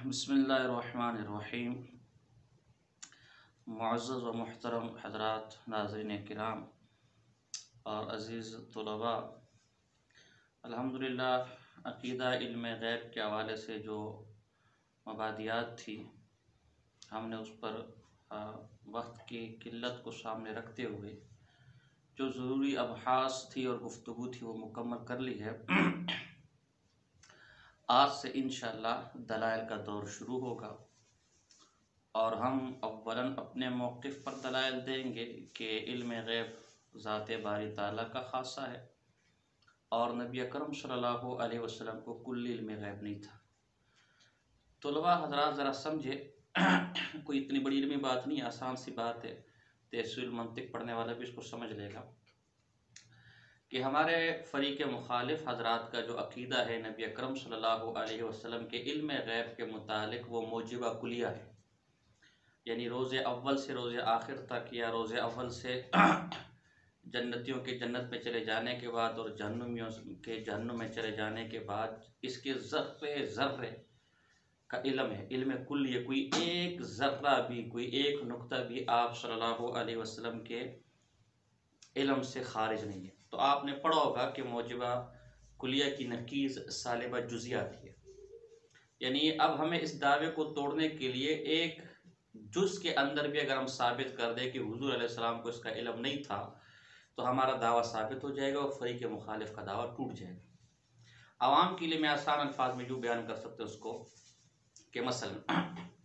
بسم اللہ الرحمن الرحیم۔ معزز و محترم حضرات، ناظرین کرام اور عزیز طلباء، الحمدللہ عقیدہ علم غیب کے حوالے سے جو مبادیات تھی، ہم نے اس پر وقت کی قلت کو سامنے رکھتے ہوئے جو ضروری ابحاث تھی اور گفتگو تھی وہ مکمل کر لی ہے۔ آج سے انشاءاللہ دلائل کا دور شروع ہوگا اور ہم اولاً اپنے موقف پر دلائل دیں گے کہ علم غیب ذات باری تعالیٰ کا خاصہ ہے اور نبی اکرم صلی اللہ علیہ وسلم کو کلی علم غیب نہیں تھا۔ طلباء حضرات ذرا سمجھے، کوئی اتنی بڑی علمی بات نہیں، آسان سی بات ہے، تحصیل منطق پڑھنے والا بھی اس کو سمجھ لے گا کہ ہمارے فریق مخالف حضرات کا جو عقیدہ ہے نبی اکرم صلی اللہ علیہ وسلم کے علم غیب کے متعلق، وہ موجبہ کلیہ ہے، یعنی روز اول سے روز آخر تک یا روز اول سے جنتیوں کے جنت میں چلے جانے کے بعد اور جہنمیوں کے جہنم میں چلے جانے کے بعد اس کے ذرے ذرے کا علم ہے، علم کلیہ۔ کوئی ایک ذرہ بھی، کوئی ایک نقطہ بھی آپ صلی اللہ علیہ وسلم کے علم سے خارج نہیں ہے۔ تو آپ نے پڑھا ہوگا کہ موجبہ کلیہ کی نقیض سالبہ جزیہ آتی ہے، یعنی اب ہمیں اس دعوے کو توڑنے کے لیے ایک جز کے اندر بھی اگر ہم ثابت کر دیں کہ حضور علیہ السلام کو اس کا علم نہیں تھا تو ہمارا دعویٰ ثابت ہو جائے گا اور فریق مخالف کا دعویٰ ٹوٹ جائے گا۔ عوام کے لیے میں آسان الفاظ میں جو بیان کر سکتے اس کو کہ مثلا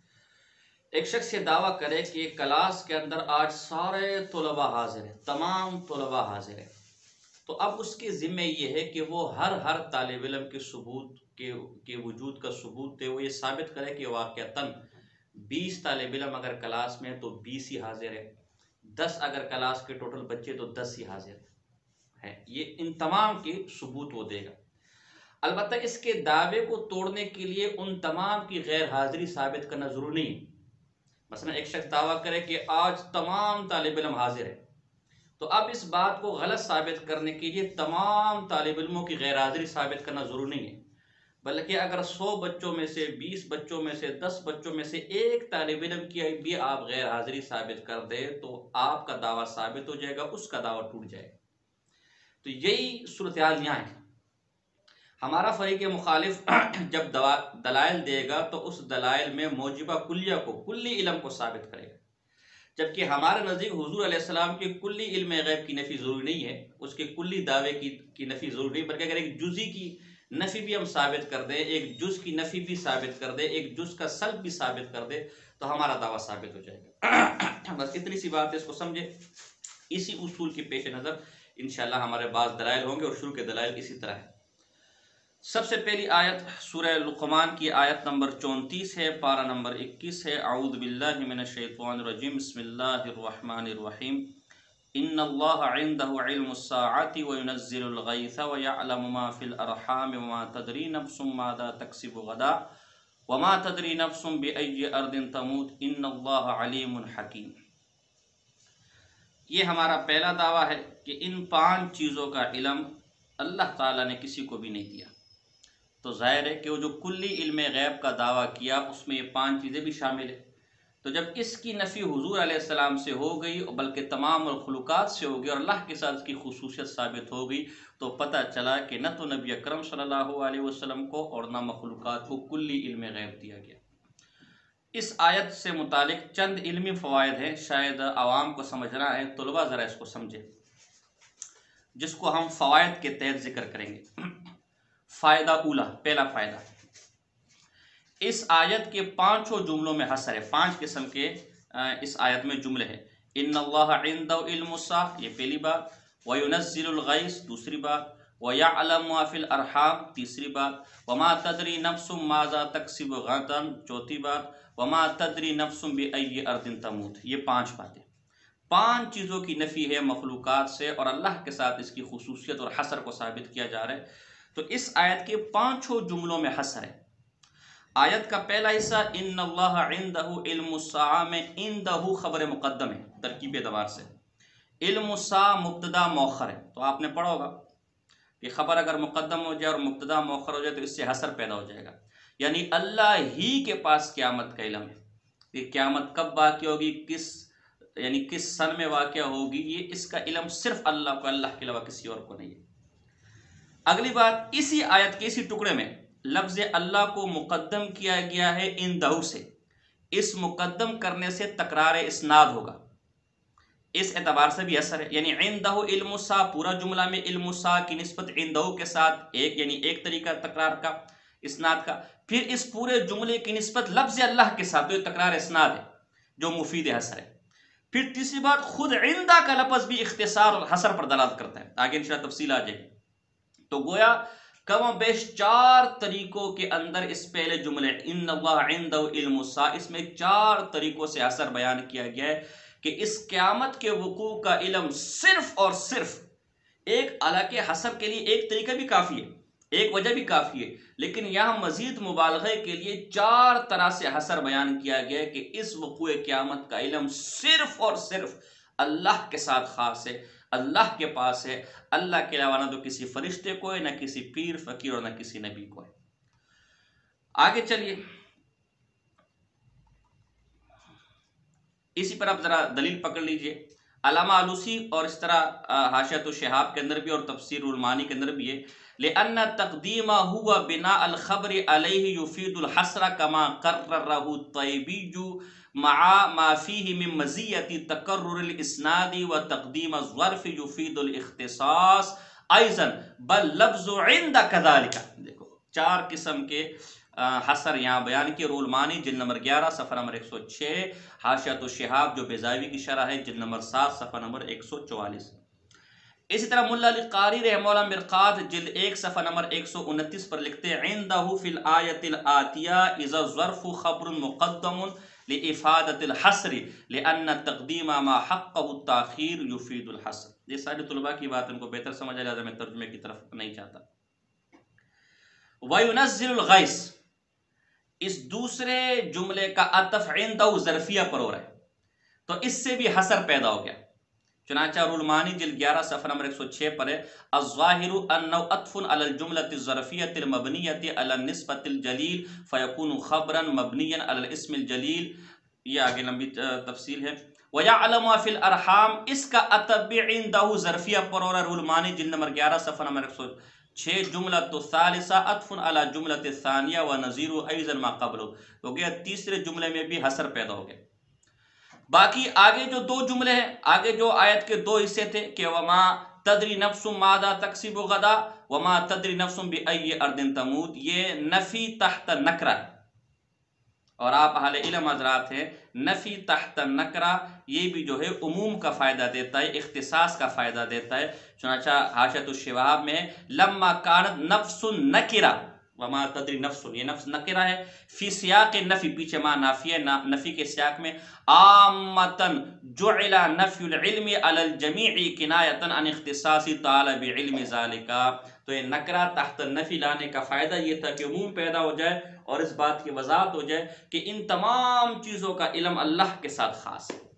ایک شخص یہ دعویٰ کرے کہ کلاس کے اندر آج سارے طلباء حاضر ہیں، تمام طلباء حاضر ہیں، تو اب اس کے ذمہ یہ ہے کہ وہ ہر طالب علم کے ثبوت کے وجود کا ثبوت دے، وہ یہ ثابت کرے کہ واقعتاً 20 طالب علم اگر کلاس میں تو 20 ہی حاضر ہے، 10 اگر کلاس کے ٹوٹل بچے تو 10 ہی حاضر ہیں، یہ ان تمام کے ثبوت وہ دے گا۔ البتہ اس کے دعوے کو توڑنے کے لیے ان تمام کی غیر حاضری ثابت کرنا ضروری نہیں ہے۔ مثلا ایک شخص دعویٰ کرے کہ آج تمام طالب علم حاضر ہیں، تو اب اس بات کو غلط ثابت کرنے کے لیے تمام طالب علموں کی غیر حاضری ثابت کرنا ضروری نہیں ہے، بلکہ اگر 100 بچوں میں سے 20 بچوں میں سے 10 بچوں میں سے ایک طالب علم کی بھی آپ غیر حاضری ثابت کر دے تو آپ کا دعویٰ ثابت ہو جائے گا، اس کا دعویٰ ٹوٹ جائے گا۔ تو یہی صورتحال یہاں ہے۔ ہمارا فریق مخالف جب دلائل دے گا تو اس دلائل میں موجبہ کلیہ کو، کلی علم کو ثابت کرے گا، جبکہ ہمارے نزدیک حضور علیہ السلام کے کلی علم غیب کی نفی ضروری نہیں ہے، اس کے کلی دعوے کی نفی ضروری نہیں، بلکہ اگر ایک جزئی کی نفی بھی ہم ثابت کر دیں، ایک جز کی نفی بھی ثابت کر دیں، ایک جز کا سلب بھی ثابت کر دیں تو ہمارا دعویٰ ثابت ہو جائے گا۔ بس اتنی سی بات ہے، اس کو سمجھے۔ اسی اصول کے پیش نظر انشاءاللہ ہمارے بعض دلائل ہوں گے اور شروع کے دلائل اسی طرح ہے۔ سب سے پہلی آیت سورہ لقمان کی آیت نمبر 34 ہے، پارہ نمبر 21 ہے۔ اعوذ باللہ من الشیطان الرجیم، بسم اللہ الرحمن الرحیم۔ ان اللہ عنده علم الساعة وينزل الغیث ويعلم ما في الارحام وما تدری نفس ماذا تکسب غدا وما تدری نفس بأي ارض تموت ان اللہ علیم حکیم۔ یہ ہمارا پہلا دعویٰ ہے کہ ان 5 چیزوں کا علم اللہ تعالیٰ نے کسی کو بھی نہیں دیا۔ تو ظاہر ہے کہ وہ جو کلی علم غیب کا دعویٰ کیا اس میں یہ 5 چیزیں بھی شامل ہیں۔ تو جب اس کی نفی حضور علیہ السلام سے ہو گئی بلکہ تمام مخلوقات سے ہو گئی اور اللہ کے ساتھ اس کی خصوصیت ثابت ہو گئی، تو پتہ چلا کہ نہ تو نبی اکرم صلی اللہ علیہ وسلم کو اور نہ مخلوقات کو کلی علم غیب دیا گیا۔ اس آیت سے متعلق چند علمی فوائد ہیں، شاید عوام کو سمجھنا ہے، طلباء ذرا اس کو سمجھیں، جس کو ہم فوائد کے تحت ذکر کریں گے۔ فائدہ اولا، پہلا فائدہ، اس آیت کے 5 جملوں میں حصر ہے، 5 قسم کے اس آیت میں جملے ہیں۔ ان اللہ عنده علم الساعة، یہ پہلی بات، وَيُنَزِّلُ الْغَيْثَ، دوسری بات، وَيَعْلَمُ مَا فِي الْأَرْحَامِ، تیسری بات، وَمَا تَدْرِي نَفْسٌ مَاذَا تَكْسِبُ غَدًا، چوتھی بات، وَمَا تَدْرِي نَفْسٌ بِأَيِّ أَرْضٍ تَمُوتُ۔ یہ 5 باتیں، 5 چیزوں کی نفی ہے مخلوقات سے اور اللہ کے ساتھ اس کی خصوصیت اور حصر کو ثابت کیا جا رہا ہے۔ تو اس آیت کے 5 جملوں میں حصر ہے۔ آیت کا پہلا حصہ ان اللہ عنده علم الساعة میں عنده خبر مقدم ہے، ترکیب اعتبار سے علم الساعة مبتدا مؤخر ہے۔ تو آپ نے پڑھا ہوگا کہ خبر اگر مقدم ہو جائے اور مبتدا مؤخر ہو جائے تو اس سے حصر پیدا ہو جائے گا، یعنی اللہ ہی کے پاس قیامت کا علم ہے کہ قیامت کب واقع ہوگی، کس سن میں واقع ہوگی، یہ اس کا علم صرف اللہ کو، اللہ کے علاوہ کسی اور کو نہیں ہے۔ اگلی بات، اسی آیت کے اسی ٹکڑے میں لفظ اللہ کو مقدم کیا گیا ہے اندہ سے، اس مقدم کرنے سے تکرار اسناد ہوگا، اس اعتبار سے بھی اثر ہے، یعنی عندہ علم الساعہ پورا جملہ میں علم الساعہ کی نسبت عندہ کے ساتھ یعنی ایک طریقہ تکرار کا اسناد کا، پھر اس پورے جملے کی نسبت لفظ اللہ کے ساتھ، تو یہ تکرار اسناد ہے جو مفید حسر ہے۔ پھر تیسری بات، خود عندہ کا لفظ بھی اختصار اور حسر پر دلالت کرتا ہے، آگے انشاءاللہ تفصیل آ جائے گی۔ تو گویا کم و بیش 4 طریقوں کے اندر اس پہلے جملے ان اللہ عنده علم الساعہ، اس میں 4 طریقوں سے اثر بیان کیا گیا ہے کہ اس قیامت کے وقوع کا علم صرف اور صرف ایک حالانکہ حسر کے لیے ایک طریقہ بھی کافی ہے، ایک وجہ بھی کافی ہے، لیکن یہاں مزید مبالغے کے لیے 4 طرح سے حسر بیان کیا گیا ہے کہ اس وقوع قیامت کا علم صرف اور صرف اللہ کے ساتھ خاص ہے، اللہ کے پاس ہے، اللہ کے علاوہ نہ تو کسی فرشتے کو ہے، نہ کسی پیر فقیر اور نہ کسی نبی کو ہے۔ آگے چلیے، اسی پر آپ ذرا دلیل پکڑ لیجئے، علامہ علوسی اور اس طرح حاشیۃ الشہاب کے اندر بھی اور تفسیر المعانی کے اندر بھی ہے، لِأَنَّ تَقْدِيمَ هُوَ بِنَاءَ الْخَبْرِ عَلَيْهِ يُفِيدُ الْحَسْرَ كَمَا قَرَّرَهُ الطَّيْبِيُّ مع ما فيه من مزیت تکرر الاسناد و تقدیم الظرف یفید الاختصاص ایضا بل لفظ عند كذلك۔ دیکھو 4 قسم کے حسر یہاں بیان کی، رول مانی جلد نمبر 11 صفحہ نمبر 106، حاشیۃ الشہاب جو بیضاوی کی شرح ہے جلد نمبر 7 صفحہ نمبر 144۔ اسی طرح ملا علی قاری رحمہ اللہ مرقات جلد 1 صفحہ نمبر 129 پر لکھتے ہیں عندہ فی الآیت الآتیہ اذا الظرف خبر مقدم لإفادة الحصر لأن تقدیم ما حقه التاخیر یفید الحصر۔ یہ سارے طلباء کی بات ان کو بہتر سمجھ آ جاتا ہے، میں ترجمے کی طرف نہیں چاہتا۔ وَيُنَزِّلُ الْغَيْث، اس دوسرے جملے کا عطف عندہ ظرفیہ پر ہو رہا ہے تو اس سے بھی حصر پیدا ہو گیا، چنانچہ رولمانی جلد 11 صفحہ نمبر 106 پر ہے الظاہر انه عطف علی الجملۃ الظرفیۃ المبنیۃ علی النسبۃ الجلیل فیکون خبرا مبنیا علی الاسم الجلیل، یہ آگے لمبی تفصیل ہے۔ وَيَعْلَمُ فِي الْأَرْحَامِ، اس کا عطف بھی عندہ ظرفیہ پر ہو رہا ہے، رولمانی جلد نمبر 11 صفحہ نمبر 106 جملۃ الثالثہ عطف علی جملۃ الثانیہ ونظیر ایضا ما قبلہ، تو گیا تیسرے جملے میں بھی حصر پیدا ہو گیا۔ باقی آگے جو 2 جملے ہیں، آگے جو آیت کے 2 حصے تھے کہ وما تدری نفس ماذا تکسب غدا وما تدری نفس بأی ارض تموت، یہ نفی تحت نکرہ ہے، اور آپ اہل علم حضرات ہیں، نفی تحت نکرہ یہ بھی جو ہے عموم کا فائدہ دیتا ہے، اختصاص کا فائدہ دیتا ہے، چنانچہ حاشیۃ الشہاب میں لما کانت نفس نکرہ وما تدری نفس، یہ نفس نکرہ ہے، فی سیاق نفی، پیچھے ما نافی ہے، نفی کے سیاق میں عامتاً جعل نفی العلم علی الجمیع کنایتاً عن اختصاص تعالی بعلم ذالک، تو یہ نکرہ تحت نفی لانے کا فائدہ یہ تھا کہ عموم پیدا ہو جائے اور اس بات کی وضاحت ہو جائے کہ ان تمام چیزوں کا علم اللہ کے ساتھ خاص ہے۔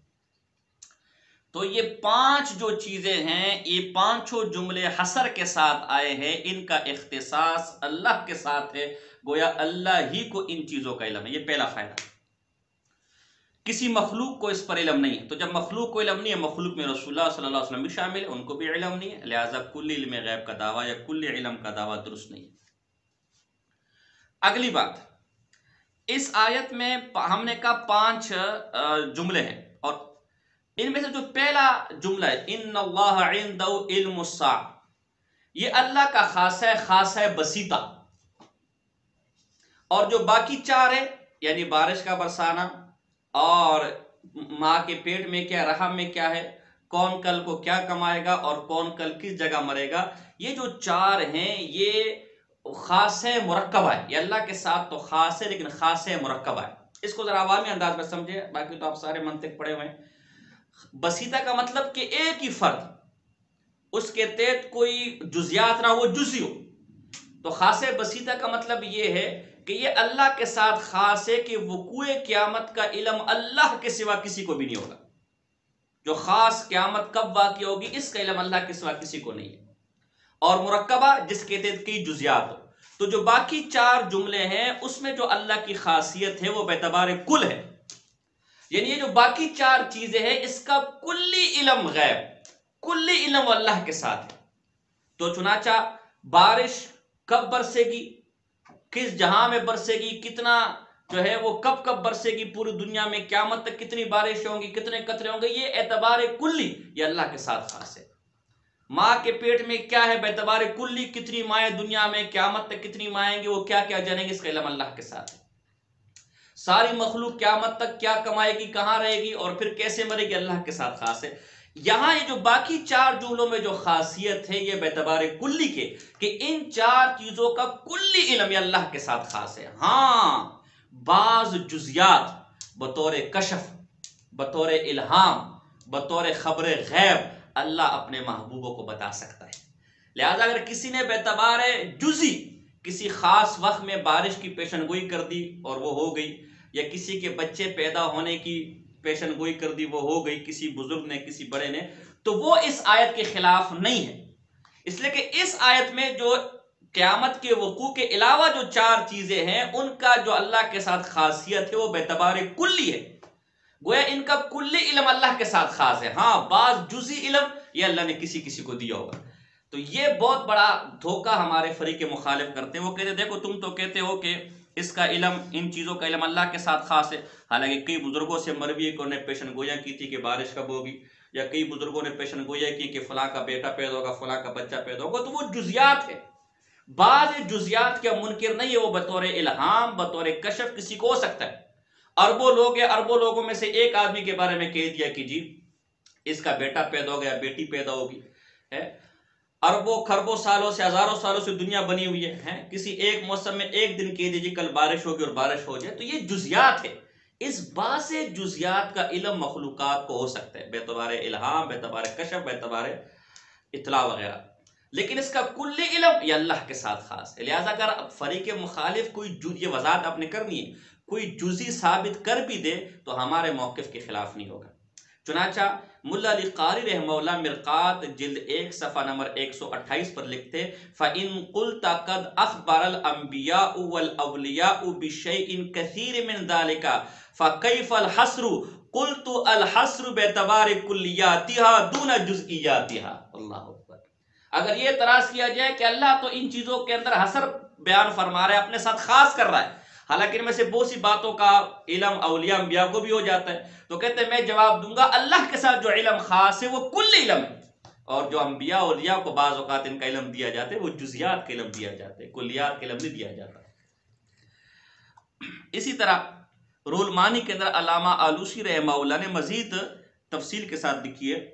تو یہ 5 جو چیزیں ہیں، یہ 5 جملے حصر کے ساتھ آئے ہیں، ان کا اختصاص اللہ کے ساتھ ہے، گویا اللہ ہی کو ان چیزوں کا علم ہے، یہ پہلا فائدہ۔ کسی مخلوق کو اس پر علم نہیں ہے، تو جب مخلوق کو علم نہیں ہے، مخلوق میں رسول اللہ صلی اللہ علیہ وسلم بھی شامل ہے، ان کو بھی علم نہیں ہے، لہٰذا کل علم غیب کا دعویٰ یا کل علم کا دعویٰ درست نہیں ہے۔ اگلی بات، اس آیت میں ہم نے کہا 5 جملے ہیں، اور ان میں سے جو پہلا جملہ ہے ان اللہ عنده علم الساعہ، یہ اللہ کا خاصہ بسیطہ، اور جو باقی 4 ہے یعنی بارش کا برسانا اور ماں کے پیٹ میں کیا، رحم میں کیا ہے، کون کل کو کیا کمائے گا اور کون کل کس جگہ مرے گا، یہ جو 4 ہیں یہ خاص مرکبہ ہے، یہ اللہ کے ساتھ تو خاص ہے لیکن خاص مرکبہ ہے۔ اس کو ذرا عوامی انداز میں سمجھے، باقی تو آپ سارے منطق پڑھے ہوئے ہیں۔ بسیطہ کا مطلب کہ ایک ہی فرد، اس کے تحت کوئی جزیات نہ ہو، جزئی ہو، تو خاص بسیطہ کا مطلب یہ ہے کہ یہ اللہ کے ساتھ خاص ہے کہ وقوع قیامت کا علم اللہ کے سوا کسی کو بھی نہیں ہوگا، جو خاص قیامت کب واقع ہوگی اس کا علم اللہ کے سوا کسی کو نہیں ہے، اور مرکبہ جس کے تحت کئی جزیات ہو، تو جو باقی 4 جملے ہیں اس میں جو اللہ کی خاصیت ہے وہ بیعتبار کل ہے، یعنی یہ جو باقی 4 چیزیں ہیں اس کا کلی علم غیب، کلی علم اللہ کے ساتھ ہے۔ تو چنانچہ بارش کب برسے گی، کس جہاں میں برسے گی، کتنا جو ہے وہ کب کب برسے گی، پوری دنیا میں قیامت تک کتنی بارش ہوں گی، کتنے قطرے ہوں گے، یہ اعتبار کلی یہ اللہ کے ساتھ خاص ہے۔ ماں کے پیٹ میں کیا ہے بیعتبار کلی، کتنی مائیں دنیا میں قیامت تک کتنی مائیں گی، وہ کیا کیا جانیں گے، اس کا علم اللہ کے ساتھ ہے۔ ساری مخلوق قیامت تک کیا کمائے گی، کہاں رہے گی اور پھر کیسے مرے گی، اللہ کے ساتھ خاص ہے۔ یہاں یہ جو باقی 4 جملوں میں جو خاصیت ہے یہ بیعتبار کلی کے کہ ان 4 چیزوں کا کلی علم یہ اللہ کے ساتھ خاص ہے۔ ہاں بعض جزیات بطور کشف، بطور الہام، بطور خبر غیب اللہ اپنے محبوبوں کو بتا سکتا ہے۔ لہذا اگر کسی نے بیعتبار جزی کسی خاص وقت میں بارش کی پیشن گوئی کر دی اور وہ ہو گئی، یا کسی کے بچے پیدا ہونے کی پیشن گوئی کر دی وہ ہو گئی، کسی بزرگ نے کسی بڑے نے، تو وہ اس آیت کے خلاف نہیں ہے، اس لیے کہ اس آیت میں جو قیامت کے وقوع کے علاوہ جو 4 چیزیں ہیں ان کا جو اللہ کے ساتھ خاصیت ہے وہ بیعتبار کلی ہے، گویا ان کا کلی علم اللہ کے ساتھ خاص ہے۔ ہاں بعض جزئی علم یہ اللہ نے کسی کسی کو دیا ہوگا۔ تو یہ بہت بڑا دھوکہ ہمارے فریق مخالف کرتے ہیں، وہ کہتے ہیں دیکھو تم تو کہتے ہو کہ اس کا علم، ان چیزوں کا علم اللہ کے ساتھ خاص ہے، حالانکہ کئی بزرگوں سے مروی ہے کہ انہوں نے پیشن گویاں کی تھی کہ بارش کب ہوگی، یا کئی بزرگوں نے پیشن گویاں کی کہ فلاں کا بیٹا پیدا ہوگا، فلاں کا بچہ پیدا ہوگا، تو وہ جزیات ہے۔ بعض جزیات کا منکر نہیں ہے، وہ بطور الہام، بطور کشف کسی کو ہو سکتا ہے۔ اربوں لوگ ہیں، اربوں لوگوں میں سے ایک آدمی کے بارے میں کہہ دیا کہ جی اس کا بیٹا پیدا ہو گیا، بیٹی پیدا ہوگی، ہے اربوں خربوں سالوں سے، ہزاروں سالوں سے دنیا بنی ہوئی ہے، کسی ایک موسم میں ایک دن کہہ دیجیے کل بارش ہوگی اور بارش ہو جائے، تو یہ جزیات ہے۔ اس بعض جزیات کا علم مخلوقات کو ہو سکتا ہے بیعتبار الہام، بیعتبار کشف، بیعتبار اطلاع وغیرہ، لیکن اس کا کلی علم یہ اللہ کے ساتھ خاص ہے۔ لہذا اگر فریق مخالف کوئی یہ وضاحت آپ نے کرنی ہے، کوئی جزی ثابت کر بھی دے تو ہمارے موقف کے خلاف نہیں ہوگا۔ چنانچہ ملا علی قاری رحمہ اللہ مرقات جلد 1 صفحہ نمبر 128 پر لکھتے فَإِن قُلْتَ قَدْ أَخْبَرَ الْأَنْبِيَاءُ وَالْأَوْلِيَاءُ بِشَيْءٍ كَثِيرٍ مِّن ذَلِكَ فَكَيْفَ الْحَصْرُ قُلْتُ الْحَصْرُ بِاعْتِبَارِ كُلِّيَّاتِهَا دُونَ جُزْئِيَّاتِهَا۔ اللہ اکبر۔ اگر یہ اعتراض کیا جائے کہ اللہ تو ان چیزوں کے اندر حصر بیان فرما رہا ہے، اپنے ساتھ خاص کر رہا ہے، حالانکہ ان میں سے بہت سی باتوں کا علم اولیاء انبیاء کو بھی ہو جاتا ہے، تو کہتے ہیں میں جواب دوں گا اللہ کے ساتھ جو علم خاص ہے وہ کل علم ہے، اور جو انبیاء اولیاء کو بعض اوقات ان کا علم دیا جاتا ہے وہ جزیات کا علم دیا جاتا ہے، کلیات کا علم نہیں دیا جاتا۔ اسی طرح رول مانی کے اندر علامہ آلوسی رحمہ اللہ نے مزید تفصیل کے ساتھ لکھی ہے،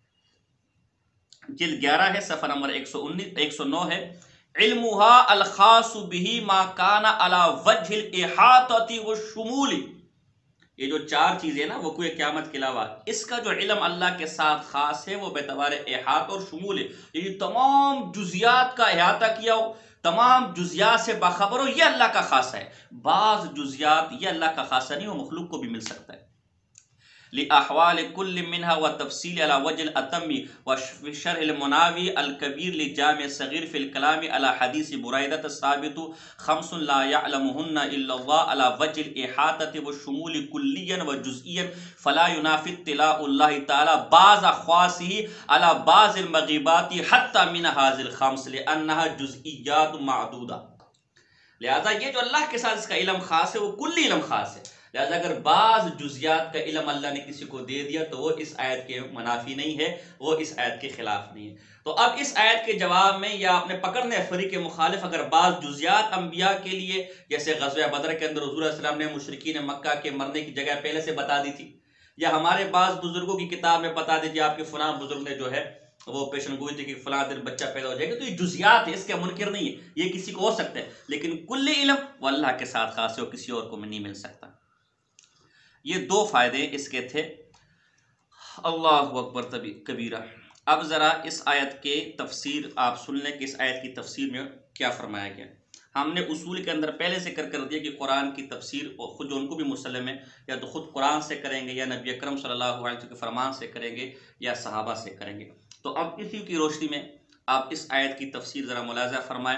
جلد 11 ہے، صفحہ نمبر 109 ہے، علمها الخاص به ما كان على وجه الاحاطه والشمول۔ یہ جو 4 چیزیں نا وہ کوئی قیامت کے علاوہ، اس کا جو علم اللہ کے ساتھ خاص ہے وہ بیعتبار احاطہ اور شمول ہے، یہ تمام جزیات کا احاطہ کیا ہو، تمام جزیات سے باخبر ہو، یہ اللہ کا خاصہ ہے۔ بعض جزیات یہ اللہ کا خاصہ نہیں، وہ مخلوق کو بھی مل سکتا ہے۔ لأحوال كل منها والتفصيل على وجه الأتم وشرح المناوي الكبير لجامع الصغير في الكلام على حديث بريدة الثابت 5 لا يعلمهن إلا الله على وجه الإحاطة والشمول كليا وجزئيا فلا ينافي اطلاع الله تعالى بعض خواصه على بعض المغيبات حتى من هذه الخمس لأنها جزئيات معدودة۔ لہذا یہ جو اللہ کے ساتھ اس کا علم خاص ہے وہ کلی علم خاص ہے، لہذا اگر بعض جزیات کا علم اللہ نے کسی کو دے دیا تو وہ اس آیت کے منافی نہیں ہے، وہ اس آیت کے خلاف نہیں ہے۔ تو اب اس آیت کے جواب میں یا اپنے پکڑنے فریق مخالف اگر بعض جزیات انبیاء کے لیے، جیسے غزوہ بدر کے اندر حضور علیہ السلام نے مشرکین مکہ کے مرنے کی جگہ پہلے سے بتا دی تھی، یا ہمارے بعض بزرگوں کی کتاب میں بتا دیجیے آپ کے فلاں بزرگ نے جو ہے وہ پیشن گوئی تھی کہ فلاں دن بچہ پیدا ہو جائے گا، تو یہ جزیات ہے، اس کا منکر نہیں ہے، یہ کسی کو ہو سکتا ہے، لیکن کل علم وہ اللہ کے ساتھ خاص ہے، وہ کسی اور کو نہیں مل سکتا۔ یہ 2 فائدے اس کے تھے۔ اللہ اکبر کبیرہ۔ اب ذرا اس آیت کے تفسیر آپ سن لیں کہ اس آیت کی تفسیر میں کیا فرمایا گیا۔ ہم نے اصول کے اندر پہلے سے کر دیا کہ قرآن کی تفسیر خود جو ان کو بھی مسلم ہے، یا تو خود قرآن سے کریں گے، یا نبی اکرم صلی اللہ علیہ وسلم کے فرمان سے کریں گے، یا صحابہ سے کریں گے۔ تو اب اسی کی روشنی میں آپ اس آیت کی تفسیر ذرا ملاحظہ فرمائیں۔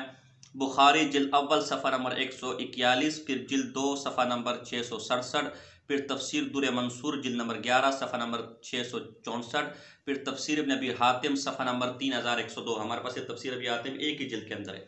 بخاری جلد اول صفحہ نمبر 141، پھر جلد 2 صفحہ نمبر 667، پھر تفسیر در منصور جلد نمبر 11 صفحہ نمبر 664، پھر تفسیر ابن ابی حاتم صفحہ نمبر 3102۔ ہمارے پاس یہ تفسیر ابی حاتم ایک ہی جلد کے اندر ہے۔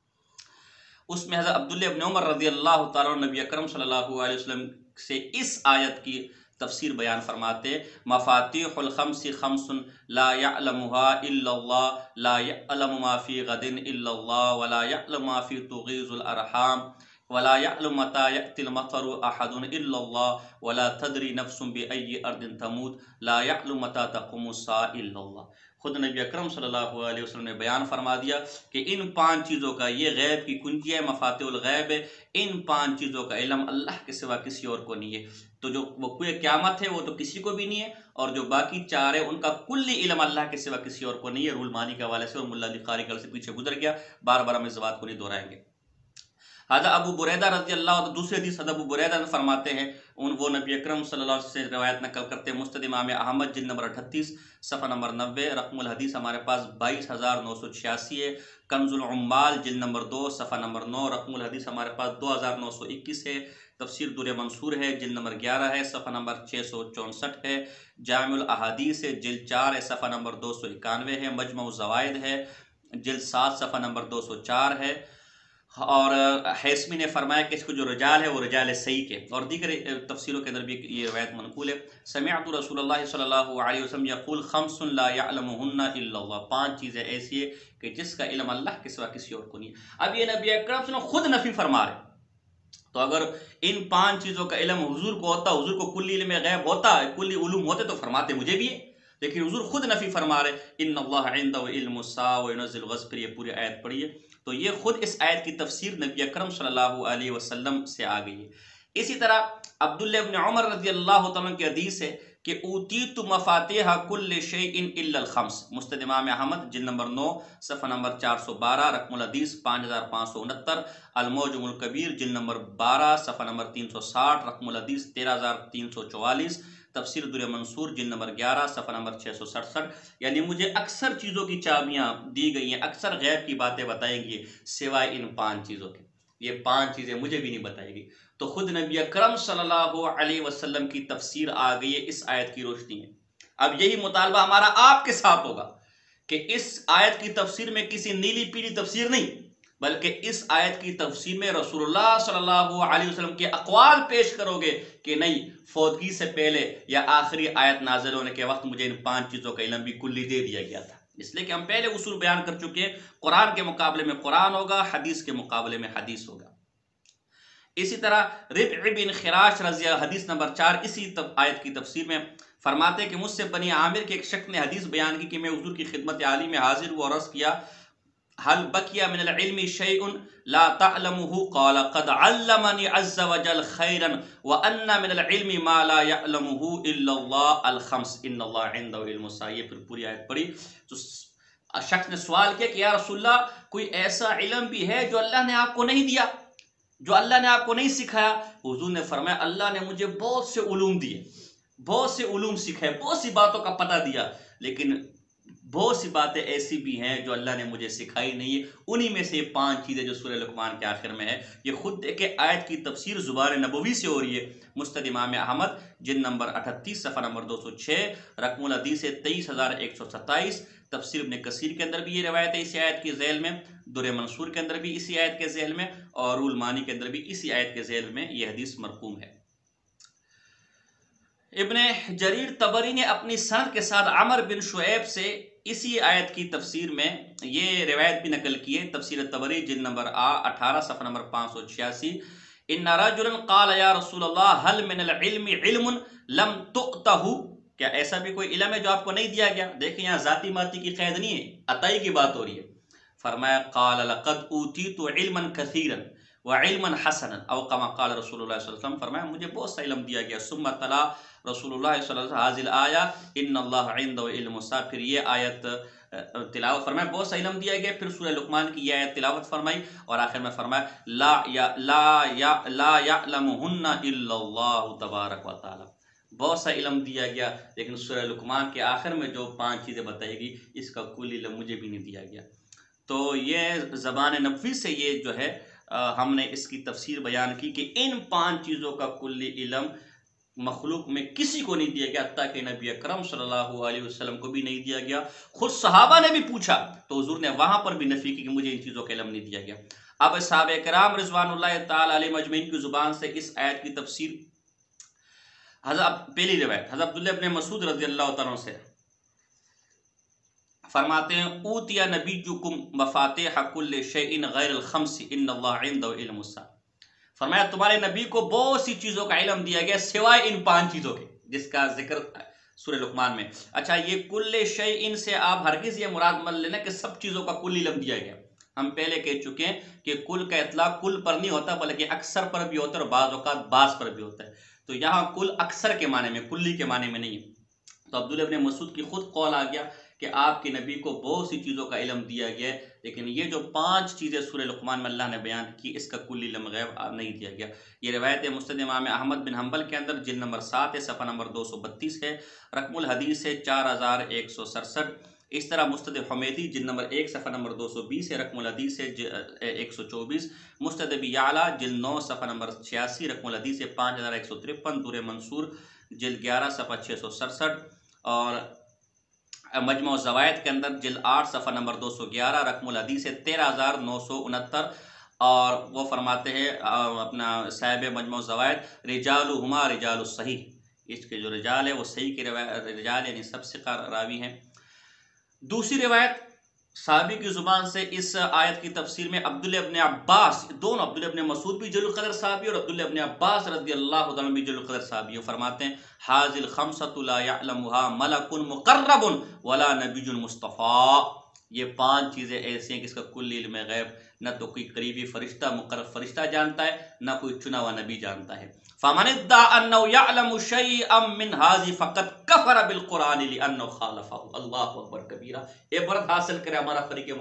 اس میں حضرت عبداللہ ابن عمر رضی اللہ تعالیٰ نبی اکرم صلی اللہ علیہ وسلم سے اس آیت کی تفسیر بیان فرماتے، مفاتیح الخمس خمس لا يعلمها الا اللہ لا يعلم ما فی غد الا اللہ ولا يعلم ما فی تغیظ الارحام ولا يعلم متى يأتي المطر احد الا اللہ ولا تدری نفس بأي ارض تموت لا يعلم متى تقوم الساعة الا اللہ۔ خود نبی اکرم صلی اللہ علیہ وسلم نے بیان فرما دیا کہ ان 5 چیزوں کا یہ غیب کی کنجی ہے، مفاتیح الغیب ہے، ان 5 چیزوں کا علم اللہ کے سوا کسی اور کو نہیں ہے۔ تو جو وقوع قیامت ہے وہ تو کسی کو بھی نہیں ہے، اور جو باقی 4 ہے ان کا کلی علم اللہ کے سوا کسی اور کو نہیں ہے۔ رول مانی کے حوالے سے اور ملا علی قاری کے حوالے سے پیچھے گزر گیا، بار بار ہم اس بات کو نہیں دہرائیں گے۔ حضرت ابو بریدہ رضی اللہ عنہ دوسرے حدیث حضرت ابو بریدہ فرماتے ہیں، وہ نبی اکرم صلی اللہ علیہ وسلم سے روایت نقل کرتے ہیں، مسند امام احمد جلد نمبر 38 صفحہ نمبر 90، رقم الحدیث ہمارے پاس 22986 ہے، کنز العمال جلد نمبر 2 صفحہ نمبر 9، رقم الحدیث ہمارے پاس 2921 ہے، تفسیر در منصور ہے جلد نمبر 11 ہے، صفحہ نمبر 664 ہے، جامع الاحادیث ہے جلد 4 ہے، صفحہ نمبر 291 ہے، مجمع الزوائد ہے جلد 7 صفحہ نمبر 204 ہے۔ اور حیثمی نے فرمایا کہ اس کو جو رجال ہے وہ رجال صحیح کے، اور دیگر تفسیروں کے اندر بھی یہ روایت منقول ہے۔ سمعت رسول اللہ صلی اللہ علیہ وسلم یقول خمس لا يعلمهن الا اللہ، 5 چیزیں ایسی ہے کہ جس کا علم اللہ کے سوا کسی اور کو نہیں ہے۔ اب یہ نبی اکرم صلی اللہ علیہ وسلم خود نفی فرما رہے، تو اگر ان 5 چیزوں کا علم حضور کو ہوتا، حضور کو کلی علم غیب ہوتا، کلی علوم ہوتے تو فرماتے مجھے بھی ہے، لیکن حضور خود نفی فرما رہے، ان اللہ عنده علم الساعة وينزل الغیث، پھر یہ پوری آیت پڑھی ہے۔ تو یہ خود اس آیت کی تفسیر نبی اکرم صلی اللہ علیہ وسلم سے آ گئی ہے۔ اسی طرح عبداللہ ابن عمر رضی اللہ تعالیٰ کی حدیث ہے کہ اوتیت مفاتیح کل شیء الا الخمس، مسند امام احمد جلد نمبر 9 صفحہ نمبر 412، رقم الحدیث 5569، المعجم الکبیر جلد نمبر 12 صفحہ نمبر 360، رقم الحدیث 13344، تفسیر در منصور جلد نمبر 11 صفحہ نمبر 667۔ یعنی مجھے اکثر چیزوں کی چابیاں دی گئی ہیں، اکثر غیب کی باتیں بتائیں گی سوائے ان 5 چیزوں کے، یہ 5 چیزیں مجھے بھی نہیں بتائے گی۔ تو خود نبی اکرم صلی اللہ علیہ وسلم کی تفسیر آ گئی ہے اس آیت کی روشنی میں۔ اب یہی مطالبہ ہمارا آپ کے ساتھ ہوگا کہ اس آیت کی تفسیر میں کسی نیلی پیلی تفسیر نہیں، بلکہ اس آیت کی تفسیر میں رسول اللہ صلی اللہ علیہ وسلم کے اقوال پیش کرو گے کہ نہیں، فوتگی سے پہلے یا آخری آیت نازل ہونے کے وقت مجھے ان 5 چیزوں کا علم بھی کلی دے دیا گیا تھا۔ اس لیے کہ ہم پہلے اصول بیان کر چکے ہیں، قرآن کے مقابلے میں قرآن ہوگا، حدیث کے مقابلے میں حدیث ہوگا۔ اسی طرح ربع بن خراش رضی اللہ حدیث نمبر 4 اسی آیت کی تفسیر میں فرماتے کہ مجھ سے بنی عامر کے ایک شخص نے حدیث بیان کی کہ میں حضور کی خدمت عالی میں حاضر ہوا اور عرض کیا، هل بقي من العلم شيء لا تعلمه؟ قال قد علمني عز وجل خيرا وان من العلم ما لا يعلمه الا الله الخمس ان الله عنده علم الساعة۔ یہ پھر پوری آیت پڑھی تو شخص نے سوال کیا کہ یا رسول اللہ، کوئی ایسا علم بھی ہے جو اللہ نے آپ کو نہیں دیا، جو اللہ نے آپ کو نہیں سکھایا؟ حضور نے فرمایا اللہ نے مجھے بہت سے علوم دیے، بہت سے علوم سکھائے، بہت سی باتوں کا پتہ دیا، لیکن بہت سی باتیں ایسی بھی ہیں جو اللہ نے مجھے سکھائی نہیں ہے۔ انہی میں سے یہ 5 چیزیں جو سورہ لقمان کے آخر میں ہے۔ یہ خود دیکھیں آیت کی تفسیر زبان نبوی سے ہو رہی ہے، مسند امام احمد جلد نمبر 38 صفحہ نمبر 206، رقم الحدیث 23127، تفسیر ابن کثیر کے اندر بھی یہ روایت ہے اسی آیت کے ذیل میں، در منصور کے اندر بھی اسی آیت کے ذیل میں، اور رول مانی کے اندر بھی اسی آیت کے ذیل میں یہ حدیث مرقوم ہے۔ ابن جریر طبری نے اپنی سند کے ساتھ عمر بن شعیب سے اسی آیت کی تفسیر میں یہ روایت بھی نقل کی ہے، تفسیر طبری جلد نمبر 18 صفحہ نمبر 586، ان رجلا قال یا رسول اللہ هل من العلم علم لم تؤتہ، کیا ایسا بھی کوئی علم ہے جو آپ کو نہیں دیا گیا؟ دیکھیں یہاں ذاتی ماتی کی قید نہیں ہے، عطائی کی بات ہو رہی ہے۔ فرمایا قال لقد اوتیت علما کثیرا وعلما حسنا او کما قال رسول اللہ صلی اللہ علیہ وسلم، فرمایا مجھے بہت سا علم دیا گیا۔ ثم تلا رسول اللہ صلی اللہ علیہ وسلم حاضل آیا ان اللہ عنده علم الساعة، پھر یہ آیت تلاوت فرمایا، بہت سا علم دیا گیا، پھر سورہ لقمان کی یہ آیت تلاوت فرمائی، اور آخر میں فرمایا لا يعلمهن الا اللہ تبارک و تعالی، بہت سا علم دیا گیا، لیکن سورہ لقمان کے آخر میں جو 5 چیزیں بتائی گئی اس کا کوئی علم مجھے بھی نہیں دیا گیا۔ تو یہ زبان نبوی سے یہ جو ہے ہم نے اس کی تفسیر بیان کی کہ ان 5 چیزوں کا کلی علم مخلوق میں کسی کو نہیں دیا گیا، حتیٰ کہ نبی اکرم صلی اللہ علیہ وسلم کو بھی نہیں دیا گیا۔ خود صحابہ نے بھی پوچھا تو حضور نے وہاں پر بھی نفی کی کہ مجھے ان چیزوں کا علم نہیں دیا گیا۔ اب صحابہ کرام رضوان اللہ تعالی علیہ مجمعین کی زبان سے اس آیت کی تفسیر، پہلی روایت حضرت عبداللہ ابن مسعود رضی اللہ تعالیٰ سے فرماتے ہیں اوتیا نبیکم مفاتیح کل شیء غیر الخمس ان اللہ عنده علم الساعہ، فرمایا تمہارے نبی کو بہت سی چیزوں کا علم دیا گیا سوائے ان 5 چیزوں کے جس کا ذکر سورہ لقمان میں۔ اچھا، یہ کل شیء سے آپ ہرگز یہ مراد مت لینا کہ سب چیزوں کا کل علم دیا گیا۔ ہم پہلے کہہ چکے ہیں کہ کل کا اطلاق کل پر نہیں ہوتا بلکہ اکثر پر بھی ہوتا ہے اور بعض اوقات بعض پر بھی ہوتا ہے، تو یہاں کل اکثر کے معنی میں، کلی کے معنی میں نہیں ہے۔ تو عبداللہ ابن مسعود کی خود قول آ گیا کہ آپ کے نبی کو بہت سی چیزوں کا علم دیا گیا ہے، لیکن یہ جو 5 چیزیں سورہ لقمان میں اللہ نے بیان کی اس کا کلی علم غیب نہیں دیا گیا۔ یہ روایت مسند امام احمد بن حنبل کے اندر جلد نمبر 7 ہے، صفحہ نمبر 232 ہے، رقم الحدیث ہے 4167۔ اس طرح مستد حمیدی جلد نمبر 1 صفحہ نمبر 220 ہے، رقم الحدیث ہے 124۔ مستد ابی یعلا جلد 9 صفحہ نمبر 86، رقم الحدیث ہے 5153۔ در منصور جلد 11 صفحہ 667، اور مجموع الزوائد کے اندر جلد 8 صفحہ نمبر 211، رقم الحدیث ہے 13969۔ اور وہ فرماتے ہیں اپنا صاحب مجموع الزوائد رجالہما رجال الصحیح، اس کے جو رجال ہے وہ صحیح کے رجال یعنی سب ثقہ راوی ہیں۔ دوسری روایت صحابی کی زبان سے اس آیت کی تفسیر میں عبداللہ ابن عباس، دونوں عبداللہ ابن مسعود بھی جلیل القدر صحابی اور عبداللہ ابن عباس رضی اللہ عنہ بھی جلیل القدر صحابی، فرماتے ہیں حاذل خمسۃ لا یعلمها ملک مقرب ولا نبی مصطفیٰ، یہ 5 چیزیں ایسی ہیں کہ اس کا کل علم غیب نہ تو کوئی قریبی فرشتہ مقرب فرشتہ جانتا ہے، نہ کوئی چنا ہوا نبی جانتا ہے۔ فمن ادعى انه يعلم شيئا من هذه فقد كفر بالقران لانه خالفه، اللہ اکبر کبیرہ، عبرت حاصل کرے ہمارا فریق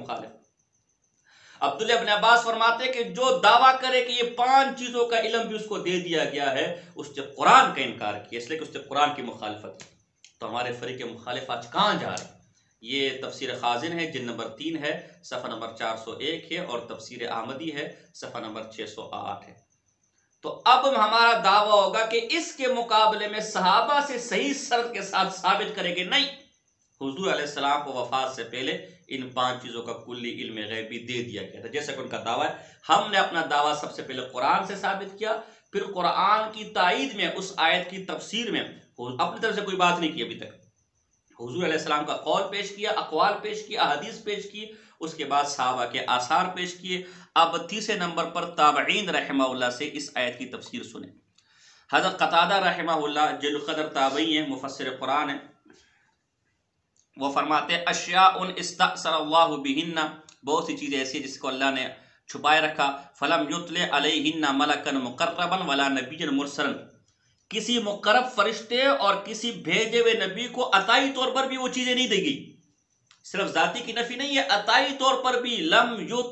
مخالف۔ عبداللہ ابن عباس فرماتے ہیں کہ جو دعویٰ کرے کہ یہ 5 چیزوں کا علم بھی اس کو دے دیا گیا ہے، اس نے قرآن کا انکار کیا، اس لیے کہ اس نے قرآن کی مخالفت کی۔ تو ہمارے فریق مخالف آج کہاں جا رہے ہیں؟ یہ تفسیر خازن ہے جلد نمبر 3 ہے، صفحہ نمبر 401 ہے، اور تفسیر احمدی ہے، صفحہ نمبر 608 ہے۔ تو اب ہمارا دعویٰ ہوگا کہ اس کے مقابلے میں صحابہ سے صحیح سند کے ساتھ ثابت کریں گے نہیں، حضور علیہ السلام کو وفات سے پہلے ان 5 چیزوں کا کلی علم غیبی دے دیا گیا تھا، جیسا کہ ان کا دعویٰ ہے۔ ہم نے اپنا دعویٰ سب سے پہلے قرآن سے ثابت کیا، پھر قرآن کی تائید میں اس آیت کی تفسیر میں اپنی طرف سے کوئی بات نہیں کی ابھی تک، حضور علیہ السلام کا قول پیش کیا، اقوال پیش کیا، احادیث پیش کی، اس کے بعد صحابہ کے آثار پیش کیے۔ اب تیسرے نمبر پر تابعین رحمہ اللہ سے اس آیت کی تفسیر سنیں۔ حضرت قتادہ رحمہ اللہ جلیل القدر تابعی ہیں، مفسر قرآن ہیں، وہ فرماتے ہیں اشیاء استأثر اللہ بہن، بہت سی چیزیں ایسی ہیں جس کو اللہ نے چھپائے رکھا، فلم یطلع علیہن ملکا مقربا ولا نبی مرسلا، کسی مقرب فرشتے اور کسی بھیجے ہوئے نبی کو عطائی طور پر بھی وہ چیزیں نہیں دے گی۔ صرف ذاتی کی نفی نہیں ہے، عطائی طور پر بھی لم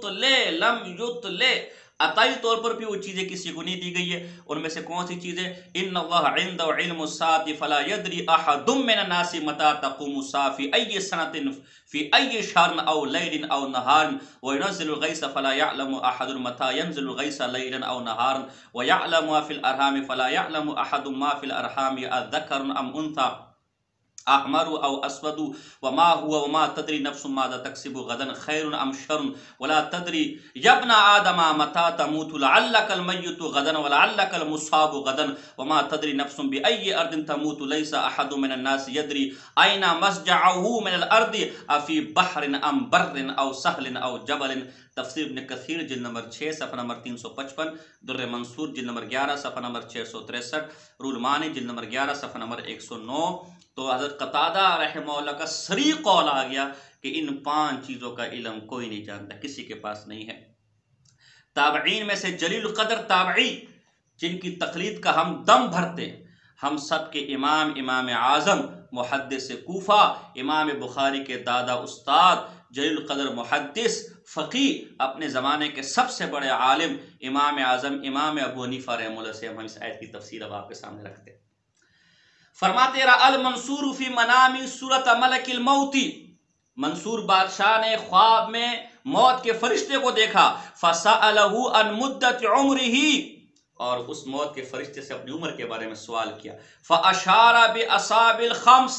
یطلع، عطائی طور پر بھی وہ چیزیں کسی کو نہیں دی گئی ہے۔ ان میں سے کون سی چیزیں؟ ان اللہ عنده علم الساعة فلا يدري احد من الناس متى تقوم الساعة في اي سنة في اي شهر او ليل او نهار وينزل الغيث فلا يعلم احد متى ينزل الغيث ليلا او نهارا ويعلم ما في الارحام فلا يعلم احد ما في الارحام اذكر ام انثى احمر او اسود وما هو وما تدري نفس ماذا تكسب غدا خير ام شر ولا تدري يا ابن آدم متى تموت لعلك الميت غدا ولعلك المصاب غدا وما تدري نفس بأي أرض تموت ليس أحد من الناس يدري أين مسجعه من الأرض أفي بحر أم بر أو سهل أو جبل۔ تفسیر ابن کثیر جلد نمبر 6 صفحہ نمبر 355، در منصور جلد نمبر 11 صفحہ نمبر 663، رول مانی جلد نمبر 11 صفحہ نمبر 109۔ تو حضرت قتادہ رحمہ اللہ کا صریح قول آ گیا کہ ان 5 چیزوں کا علم کوئی نہیں جانتا، کسی کے پاس نہیں ہے۔ تابعین میں سے جلیل القدر تابعی جن کی تقلید کا ہم دم بھرتے ہیں، ہم سب کے امام اعظم محدث کوفہ، امام بخاری کے دادا استاد، جلیل القدر محدث فقیہ، اپنے زمانے کے سب سے بڑے عالم امام اعظم امام ابو حنیفہ رحمہ اللہ سے ہم اس آیت کی تفسیر اب آپ کے سامنے رکھتے ہیں۔ فرماتے رأى المنصور فی منامی سورۃ ملک الموت، منصور بادشاہ نے خواب میں موت کے فرشتے کو دیکھا، فَسَأَلَهُ عَنْ مُدَّةِ عُمْرِهِ، اور اس موت کے فرشتے سے اپنی عمر کے بارے میں سوال کیا، فَأَشَارَ بِأَصَابِ الْخَمْسِ،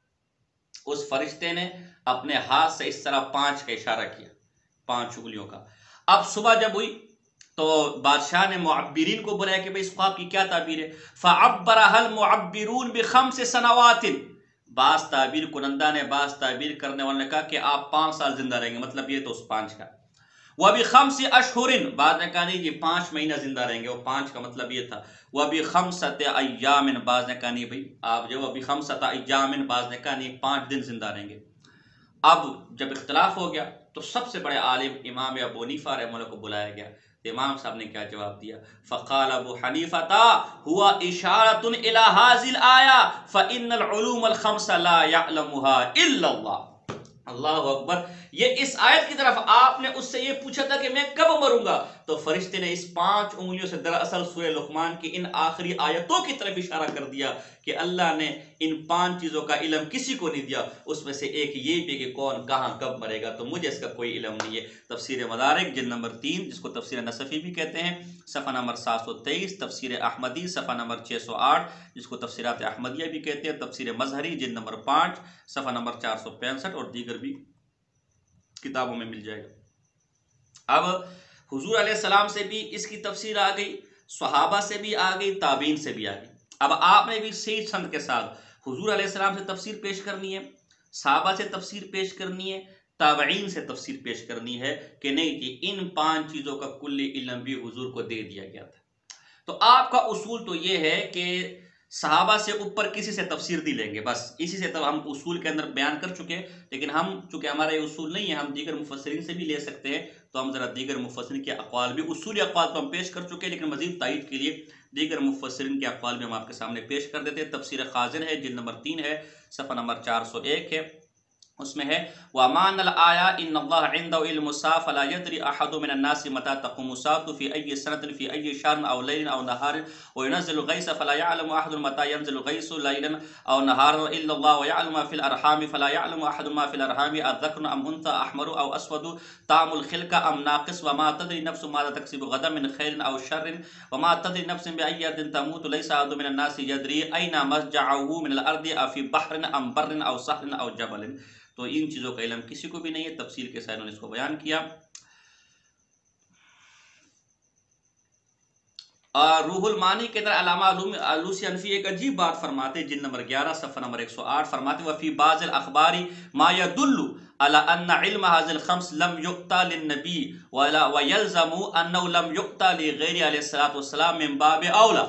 اس فرشتے نے اپنے ہاتھ سے اس طرح 5 کا اشارہ کیا، 5 انگلیوں کا۔ اب صبح جب ہوئی تو بادشاہ نے معبرین کو بلایا کہ بھئی اس خواب کی کیا تعبیر ہے، فَعَبَّرَهَا الْمُعَبِّرُونَ بِخَمْسِ سَنَوَاتٍ، بعض تعبیر کنندہ نے، بعض تعبیر کرنے والوں نے کہا کہ آپ 5 سال زندہ رہیں گے، مطلب یہ تو اس 5 کا۔ وَبِخَمْسِ أَشْهُرٍ، بعد نے کہا نہیں یہ 5 مہینہ زندہ رہیں گے، وہ 5 کا مطلب یہ تھا۔ وَبِخَمْسَةِ أَيَّامٍ، بعض نے کہا نہیں بھئی آپ جو وَبِخَمْسَةِ أَيَّامٍ، بعض نے کہا نہیں 5 دن زندہ رہیں گے۔ اب جب اختلاف ہو گیا تو سب سے بڑے عالم امام ابو حنیفہ رحمہ اللہ کو بلایا گیا، امام صاحب نے کیا جواب دیا، فقال ابو حنیفہ ہوا اشارۃ الی هذه الآیہ فإن العلوم الخمس لا يعلمها الا اللہ۔ اللہ اکبر، یہ اس آیت کی طرف آپ نے اس سے یہ پوچھا تھا کہ میں کب مروں گا، تو فرشتے نے اس 5 انگلیوں سے دراصل سورہ لقمان کی ان آخری آیتوں کی طرف اشارہ کر دیا کہ اللہ نے ان 5 چیزوں کا علم کسی کو نہیں دیا، اس میں سے ایک یہ بھی کہ کون کہاں کب مرے گا، تو مجھے اس کا کوئی علم نہیں ہے۔ تفسیر مدارک جلد نمبر 3 جس کو تفسیر نصفی بھی کہتے ہیں، صفحہ نمبر 723، تفسیر احمدی صفحہ نمبر 608 جس کو تفسیرات احمدیہ بھی کہتے ہیں، تفسیر مظہری جلد نمبر 5 صفحہ نمبر 465 اور دیگر بھی کتابوں میں مل جائے گا۔ اب حضور علیہ السلام سے بھی اس کی تفسیر آ گئی، صحابہ سے بھی آ گئی، تابعین سے بھی آ گئی۔ اب آپ نے بھی صحیح سند کے ساتھ حضور علیہ السلام سے تفسیر پیش کرنی ہے، صحابہ سے تفسیر پیش کرنی ہے، تابعین سے تفسیر پیش کرنی ہے کہ نہیں کہ ان 5 چیزوں کا کلی علم بھی حضور کو دے دیا گیا تھا۔ تو آپ کا اصول تو یہ ہے کہ صحابہ سے اوپر کسی سے تفسیر دی لیں گے، بس اسی سے تو ہم اصول کے اندر بیان کر چکے، لیکن ہم چونکہ ہمارا یہ اصول نہیں ہے، ہم دیگر مفسرین سے بھی لے سکتے ہیں، تو ہم ذرا دیگر مفسرین کے اقوال بھی، اصولی اقوال تو ہم پیش کر چکے، لیکن مزید تائید کے لیے دیگر مفسرین کے اقوال بھی ہم آپ کے سامنے پیش کر دیتے ہیں۔ تفسیر خازن ہے، جلد نمبر 3 ہے، صفحہ نمبر 401 ہے، اس میں ہے وَمَعْنَ الْآيَةِ إِنَّ اللَّهَ عِنْدَهُ عِلْمُ السَّاعَةِ فَلَا يَدْرِي أَحَدٌ مِنَ النَّاسِ مَتَىٰ تَقُومُ السَّاعَةُ فِي أَيِّ سَنَةٍ فِي أَيِّ شَهْرٍ أَوْ لَيْلٍ أَوْ نَهَارٍ وَيُنَزِّلُ الْغَيْثَ فَلَا يَعْلَمُ أَحَدٌ مَتَىٰ يَنزِلُ الْغَيْثُ لَيْلًا أَوْ نَهَارًا إِلَّا اللَّهُ وَيَعْلَمُ مَا فِي الْأَرْحَامِ فَلَا يَعْلَمُ أَحَدٌ مَا فِي الْأَرْحَامِ أَذَكَرُ أَمْ أُنثَىٰ أَحْمَرُ أَوْ أَسْوَدُ طَعْمُ الْخِلْقَةِ أَمْ نَاقِصٌ وَمَا تَدْرِي نَفْسٌ مَاذَا تَكْسِبُ غَدًا مِنْ خَيْرٍ أَوْ شَرٍّ وَمَا تَدْرِي نَفْسٌ بِأَيِّ أَرْضٍ تَمُوتُ لَيْسَ أَحَدٌ مِنَ النَّاسِ يَدْرِي أَيْنَ مَضْجَعُهُ مِنَ الْأَرْضِ أَفِي بَحْرٍ أَمْ بَرٍّ أَوْ سَحْلٍ أَوْ جَبَلٍ۔ تو ان چیزوں کا علم کسی کو بھی نہیں ہے، تفصیل کے ساتھ انہوں نے اس کو بیان کیا۔ اور روح المعانی کے اندر علامہ علوسی انفی ایک عجیب بات فرماتے، جلد نمبر 11 صفحہ نمبر 108 فرماتے وفی بعض الاخبار ما يدل على ان علم هذه الخمس لم يؤتى للنبي ويلزم انه لم يؤتى لغير علیہ الصلوۃ والسلام من باب اولا۔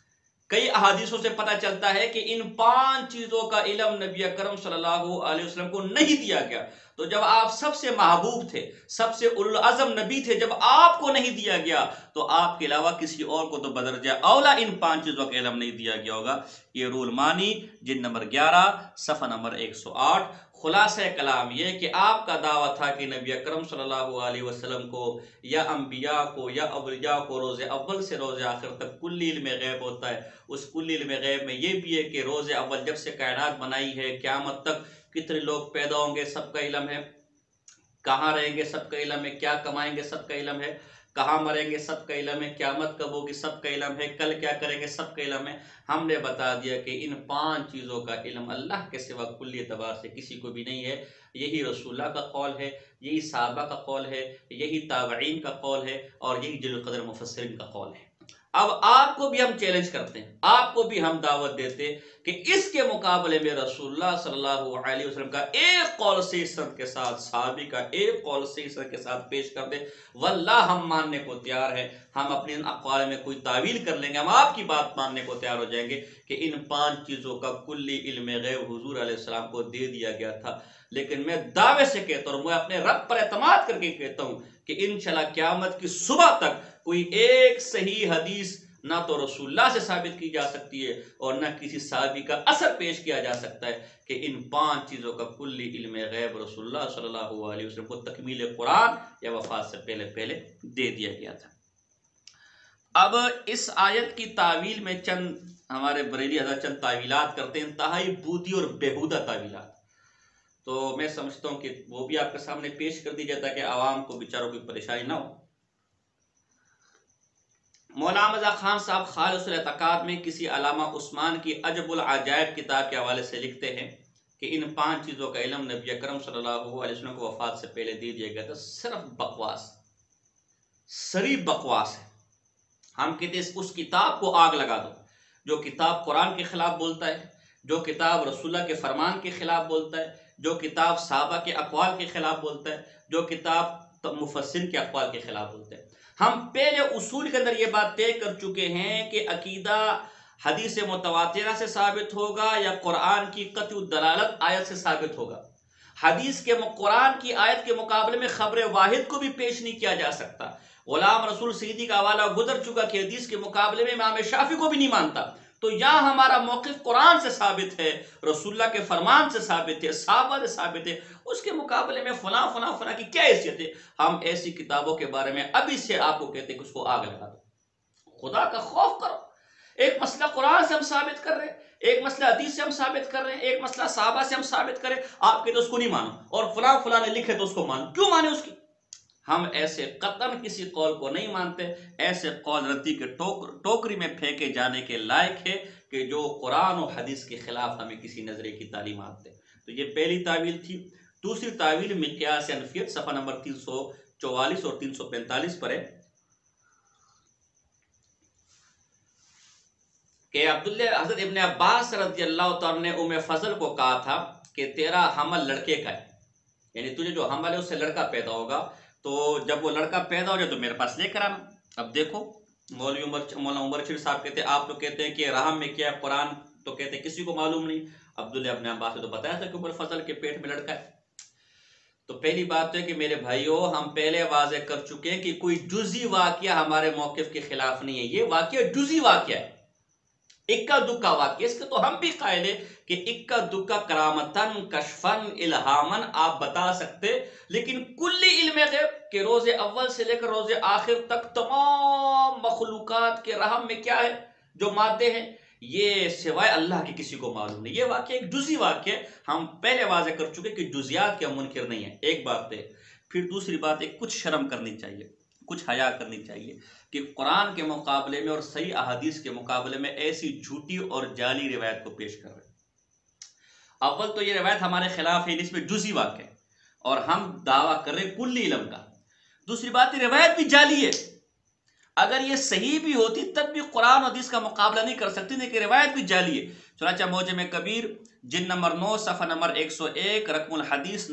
کئی احادیثوں سے پتہ چلتا ہے کہ ان 5 چیزوں کا علم نبی اکرم صلی اللہ علیہ وسلم کو نہیں دیا گیا، تو جب آپ سب سے محبوب تھے، سب سے اولو العزم نبی تھے، جب آپ کو نہیں دیا گیا تو آپ کے علاوہ کسی اور کو تو بدرجہ اولا ان 5 چیزوں کا علم نہیں دیا گیا ہوگا۔ یہ روح المعانی جلد نمبر 11 صفحہ نمبر 108۔ خلاصہ کلام یہ کہ آپ کا دعویٰ تھا کہ نبی اکرم صلی اللہ علیہ وسلم کو یا انبیاء کو یا اولیاء کو روز اول سے روز آخر تک کلی علم غیب ہوتا ہے۔ اس کلی علم غیب میں یہ بھی ہے کہ روز اول جب سے کائنات بنائی ہے قیامت تک کتنے لوگ پیدا ہوں گے سب کا علم ہے، کہاں رہیں گے سب کا علم ہے، کیا کمائیں گے سب کا علم ہے، کہاں مریں گے سب کا علم ہے، قیامت کب ہوگی سب کا علم ہے، کل کیا کریں گے سب کا علم ہے۔ ہم نے بتا دیا کہ ان 5 چیزوں کا علم اللہ کے سوا کلی اعتبار سے کسی کو بھی نہیں ہے۔ یہی رسول اللہ کا قول ہے، یہی صحابہ کا قول ہے، یہی تابعین کا قول ہے، اور یہی جلیل القدر مفسرین کا قول ہے۔ اب آپ کو بھی ہم چیلنج کرتے ہیں، آپ کو بھی ہم دعوت دیتے کہ اس کے مقابلے میں رسول اللہ صلی اللہ علیہ وسلم کا ایک قول صحیح سند کے ساتھ، صحابی کا ایک قول صحیح سند کے ساتھ پیش کر دیں، واللہ ہم ماننے کو تیار ہیں۔ ہم اپنے ان اقوال میں کوئی تعویل کر لیں گے، ہم آپ کی بات ماننے کو تیار ہو جائیں گے کہ ان 5 چیزوں کا کلی علم غیب حضور علیہ السلام کو دے دیا گیا تھا۔ لیکن میں دعوے سے کہتا ہوں، میں اپنے رب پر اعتماد کر کے کہتا ہوں کہ انشاءاللہ قیامت کی صبح تک کوئی ایک صحیح حدیث نہ تو رسول اللہ سے ثابت کی جا سکتی ہے اور نہ کسی صحابی کا اثر پیش کیا جا سکتا ہے کہ ان 5 چیزوں کا کلی علم غیب رسول اللہ صلی اللہ علیہ وسلم کو تکمیل قرآن یا وفات سے پہلے دے دیا گیا تھا۔ اب اس آیت کی تعویل میں چند ہمارے بریلی حضرات چند تعویلات کرتے ہیں، انتہائی بودی اور بیہودہ تعویلات۔ تو میں سمجھتا ہوں کہ وہ بھی آپ کے سامنے پیش کر دی جاتا ہے کہ عوام کو بیچاروں کی پریشانی نہ ہو۔ مولانا مرزا خان صاحب خالص الاعتقاد میں کسی علامہ عثمان کی عجب العجائب کتاب کے حوالے سے لکھتے ہیں کہ ان 5 چیزوں کا علم نبی اکرم صلی اللہ علیہ وسلم کو وفات سے پہلے دے دیا گیا تھا۔ صرف بکواس، صریح بکواس ہے۔ ہم کہتے ہیں اس کتاب کو آگ لگا دو۔ جو کتاب قرآن کے خلاف بولتا ہے، جو کتاب رسول اللہ کے فرمان کے خلاف بولتا ہے، جو کتاب صحابہ کے اقوال کے خلاف بولتا ہے، جو کتاب مفسرین کے اقوال کے خلاف بولتا ہے۔ ہم پہلے اصول کے اندر یہ بات طے کر چکے ہیں کہ عقیدہ حدیث متواترہ سے ثابت ہوگا یا قرآن کی قطعی دلالت آیت سے ثابت ہوگا۔ حدیث کے قرآن کی آیت کے مقابلے میں خبر واحد کو بھی پیش نہیں کیا جا سکتا۔ غلام رسول سیدی کا حوالہ گزر چکا کہ حدیث کے مقابلے میں امام شافعی کو بھی نہیں مانتا۔ تو یہاں ہمارا موقف قرآن سے ثابت ہے، رسول اللہ کے فرمان سے ثابت ہے، صحابہ سے ثابت ہے، اس کے مقابلے میں فلاں فلاں فلاں کی کیا حیثیت ہے؟ ہم ایسی کتابوں کے بارے میں ابھی سے آپ کو کہتے ہیں کہ اس کو آگ لگا دو۔ خدا کا خوف کرو۔ ایک مسئلہ قرآن سے ہم ثابت کر رہے ہیں، ایک مسئلہ حدیث سے ہم ثابت کر رہے ہیں، ایک مسئلہ صحابہ سے ہم ثابت کریں، آپ کہتے اس کو نہیں مانو، اور فلاں فلاں نے لکھے تو اس کو مانو۔ کیوں مانے اس کی؟ ہم ایسے قطعاً کسی قول کو نہیں مانتے۔ ایسے قول ردی کے ٹوکری میں پھینکے جانے کے لائق ہے کہ جو قرآن و حدیث کے خلاف ہمیں کسی نظریے کی تعلیمات دے۔ تو یہ پہلی تعویل تھی۔ دوسری تعویل مقیاس انفیت صفحہ نمبر 344 اور 345 پر ہے کہ حضرت ابن عباس رضی اللہ تعالیٰ نے ام فضل کو کہا تھا کہ تیرا حمل لڑکے کا ہے، یعنی تجھے جو حمل ہے اس سے لڑکا پیدا ہوگا، تو جب وہ لڑکا پیدا ہو جائے تو میرے پاس لے کر آنا۔ اب دیکھو مولانا عمر شریف صاحب کہتے ہیں آپ تو کہتے ہیں کہ رحم میں کیا ہے، قرآن تو کہتے ہیں کسی کو معلوم نہیں۔ عبداللہ ابن عباس نے تو بتایا تھا کہ عمر فضل کے پیٹ میں لڑکا ہے۔ تو پہلی بات تو ہے کہ میرے بھائیوں، ہم پہلے واضح کر چکے ہیں کہ کوئی جزئی واقعہ ہمارے موقف کے خلاف نہیں ہے۔ یہ واقعہ جزئی واقعہ ہے، اکا دکا واقعہ، اس کے تو ہم بھی قائل ہیں کہ اکا دکا کرامتن کشفن الہامن آپ بتا سکتے، لیکن کلی علم غیب کہ روز اول سے لے کر روز آخر تک تمام مخلوقات کے رحم میں کیا ہے، جو مادے ہیں، یہ سوائے اللہ کے کسی کو معلوم نہیں۔ یہ واقعہ ایک جزئی واقعہ ہے، ہم پہلے واضح کر چکے کہ جزیات کے منکر نہیں ہیں۔ ایک بات ہے۔ پھر دوسری بات ہے، کچھ شرم کرنی چاہیے، کچھ حیا کرنی چاہیے کہ قرآن کے مقابلے میں اور صحیح احادیث کے مقابلے میں ایسی جھوٹی اور جعلی روایت کو پیش کر رہے ہیں۔ اول تو یہ روایت ہمارے خلاف ہے، اس میں جزئی واقع ہے اور ہم دعویٰ کر رہے ہیں کلی علم کا۔ دوسری بات یہ روایت بھی جعلی ہے۔ اگر یہ صحیح بھی ہوتی تب بھی قرآن و حدیث کا مقابلہ نہیں کر سکتی، لیکن روایت بھی جعلی ہے۔ چنانچہ معجم کبیر جلد نمبر 9 صفحہ نمبر 101 رقم الحدیث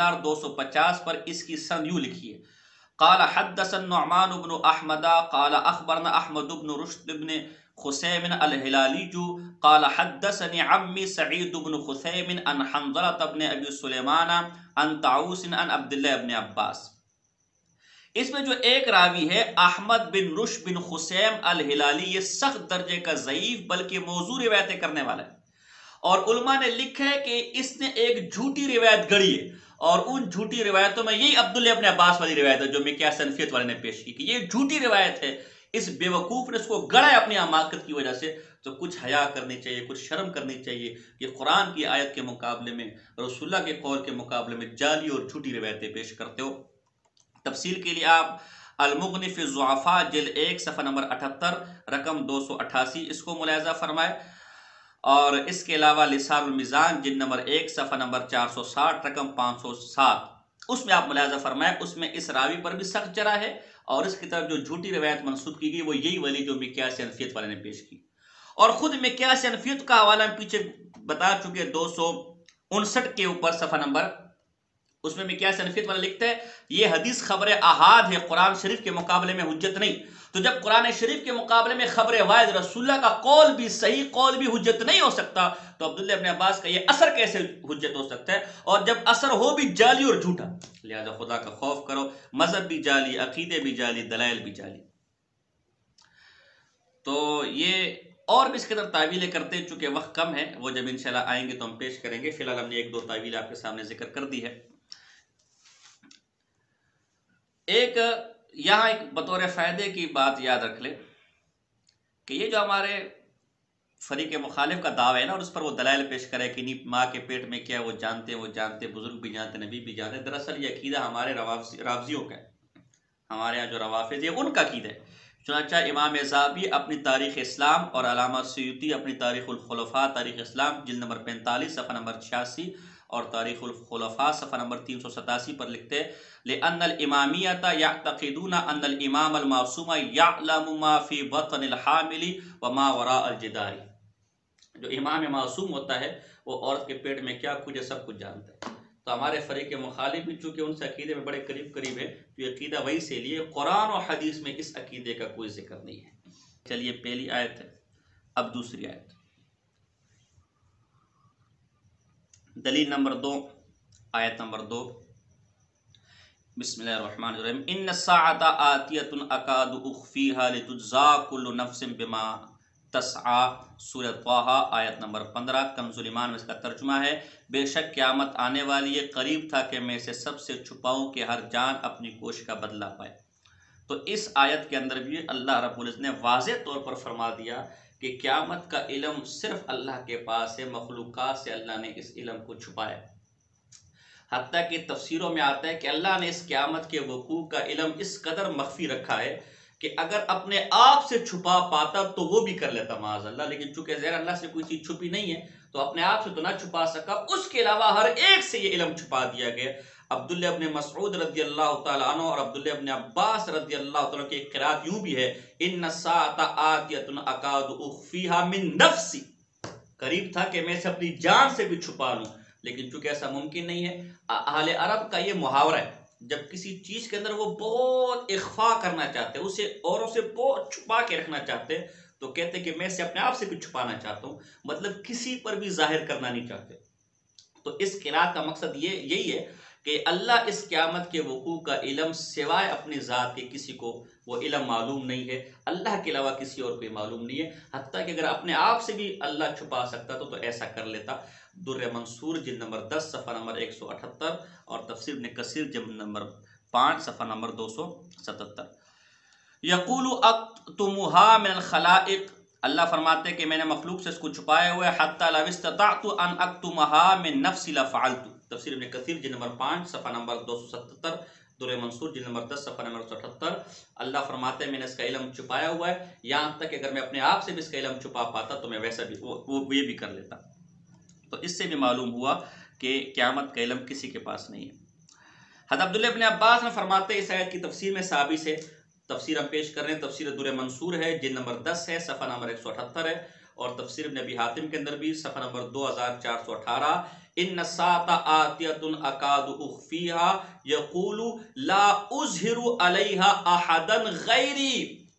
9250 پر اس کی سند یوں لکھی ہے: قال حدثنا النعمان بن احمد قال اخبرنا احمد بن رشد بن خثيم الهلالي قال حدثني عمي سعيد بن خثيم عن حنظلة بن ابي سليمان عن طاووس عن عبد الله بن عباس۔ اس میں جو ایک راوی ہے احمد بن رشد بن خثيم الهلالي، یہ سخت درجے کا ضعیف بلکہ موضوع روایتیں کرنے والا ہے، اور علماء نے لکھا ہے کہ اس نے ایک جھوٹی روایت گڑھی ہے، اور ان جھوٹی روایتوں میں یہی عبداللہ ابن عباس والی روایت ہے جو مقیاس انفیت والے نے پیش کی کہ یہ جھوٹی روایت ہے، اس بے وقوف نے اس کو گڑا ہے اپنی حماقت کی وجہ سے۔ تو کچھ حیا کرنی چاہیے، کچھ شرم کرنی چاہیے کہ قرآن کی آیت کے مقابلے میں، رسول اللہ کے قول کے مقابلے میں جعلی اور جھوٹی روایتیں پیش کرتے ہو۔ تفصیل کے لیے آپ المغنی فی الضعفاء جلد 1 صفحہ نمبر 78 رقم 288 اس کو ملاحظہ فرمائے، اور اس کے علاوہ لسان المیزان جلد نمبر 1 صفحہ نمبر 460 رقم 507 اس میں آپ ملاحظہ فرمائے، اس میں اس راوی پر بھی سخت جرح ہے، اور اس کی طرف جو جھوٹی روایت منسوب کی گئی وہ یہی والی جو مقیاس انفیت والے نے پیش کی، اور خود مقیاس انفیت کا حوالہ ہم پیچھے بتا چکے 259 کے اوپر صفحہ نمبر، اس میں مقیاس انفیت والا لکھتا ہے یہ حدیث خبر احاد ہے، قرآن شریف کے مقابلے میں حجت نہیں۔ تو جب قرآن شریف کے مقابلے میں خبر واحد رسول اللہ کا قول بھی، صحیح قول بھی حجت نہیں ہو سکتا، تو عبداللہ ابن عباس کا یہ اثر کیسے حجت ہو سکتا ہے؟ اور جب اثر ہو بھی جعلی اور جھوٹا، لہذا خدا کا خوف کرو، مذہب بھی جعلی، عقیدے بھی جعلی، دلائل بھی جعلی۔ تو یہ اور بھی اس کے اندر تعویلیں کرتے ہیں، چونکہ وقت کم ہے، وہ جب انشاءاللہ آئیں گے تو ہم پیش کریں گے۔ فی الحال ہم نے 1-2 تعویل آپ کے سامنے ذکر کر دی ہے۔ یہاں ایک بطور فائدے کی بات یاد رکھ لیں کہ یہ جو ہمارے فریق مخالف کا دعویٰ ہے نا، اور اس پر وہ دلائل پیش کرے کہ نہیں ماں کے پیٹ میں کیا، وہ جانتے بزرگ بھی جانتے، نبی بھی جانتے. دراصل یہ عقیدہ ہمارے رافضیوں کا ہے، ہمارے یہاں جو روافض ہے ان کا عقیدہ ہے. چنانچہ امام ذہبی اپنی تاریخ اسلام اور علامہ سیوطی اپنی تاریخ الخلفاء تاریخ اسلام جلد نمبر 45 صفحہ نمبر 86 اور تاریخ الخلفاء صفحہ نمبر 387 پر لکھتے ہیں لأن الامامیۃ یعتقدون ان الامام المعصوم یعلم ما فی بطن الحامل وما وراء الجدار. جو امام معصوم ہوتا ہے وہ عورت کے پیٹ میں کیا کچھ ہے سب کچھ جانتا ہے. تو ہمارے فریق مخالف بھی چونکہ ان سے عقیدے میں بڑے قریب ہے، تو یہ عقیدہ وہی سے لیے. قرآن و حدیث میں اس عقیدے کا کوئی ذکر نہیں ہے. چلیے پہلی آیت ہے، اب دوسری آیت. دلیل نمبر 2، آیت نمبر 2. بسم اللہ الرحمن الرحیم. ان الساعۃ آتیۃ اکاد اخفیھا لتجزا کل نفس بما تسعی. سورہ طٰہٰ آیت نمبر 15. کنز ایمان میں اس کا ترجمہ ہے بے شک قیامت آنے والی ہے، قریب تھا کہ میں اسے سب سے چھپاؤں کہ ہر جان اپنی کوشش کا بدلہ پائے. تو اس آیت کے اندر بھی اللہ رب العزت نے واضح طور پر فرما دیا کہ قیامت کا علم صرف اللہ کے پاس ہے، مخلوقات سے اللہ نے اس علم کو چھپایا. حتیٰ کہ تفسیروں میں آتا ہے کہ اللہ نے اس قیامت کے وقوع کا علم اس قدر مخفی رکھا ہے کہ اگر اپنے آپ سے چھپا پاتا تو وہ بھی کر لیتا معاذ اللہ، لیکن چونکہ ظاہر اللہ سے کوئی چیز چھپی نہیں ہے تو اپنے آپ سے تو نہ چھپا سکا، اس کے علاوہ ہر ایک سے یہ علم چھپا دیا گیا. عبداللہ ابن مسعود رضی اللہ تعالیٰ عنہ اور عبداللہ ابن عباس رضی اللہ تعالیٰ کی ایک قرات یوں بھی ہے ان الساعۃ آتیۃ اکاد اخفیھا من نفسی. قریب تھا کہ میں اسے اپنی جان سے بھی چھپا لوں، لیکن چونکہ ایسا ممکن نہیں ہے. اہل عرب کا یہ محاورہ ہے، جب کسی چیز کے اندر وہ بہت اخفا کرنا چاہتے، اسے اوروں سے بہت چھپا کے رکھنا چاہتے، تو کہتے کہ میں اسے اپنے آپ سے بھی چھپانا چاہتا ہوں، مطلب کسی پر بھی ظاہر کرنا نہیں چاہتے. تو اس قرات کا مقصد یہی ہے کہ اللہ اس قیامت کے وقوع کا علم سوائے اپنی ذات کے کسی کو وہ علم معلوم نہیں ہے، اللہ کے علاوہ کسی اور کو معلوم نہیں ہے. حتیٰ کہ اگر اپنے آپ سے بھی اللہ چھپا سکتا تو ایسا کر لیتا. در منصور جلد نمبر 10 صفحہ نمبر 178 اور تفسیر ابن کثیر جلد نمبر 5 صفحہ نمبر 277. یقول اکتمھا من الخلائق. اللہ فرماتے ہیں کہ میں نے مخلوق سے اس کو چھپائے ہوئے حتی لو استطعت ان اکتمھا من نفسی لفعلت. تفسیر ابن کثیر جلد نمبر 5 صفحہ نمبر 277، در منصور جلد نمبر 10 صفحہ نمبر 178. اللہ فرماتے ہیں میں نے اس کا علم چھپایا ہوا ہے، یہاں تک کہ اگر میں اپنے آپ سے بھی اس کا علم چھپا پاتا تو میں ویسا بھی وہ یہ بھی کر لیتا. تو اس سے بھی معلوم ہوا کہ قیامت کا علم کسی کے پاس نہیں ہے. حضرت عبداللہ ابن عباس نے فرماتے ہیں اس آیت کی تفسیر میں صحابی سے تفسیر ہم پیش کر رہے ہیں. تفسیر در منصور ہے جلد نمبر 10 ہے صفحہ نمبر 178 ہے، اور تفسیر ابن ابی حاتم کے اندر بھی صفحہ نمبر 2418. ان الساعۃ آتیۃ اکاد اخفیھا یقول لا اظہر علیہا احدا غیری.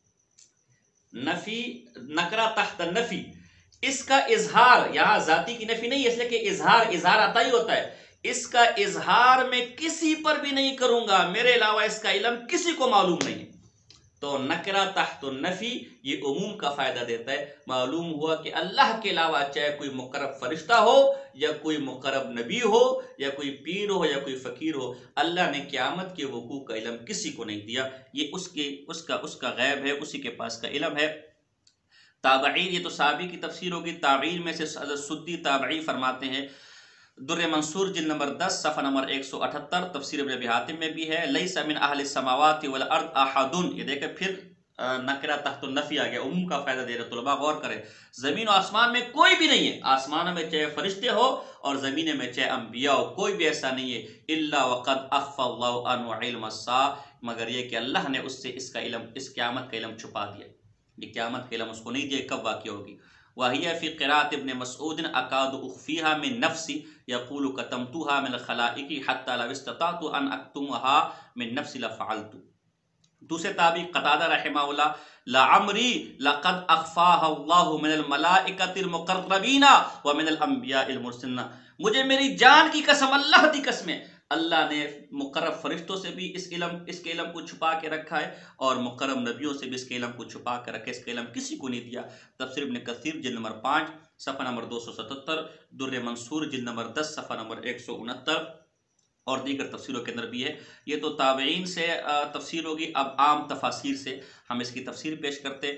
نفی نکرہ تحت نفی، اس کا اظہار یہاں ذاتی کی نفی نہیں ہے، اس لیے کہ اظہار آتا ہی ہوتا ہے. اس کا اظہار میں کسی پر بھی نہیں کروں گا، میرے علاوہ اس کا علم کسی کو معلوم نہیں ہے. تو نکرہ تحت النفی یہ عموم کا فائدہ دیتا ہے. معلوم ہوا کہ اللہ کے علاوہ چاہے کوئی مقرب فرشتہ ہو یا کوئی مقرب نبی ہو یا کوئی پیر ہو یا کوئی فقیر ہو، اللہ نے قیامت کے وقوع کا علم کسی کو نہیں دیا. یہ اس کا غیب ہے، اسی کے پاس کا علم ہے. تابعین، یہ تو صحابی کی تفسیر ہوگی. تابعین میں سے حضرت سدی تابعی فرماتے ہیں در منصور جلد نمبر 10 صفحہ نمبر 178، تفسیر ابن ابی حاتم میں بھی ہے لیس من اہل السماوات والارض احد. یہ دیکھیں پھر نکرہ تحت النفی آ گیا، عموم کا فائدہ دے رہے. طلباء غور کریں، زمین و آسمان میں کوئی بھی نہیں ہے، آسمانوں میں چاہے فرشتے ہو اور زمینیں میں چاہے انبیاء ہو، کوئی بھی ایسا نہیں ہے. الا وقد اخفى الله عنه علم الساعة، مگر یہ کہ اللہ نے اس سے اس کا علم، اس قیامت کا علم چھپا دیا. یہ قیامت کا علم اس کو نہیں دیا کب واقع ہوگی. وَهِيَ فِي قِرَاءَةِ ابن مسعود اکاد اخفیھا من نفسی یقول کتمتھا من الخلائق حتی لو استطعت ان اکتمھا من نفسی لفعلت. دوسرے تابعی قتادہ رحمہ اللہ لعمری لقد اخفاها اللہ من الملائکۃ المقربین ومن الانبیاء المرسلین. مجھے میری جان کی قسم، اللہ کی قسم ہے، اللہ نے مقرب فرشتوں سے بھی اس کے علم کو چھپا کے رکھا ہے اور مقرب نبیوں سے بھی اس کے علم کو چھپا کے رکھا ہے. اس کا علم کسی کو نہیں دیا. تفسیر ابن کثیر جلد نمبر 5 صفحہ نمبر 277، در منصور جلد نمبر 10 صفحہ نمبر 169 اور دیگر تفسیروں کے اندر بھی ہے. یہ تو تابعین سے تفسیر ہوگی. اب عام تفاسیر سے ہم اس کی تفسیر پیش کرتے.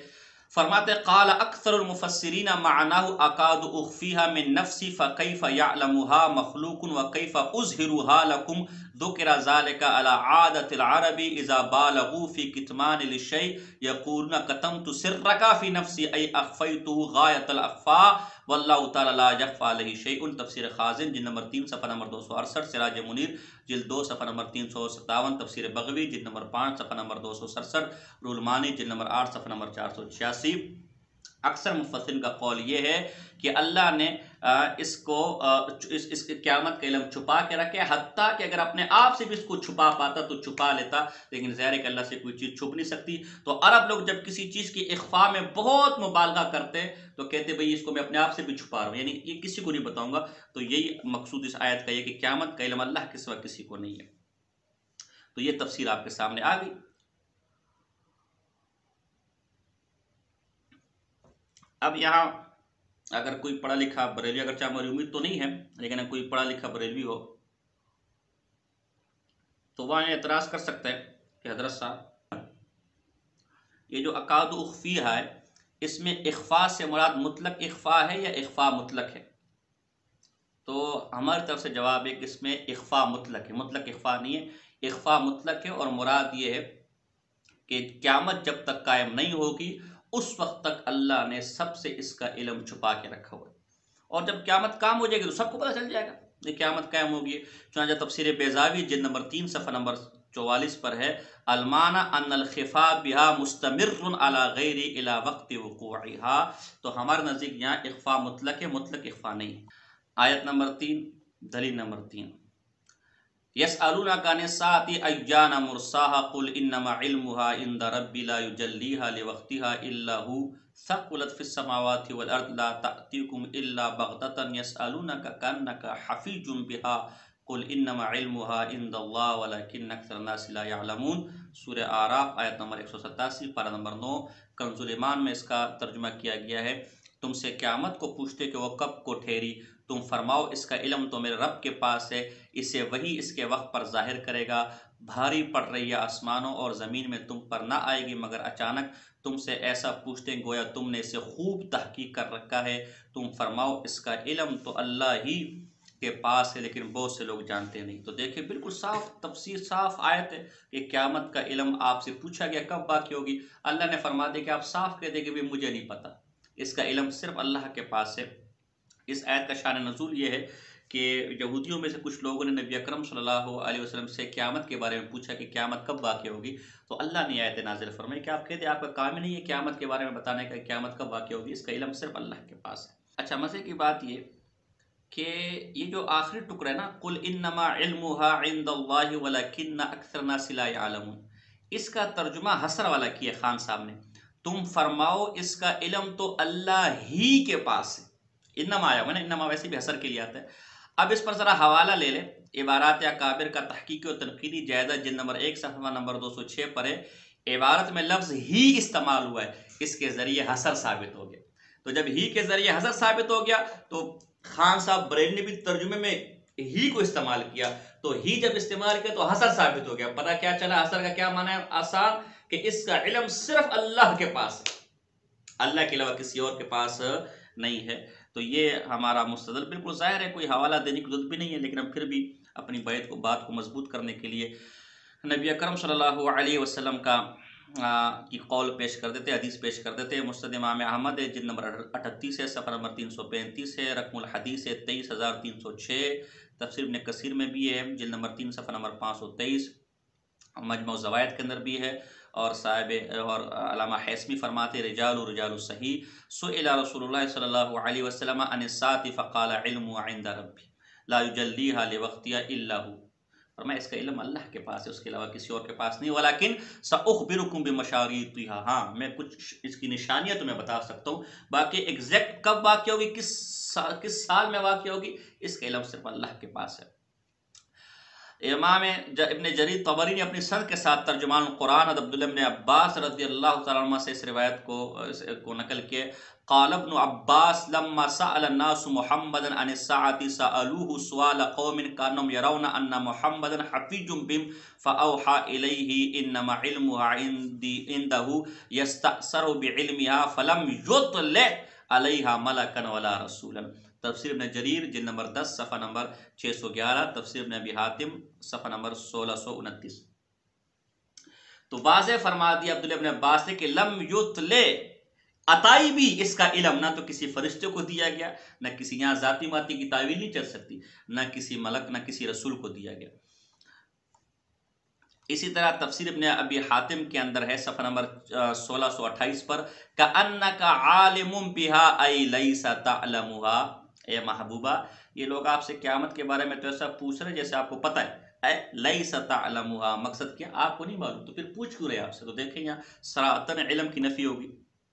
فرماتے قال اکثر المفسرین معناہ اکاد اخفیها من نفسی فکیف یعلمها مخلوق وکیف اظہرها لکم ذکر ذلك على عادة العرب اذا بالغوا في کتمان للشیء یقولون کتمت سرک فی نفسی ای اخفیته غایت الاخفاء واللہ تعالی لا یخفی علیہ شیء. تفسیر خازن جلد نمبر 3 صفحہ نمبر 268، سراج منیر جلد 2 صفحہ نمبر 357، تفسیر بغوی جلد نمبر 5 صفحہ نمبر 267، رول مانی جلد نمبر 8 صفحہ نمبر 486. اکثر مفسرین کا قول یہ ہے کہ اللہ نے اس کو اس قیامت کا علم چھپا کے رکھے، حتیٰ کہ اگر اپنے آپ سے بھی اس کو چھپا پاتا تو چھپا لیتا، لیکن ظاہر ہے کہ اللہ سے کوئی چیز چھپ نہیں سکتی. تو عرب لوگ جب کسی چیز کی اخفاء میں بہت مبالغہ کرتے تو کہتے بھئی اس کو میں اپنے آپ سے بھی چھپا رہا ہوں، یعنی یہ کسی کو نہیں بتاؤں گا. تو یہی مقصود اس آیت کا یہ کہ قیامت کا علم اللہ کے سوا کسی کو نہیں ہے. تو یہ تفسیر آپ کے سامنے آ گئی. اب یہاں اگر کوئی پڑھا لکھا بریلوی، اگرچہ ہماری امید تو نہیں ہے لیکن اگر کوئی پڑھا لکھا بریلوی ہو تو وہاں اعتراض کر سکتا ہے کہ حضرت صاحب یہ جو اکاد اخفی ہے اس میں اخفاء سے مراد مطلق اخفاء ہے یا اخفاء مطلق ہے؟ تو ہماری طرف سے جواب ہے کہ اس میں اخفاء مطلق ہے، مطلق اخفاء نہیں ہے، اخفاء مطلق ہے. اور مراد یہ ہے کہ قیامت جب تک قائم نہیں ہوگی اس وقت تک اللہ نے سب سے اس کا علم چھپا کے رکھا ہوا ہے، اور جب قیامت قائم ہو جائے گی تو سب کو پتہ چل جائے گا یہ قیامت قائم ہوگی. چنانچہ تفسیر بیضاوی جلد نمبر 3 صفحہ نمبر 44 پر ہے المعنى ان الخفاء بها مستمر على غیر الى وقت وقوعها. تو ہمارے نزدیک یہاں اخفاء مطلق ہے، مطلق اخفاء نہیں. آیت نمبر 3، دلیل نمبر 3، یسألونک عن الساعة ایان مرساها قل انما علمها عند ربی لا یجلیها لوقتها الا هو ثقلت في السماوات والارض لا تأتيكم الا بغتة یسألونک کأنک حفیظ بها قل انما علمها عند اللہ ولكن اکثر الناس لا يعلمون. سورہ اعراف آیت نمبر 187، پارہ نمبر 9. کنز الایمان میں اس کا ترجمہ کیا گیا ہے تم سے قیامت کو پوچھتے کہ وہ کب کو ٹھہری، تم فرماؤ اس کا علم تو میرے رب کے پاس ہے، اسے وہی اس کے وقت پر ظاہر کرے گا. بھاری پڑ رہی ہے آسمانوں اور زمین میں تم پر نہ آئے گی مگر اچانک. تم سے ایسا پوچھتے ہیں گویا تم نے اسے خوب تحقیق کر رکھا ہے، تم فرماؤ اس کا علم تو اللہ ہی کے پاس ہے لیکن بہت سے لوگ جانتے نہیں. تو دیکھیں بالکل صاف تفسیر، صاف آیت ہے کہ قیامت کا علم آپ سے پوچھا گیا کب واقع ہوگی، اللہ نے فرما دیا کہ آپ صاف کہہ دیں کہ مجھے نہیں پتا، اس کا علم صرف اللہ کے پاس ہے. اس آیت کا شان نزول یہ ہے کہ یہودیوں میں سے کچھ لوگوں نے نبی اکرم صلی اللہ علیہ وسلم سے قیامت کے بارے میں پوچھا کہ قیامت کب واقع ہوگی، تو اللہ نے آیت نازل فرمائی کہ آپ کہتے ہیں آپ کا کام ہی نہیں ہے قیامت کے بارے میں بتانے کا قیامت کب واقع ہوگی، اس کا علم صرف اللہ کے پاس ہے. اچھا مزے کی بات یہ کہ یہ جو آخری ٹکڑا ہے نا قل انما علمها عند اللہ ولکن اکثر الناس لا يعلمون، اس کا ترجمہ حسر والا کیا خان صاحب نے. تم فرماؤ اس کا علم تو اللہ ہی کے پاس ہے. انما آیا ہوا نا، انما ویسے بھی حسر کے لیے آتا ہے. اب اس پر ذرا حوالہ لے لیں، عبارات اکابر کا تحقیقی و تنقیدی جائزہ جلد نمبر 1 صفحہ نمبر 206 پر ہے. عبارت میں لفظ ہی استعمال ہوا ہے، اس کے ذریعے حسر ثابت ہو گیا. تو جب ہی کے ذریعے حسر ثابت ہو گیا تو خان صاحب بریلوی نے بھی ترجمے میں ہی کو استعمال کیا، تو ہی جب استعمال کیا تو حسر ثابت ہو گیا. پتہ کیا چلا حسر کا کیا معنی ہے؟ آسان، کہ اس کا علم صرف اللہ کے پاس ہے، اللہ کے علاوہ کسی اور کے پاس نہیں ہے. تو یہ ہمارا مستدل بالکل ظاہر ہے، کوئی حوالہ دینے کی ضرورت بھی نہیں ہے، لیکن ہم پھر بھی اپنی بات کو مضبوط کرنے کے لیے نبی اکرم صلی اللہ علیہ وسلم کی قول پیش کر دیتے، حدیث پیش کر دیتے. مسند امام احمد ہے، جلد نمبر 38 ہے، صفحہ نمبر 335 ہے، رقم الحدیث ہے 23306. تفسیر ابن کثیر میں بھی ہے، جلد نمبر 3 صفحہ نمبر 523. مجمع الزوائد کے اندر بھی ہے. اور صاحب اور علامہ حیثمی فرماتے رجال صحیح سئل رسول اللہ صلی اللہ علیہ وسلم عن الساعة فقال علم عند ربی لا یجلیها لوقتها الا هو. فرمایا اس کا علم اللہ کے پاس ہے، اس کے علاوہ کسی اور کے پاس نہیں. ولیکن سأخبرکم بمشاریطها، ہاں میں کچھ اس کی نشانیاں تمہیں بتا سکتا ہوں، باقی ایگزیکٹ کب واقع ہوگی، کس سال میں واقع ہوگی، اس کا علم صرف اللہ کے پاس ہے. امام ابن جریر طبری نے اپنی سند کے ساتھ ترجمان القرآن عبداللہ بن عباس رضی اللہ تعالیٰ عنہ سے اس روایت کو نقل کیے. قال ابن عباس لما سأل الناس محمدا عن الساعة سألوه سؤال قوم كانوا يرون أن محمدا حفيظ بهم فأوحى إليه إنما علمها عنده يستأثر بعلمها فلم يطلع عليها ملكا ولا رسولا. تفسیر ابن جریر جلد نمبر 10 صفحہ نمبر 611، تفسیر ابن ابی حاتم صفحہ نمبر 1629. تو واضح فرما دیا عبداللہ ابن عباس نے کہ لم یطلع، عطائی بھی اس کا علم نہ تو کسی فرشتے کو دیا گیا، نہ کسی، یہاں ذاتی ماتی کی تعویل نہیں چل سکتی، نہ کسی ملک نہ کسی رسول کو دیا گیا. اسی طرح تفسیر ابن ابی حاتم کے اندر ہے صفحہ نمبر 1628 پر کأنک عالم بها ای لیس تعلمها. اے محبوبہ، یہ لوگ آپ سے قیامت کے بارے میں تو ایسا پوچھ رہے جیسے آپ کو پتہ ہے. اے لیس تعلمها، مقصد کیا؟ آپ کو نہیں معلوم، تو پھر پوچھ کیوں رہے آپ سے؟ تو دیکھیں یہاں صراحتاً علم کی نفی ہوگی.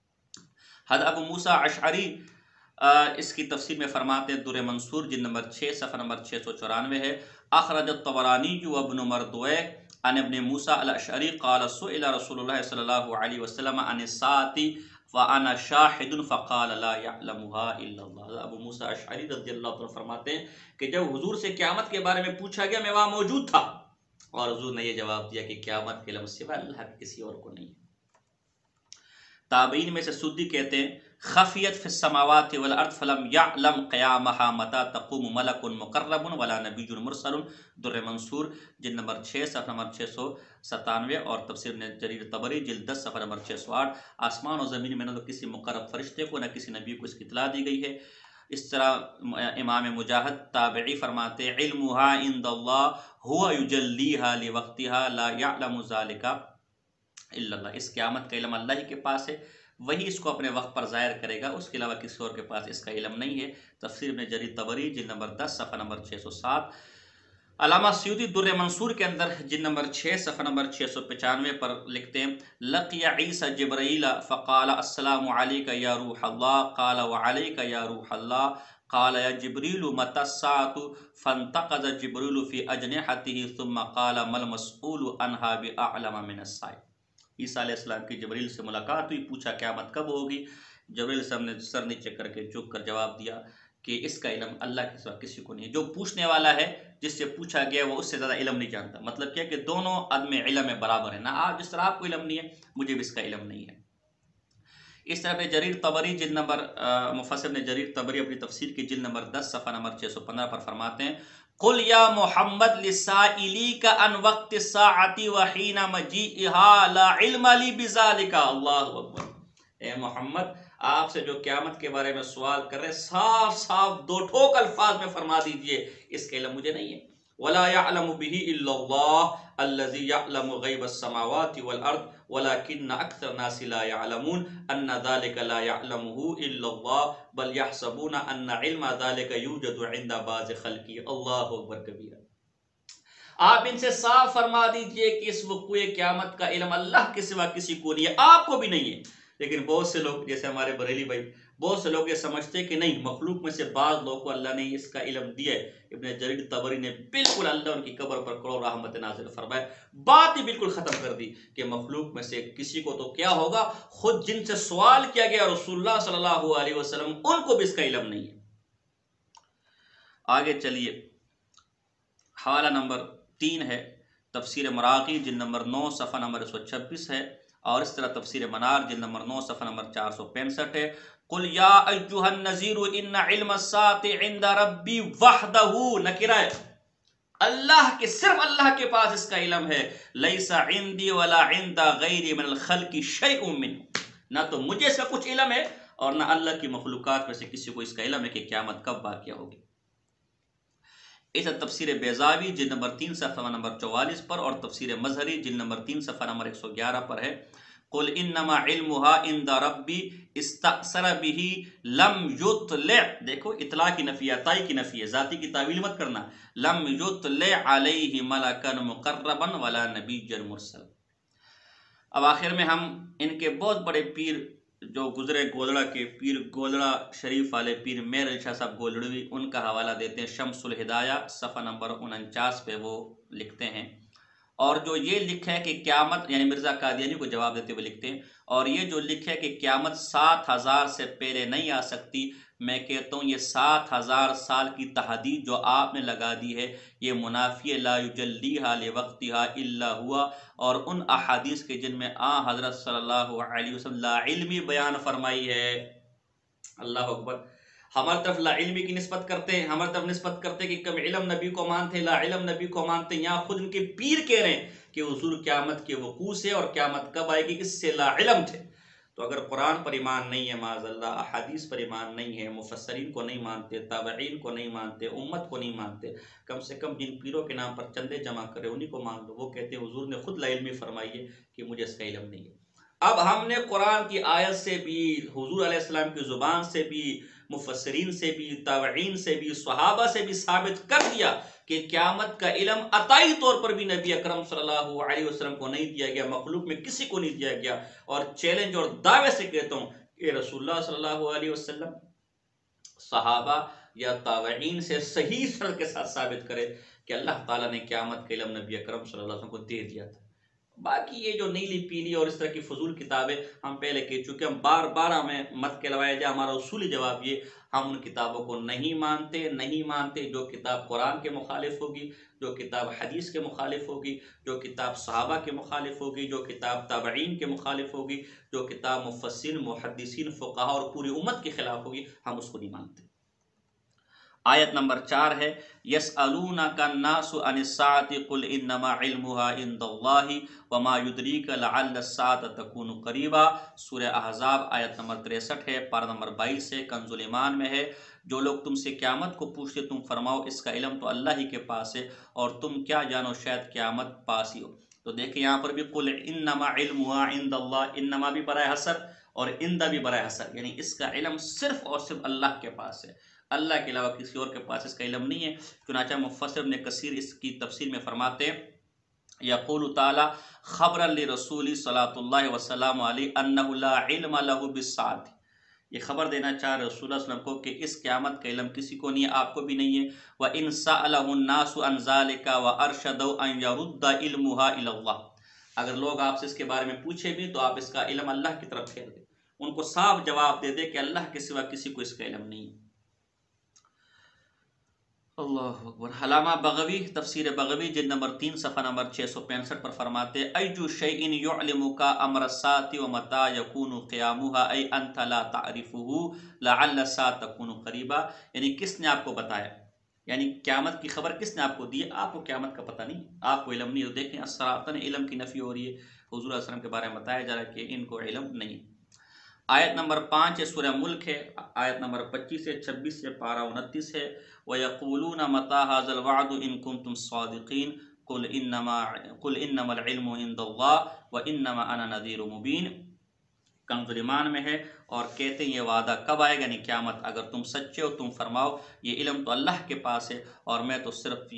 حضرت ابو موسیٰ اشعری اس کی تفسیر میں فرماتے ہیں، در منصور جلد نمبر 6 صفحہ نمبر 694 ہے، اخرج الطبرانی وابن مردویہ عن ابن موسیٰ الاشعری قال سئل رسول اللہ صلی اللہ علیہ وسلم عن الساعة وانا شاہد فقال لا يعلمها الا اللہ. ابو موسیٰ اشعری رضی اللہ عنہ فرماتے ہیں کہ جب حضور سے قیامت کے بارے میں پوچھا گیا، میں وہاں موجود تھا، اور حضور نے یہ جواب دیا کہ قیامت کے علم سوائے اللہ کے کسی اور کو نہیں. تابعین میں سے سدی کہتے ہیں خفیت فی السماوات والارض فلم یعلم قیامها متى تقوم ملک مقرب ولا نبی مرسل. در منصور جلد نمبر 6 صفحہ نمبر 697 اور تفسیر ابن جریر طبری جلد 10 صفحہ نمبر 608. آسمان و زمین میں نہ تو کسی مقرب فرشتے کو نہ کسی نبی کو اس کی اطلاع دی گئی ہے. اس طرح امام مجاہد تابعی فرماتے علمها عند اللہ هو یجلیها لوقتها لا يعلم ذلك الا اللہ. اس قیامت کا علم اللہ ہی کے پاس ہے، وہی اس کو اپنے وقت پر ظاہر کرے گا، اس کے علاوہ کسی اور کے پاس اس کا علم نہیں ہے. تفسیر ابن جریر طبری جلد نمبر 10 صفحہ نمبر 607. علامہ سیوطی در منصور کے اندر جلد نمبر 6 صفحہ نمبر 695 پر لکھتے ہیں لقی عیسی جبرائیل فقال السلام علیک یا روح اللہ قال وعلیک یا روح اللہ قال یا جبریل متی الساعة فانتقض جبریل فی اجنحته ثم قال ما المسئول عنها باعلم من السائل. عیسیٰ علیہ السلام کی جبریل سے ملاقات ہوئی، پوچھا قیامت کب ہوگی؟ جبریل صاحب نے سر نیچے کر کے جھک کر جواب دیا کہ اس کا علم اللہ کے سوا کسی کو نہیں ہے. جو پوچھنے والا ہے، جس سے پوچھا گیا، وہ اس سے زیادہ علم نہیں جانتا. مطلب کیا کہ دونوں عدم علم میں برابر ہیں، نہ آپ جس طرح آپ کو علم نہیں ہے، مجھے بھی اس کا علم نہیں ہے. اس طرح پہ جریر طبری جلد نمبر مفسر نے جریر طبری اپنی تفسیر کی جلد نمبر 10 صفحہ نمبر 615 پر فرماتے ہیں قل یا محمد لسائلیک عن وقت الساعة وحین مجیئها لا علم لی بذالک. اللہ اکبر. اے محمد، آپ سے جو قیامت کے بارے میں سوال کر رہے، صاف صاف دو ٹھوک الفاظ میں فرما دیجئے اس کا علم مجھے نہیں ہے. ولا يعلم به الا الله الذي يعلم غيب السماوات والارض ولكن اكثر الناس لا يعلمون ان ذلك لا يعلمه الا الله بل يحسبون ان علم ذلك يوجد عند بعض خلقه. اللہ اکبر کبیرہ. آپ ان سے صاف فرما دیجئے کہ اس وقوع قیامت کا علم اللہ کے سوا کسی کو نہیں ہے، آپ کو بھی نہیں ہے. لیکن بہت سے لوگ جیسے ہمارے بریلی بھائی، بہت سے لوگ یہ سمجھتے کہ نہیں، مخلوق میں سے بعض لوگوں کو اللہ نے اس کا علم دیا ہے. ابن جریر طبری نے بالکل اللہ ان کی قبر پر کروڑ رحمت نازل فرمائے، بات ہی بالکل ختم کر دی کہ مخلوق میں سے کسی کو تو کیا ہوگا، خود جن سے سوال کیا گیا رسول اللہ صلی اللہ علیہ وسلم، ان کو بھی اس کا علم نہیں ہے. آگے چلیے، حوالہ نمبر 3 ہے تفسیر مراغی جلد نمبر 9 صفحہ نمبر 126 ہے، اور اس طرح تفسیر منار جلد نمبر 9 صفحہ نمبر 465 ہے. قل یا ایھا النذیر ان علم الساعة عند ربی وحدہ، نکرہ ہے، اللہ کے، صرف اللہ کے پاس اس کا علم ہے. لیس عندی ولا عند غیری من الخلق شیء منہ، نہ تو مجھے اس کا کچھ علم ہے اور نہ اللہ کی مخلوقات میں سے کسی کو اس کا علم ہے کہ قیامت کب واقع ہوگی. اس تفسیر بیضاوی جلد نمبر 3 صفحہ نمبر 44 پر اور تفسیر مظہری جلد نمبر 3 صفحہ نمبر 111 پر ہے قل انما علمها عند ربی استأثر به لم یطلع. دیکھو اطلاع کی نفی، عطائی کی نفی ہے، ذاتی کی تعویل مت کرنا. لم یطلع علیہ ملکا مقربا ولا نبی مرسل. اب آخر میں ہم ان کے بہت بڑے پیر جو گزرے گولڑا کے، پیر گولڑا شریف والے پیر میر علی شاہ صاحب گولڑوی، ان کا حوالہ دیتے ہیں. شمس الہدایہ صفحہ نمبر 49 پہ وہ لکھتے ہیں اور جو یہ لکھا ہے کہ قیامت، یعنی مرزا قادیانی کو جواب دیتے ہوئے لکھتے ہیں، اور یہ جو لکھا ہے کہ قیامت 7000 سے پہلے نہیں آ سکتی، میں کہتا ہوں یہ 7000 سال کی تحدید جو آپ نے لگا دی ہے یہ منافی لا یجلیہا لوقتہا الا ہوا، اور ان احادیث کے جن میں حضرت صلی اللہ علیہ وسلم لا علمی بیان فرمائی ہے۔ اللہ اکبر۔ ہماری طرف لا علمی کی نسبت کرتے ہیں، ہماری طرف نسبت کرتے ہیں کہ کم علم نبی کو مانتے، لا علم نبی کو مانتے، یہاں خود ان کے پیر کہہ رہے ہیں کہ حضور قیامت کے وقوع سے اور قیامت کب آئے گی اس سے لا علم تھے۔ تو اگر قرآن پر ایمان نہیں ہے معاذ اللہ، احادیث پر ایمان نہیں ہے، مفسرین کو نہیں مانتے، تابعین کو نہیں مانتے، امت کو نہیں مانتے، کم سے کم جن پیروں کے نام پر چندے جمع کرے انہی کو مان لو۔ وہ کہتے ہیں حضور نے خود لا علمی فرمائی ہے کہ مجھے اس کا علم نہیں ہے۔ اب ہم نے قرآن کی آیت سے بھی، حضور علیہ السلام کی زبان سے بھی، مفسرین سے بھی، تابعین سے بھی، صحابہ سے بھی ثابت کر دیا کہ قیامت کا علم عطائی طور پر بھی نبی اکرم صلی اللہ علیہ وسلم کو نہیں دیا گیا، مخلوق میں کسی کو نہیں دیا گیا۔ اور چیلنج اور دعوے سے کہتا ہوں کہ رسول اللہ صلی اللہ علیہ وسلم، صحابہ یا تابعین سے صحیح سند کے ساتھ ثابت کرے کہ اللہ تعالیٰ نے قیامت کا علم نبی اکرم صلی اللہ علیہ وسلم کو دے دیا تھا۔ باقی یہ جو نیلی پیلی اور اس طرح کی فضول کتابیں ہم پہلے کہہ چکے، ہم بار بار ہمیں مت کہلوایا جائے، ہمارا اصولی جواب یہ، ہم ان کتابوں کو نہیں مانتے۔ جو کتاب قرآن کے مخالف ہوگی، جو کتاب حدیث کے مخالف ہوگی، جو کتاب صحابہ کے مخالف ہوگی، جو کتاب تابعین کے مخالف ہوگی، جو کتاب مفسرین، محدثین، فقہاء اور پوری امت کے خلاف ہوگی، ہم اس کو نہیں مانتے۔ آیت نمبر 4 ہے یسألونک الناس عن الساعة قل انما علمها عند اللہ وما يدریک لعل الساعة تکون قریبا۔ سورہ احزاب آیت نمبر 63 ہے، پارہ نمبر 22 ہے، کنز الایمان میں ہے۔ جو لوگ تم سے قیامت کو پوچھتے تم فرماؤ اس کا علم تو اللہ ہی کے پاس ہے، اور تم کیا جانو شاید قیامت پاس ہی ہو۔ تو دیکھیں یہاں پر بھی قل انما علمها عند اللہ، انما بھی برائے حصر اور عند بھی برائے حصر، یعنی اس کا علم صرف اور صرف اللہ کے پاس ہے، اللہ کے علاوہ کسی اور کے پاس اس کا علم نہیں ہے۔ چنانچہ مفسر ابن کثیر اس کی تفسیر میں فرماتے ہیں یقول تعالی خبرا لرسول صلاۃ اللہ وسلام علیہ انہ لا علم له بالساعۃ، یہ خبر دینا چاہ رہے رسول اللہ صلی اللہ علیہ وسلم کو کہ اس قیامت کا علم کسی کو نہیں ہے، آپ کو بھی نہیں ہے۔ وَإِن سَأَلَهُ النَّاسُ عَنْ ذَلِكَ وَأَرْشَدَوْا أَنْ يَرُدَّ عِلْمُهَا إِلَى اللَّهِ، اگر لوگ آپ سے اس کے بارے میں پوچھے بھی تو آپ اس کا علم اللہ کی طرف پھیر دیں، ان کو صاف جواب دے دے کہ اللہ کے سوا کسی کو اس کا علم نہیں ہے۔ اللہ اکبر۔ علامہ بغوی تفسیر بغوی جلد نمبر 3 صفحہ نمبر 665 پر فرماتے ایجو شیء یعلمک امر الساعۃ ومتى یکون قیامها ای انت لا تعرفه لعل الساعۃ تکون قریبا، یعنی کس نے آپ کو بتایا، یعنی قیامت کی خبر کس نے آپ کو دی، آپ کو قیامت کا پتہ نہیں، آپ کو علم نہیں۔ تو دیکھیں صراحتاً علم کی نفی ہو رہی ہے، حضور صلی اللہ علیہ وسلم کے بارے میں بتایا جا رہا ہے کہ ان کو علم نہیں۔ آیت نمبر 5 ہے، سورہ ملک ہے، آیت نمبر 25 سے 26 سے پارہ 29 ہے، وَيَقُولُونَ مَتَى هَذَا الْوَعْدُ إِن كُنتُمْ صَادِقِينَ قُلْ إِنَّمَا الْعِلْمُ عِندَ اللَّهِ وَإِنَّمَا أَنَا نَذِيرٌ مُبِينٌ، کنز الایمان میں ہے۔ اور کہتے ہیں یہ وعدہ کب آئے گا، یعنی قیامت، اگر تم سچے ہو تم فرماؤ یہ علم تو اللہ کے پاس ہے اور میں تو صرف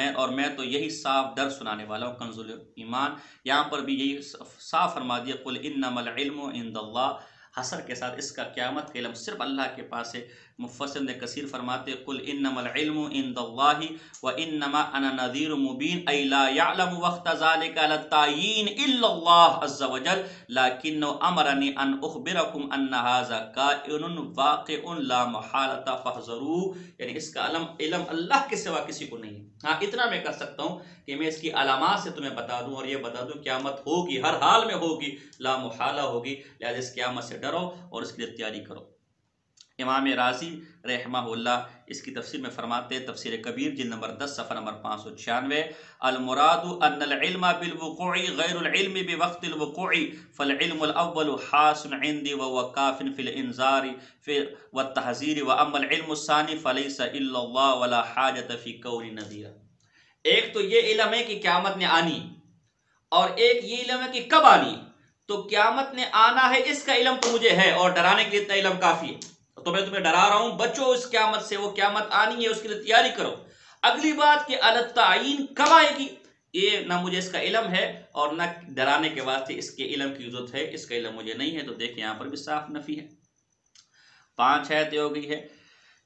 یہی صاف ڈر سنانے والا ہوں، کنز الایمان۔ یہاں پر بھی یہی صاف فرما دیا قُلْ إِنَّمَا الْعِلْمُ عِندَ اللَّهِ، حسر کے ساتھ اس کا قیامت کا علم صرف اللہ کے پاس ہے۔ مفسر ابن کثیر فرماتے قل انما العلم عند اللہ وانما انا نذیر مبین، ای لا یعلم وقت ذلك للتعیین الا اللہ عز وجل لیکنہ امرنی ان اخبرکم ان هذا کائن واقع لا محالۃ فاحذروا، یعنی اس کا علم اللہ کے سوا کسی کو نہیں ہے۔ ہاں اتنا میں کر سکتا ہوں کہ میں اس کی علامات سے تمہیں بتا دوں اور یہ بتا دوں قیامت ہوگی، ہر حال میں ہوگی، لا محالہ ہوگی، لہذا اس قیامت سے ڈرو اور اس کے لیے تیاری کرو۔ امام رازی رحمہ اللہ اس کی تفسیر میں فرماتے ہیں، تفسیر کبیر جلد نمبر 10 صفحہ نمبر 596، المراد ان العلم بالوقوع غیر العلم بوقت الوقوع، فالعلم الاول حاصل عندي وهو كاف في الانذار والتحذير، واما العلم الثاني فليس الا الله ولا حاجة في كون نذيرا۔ ایک تو یہ علم ہے کہ قیامت نے آنی، اور ایک یہ علم ہے کہ کب آنی۔ تو قیامت نے آنا ہے اس کا علم تو مجھے ہے، اور ڈرانے کے لیے اتنا علم کافی ہے، تو میں تمہیں ڈرا رہا ہوں بچو اس قیامت سے، وہ قیامت آنی ہے، اس کے لیے تیاری کرو۔ اگلی بات کہ التعین کب آئے گی، یہ نہ مجھے اس کا علم ہے اور نہ ڈرانے کے واسطے اس کے علم کی ضرورت ہے، اس کا علم مجھے نہیں ہے۔ تو دیکھیں یہاں پر بھی صاف نفی ہے۔ 5 آیتیں ہو گئی ہے۔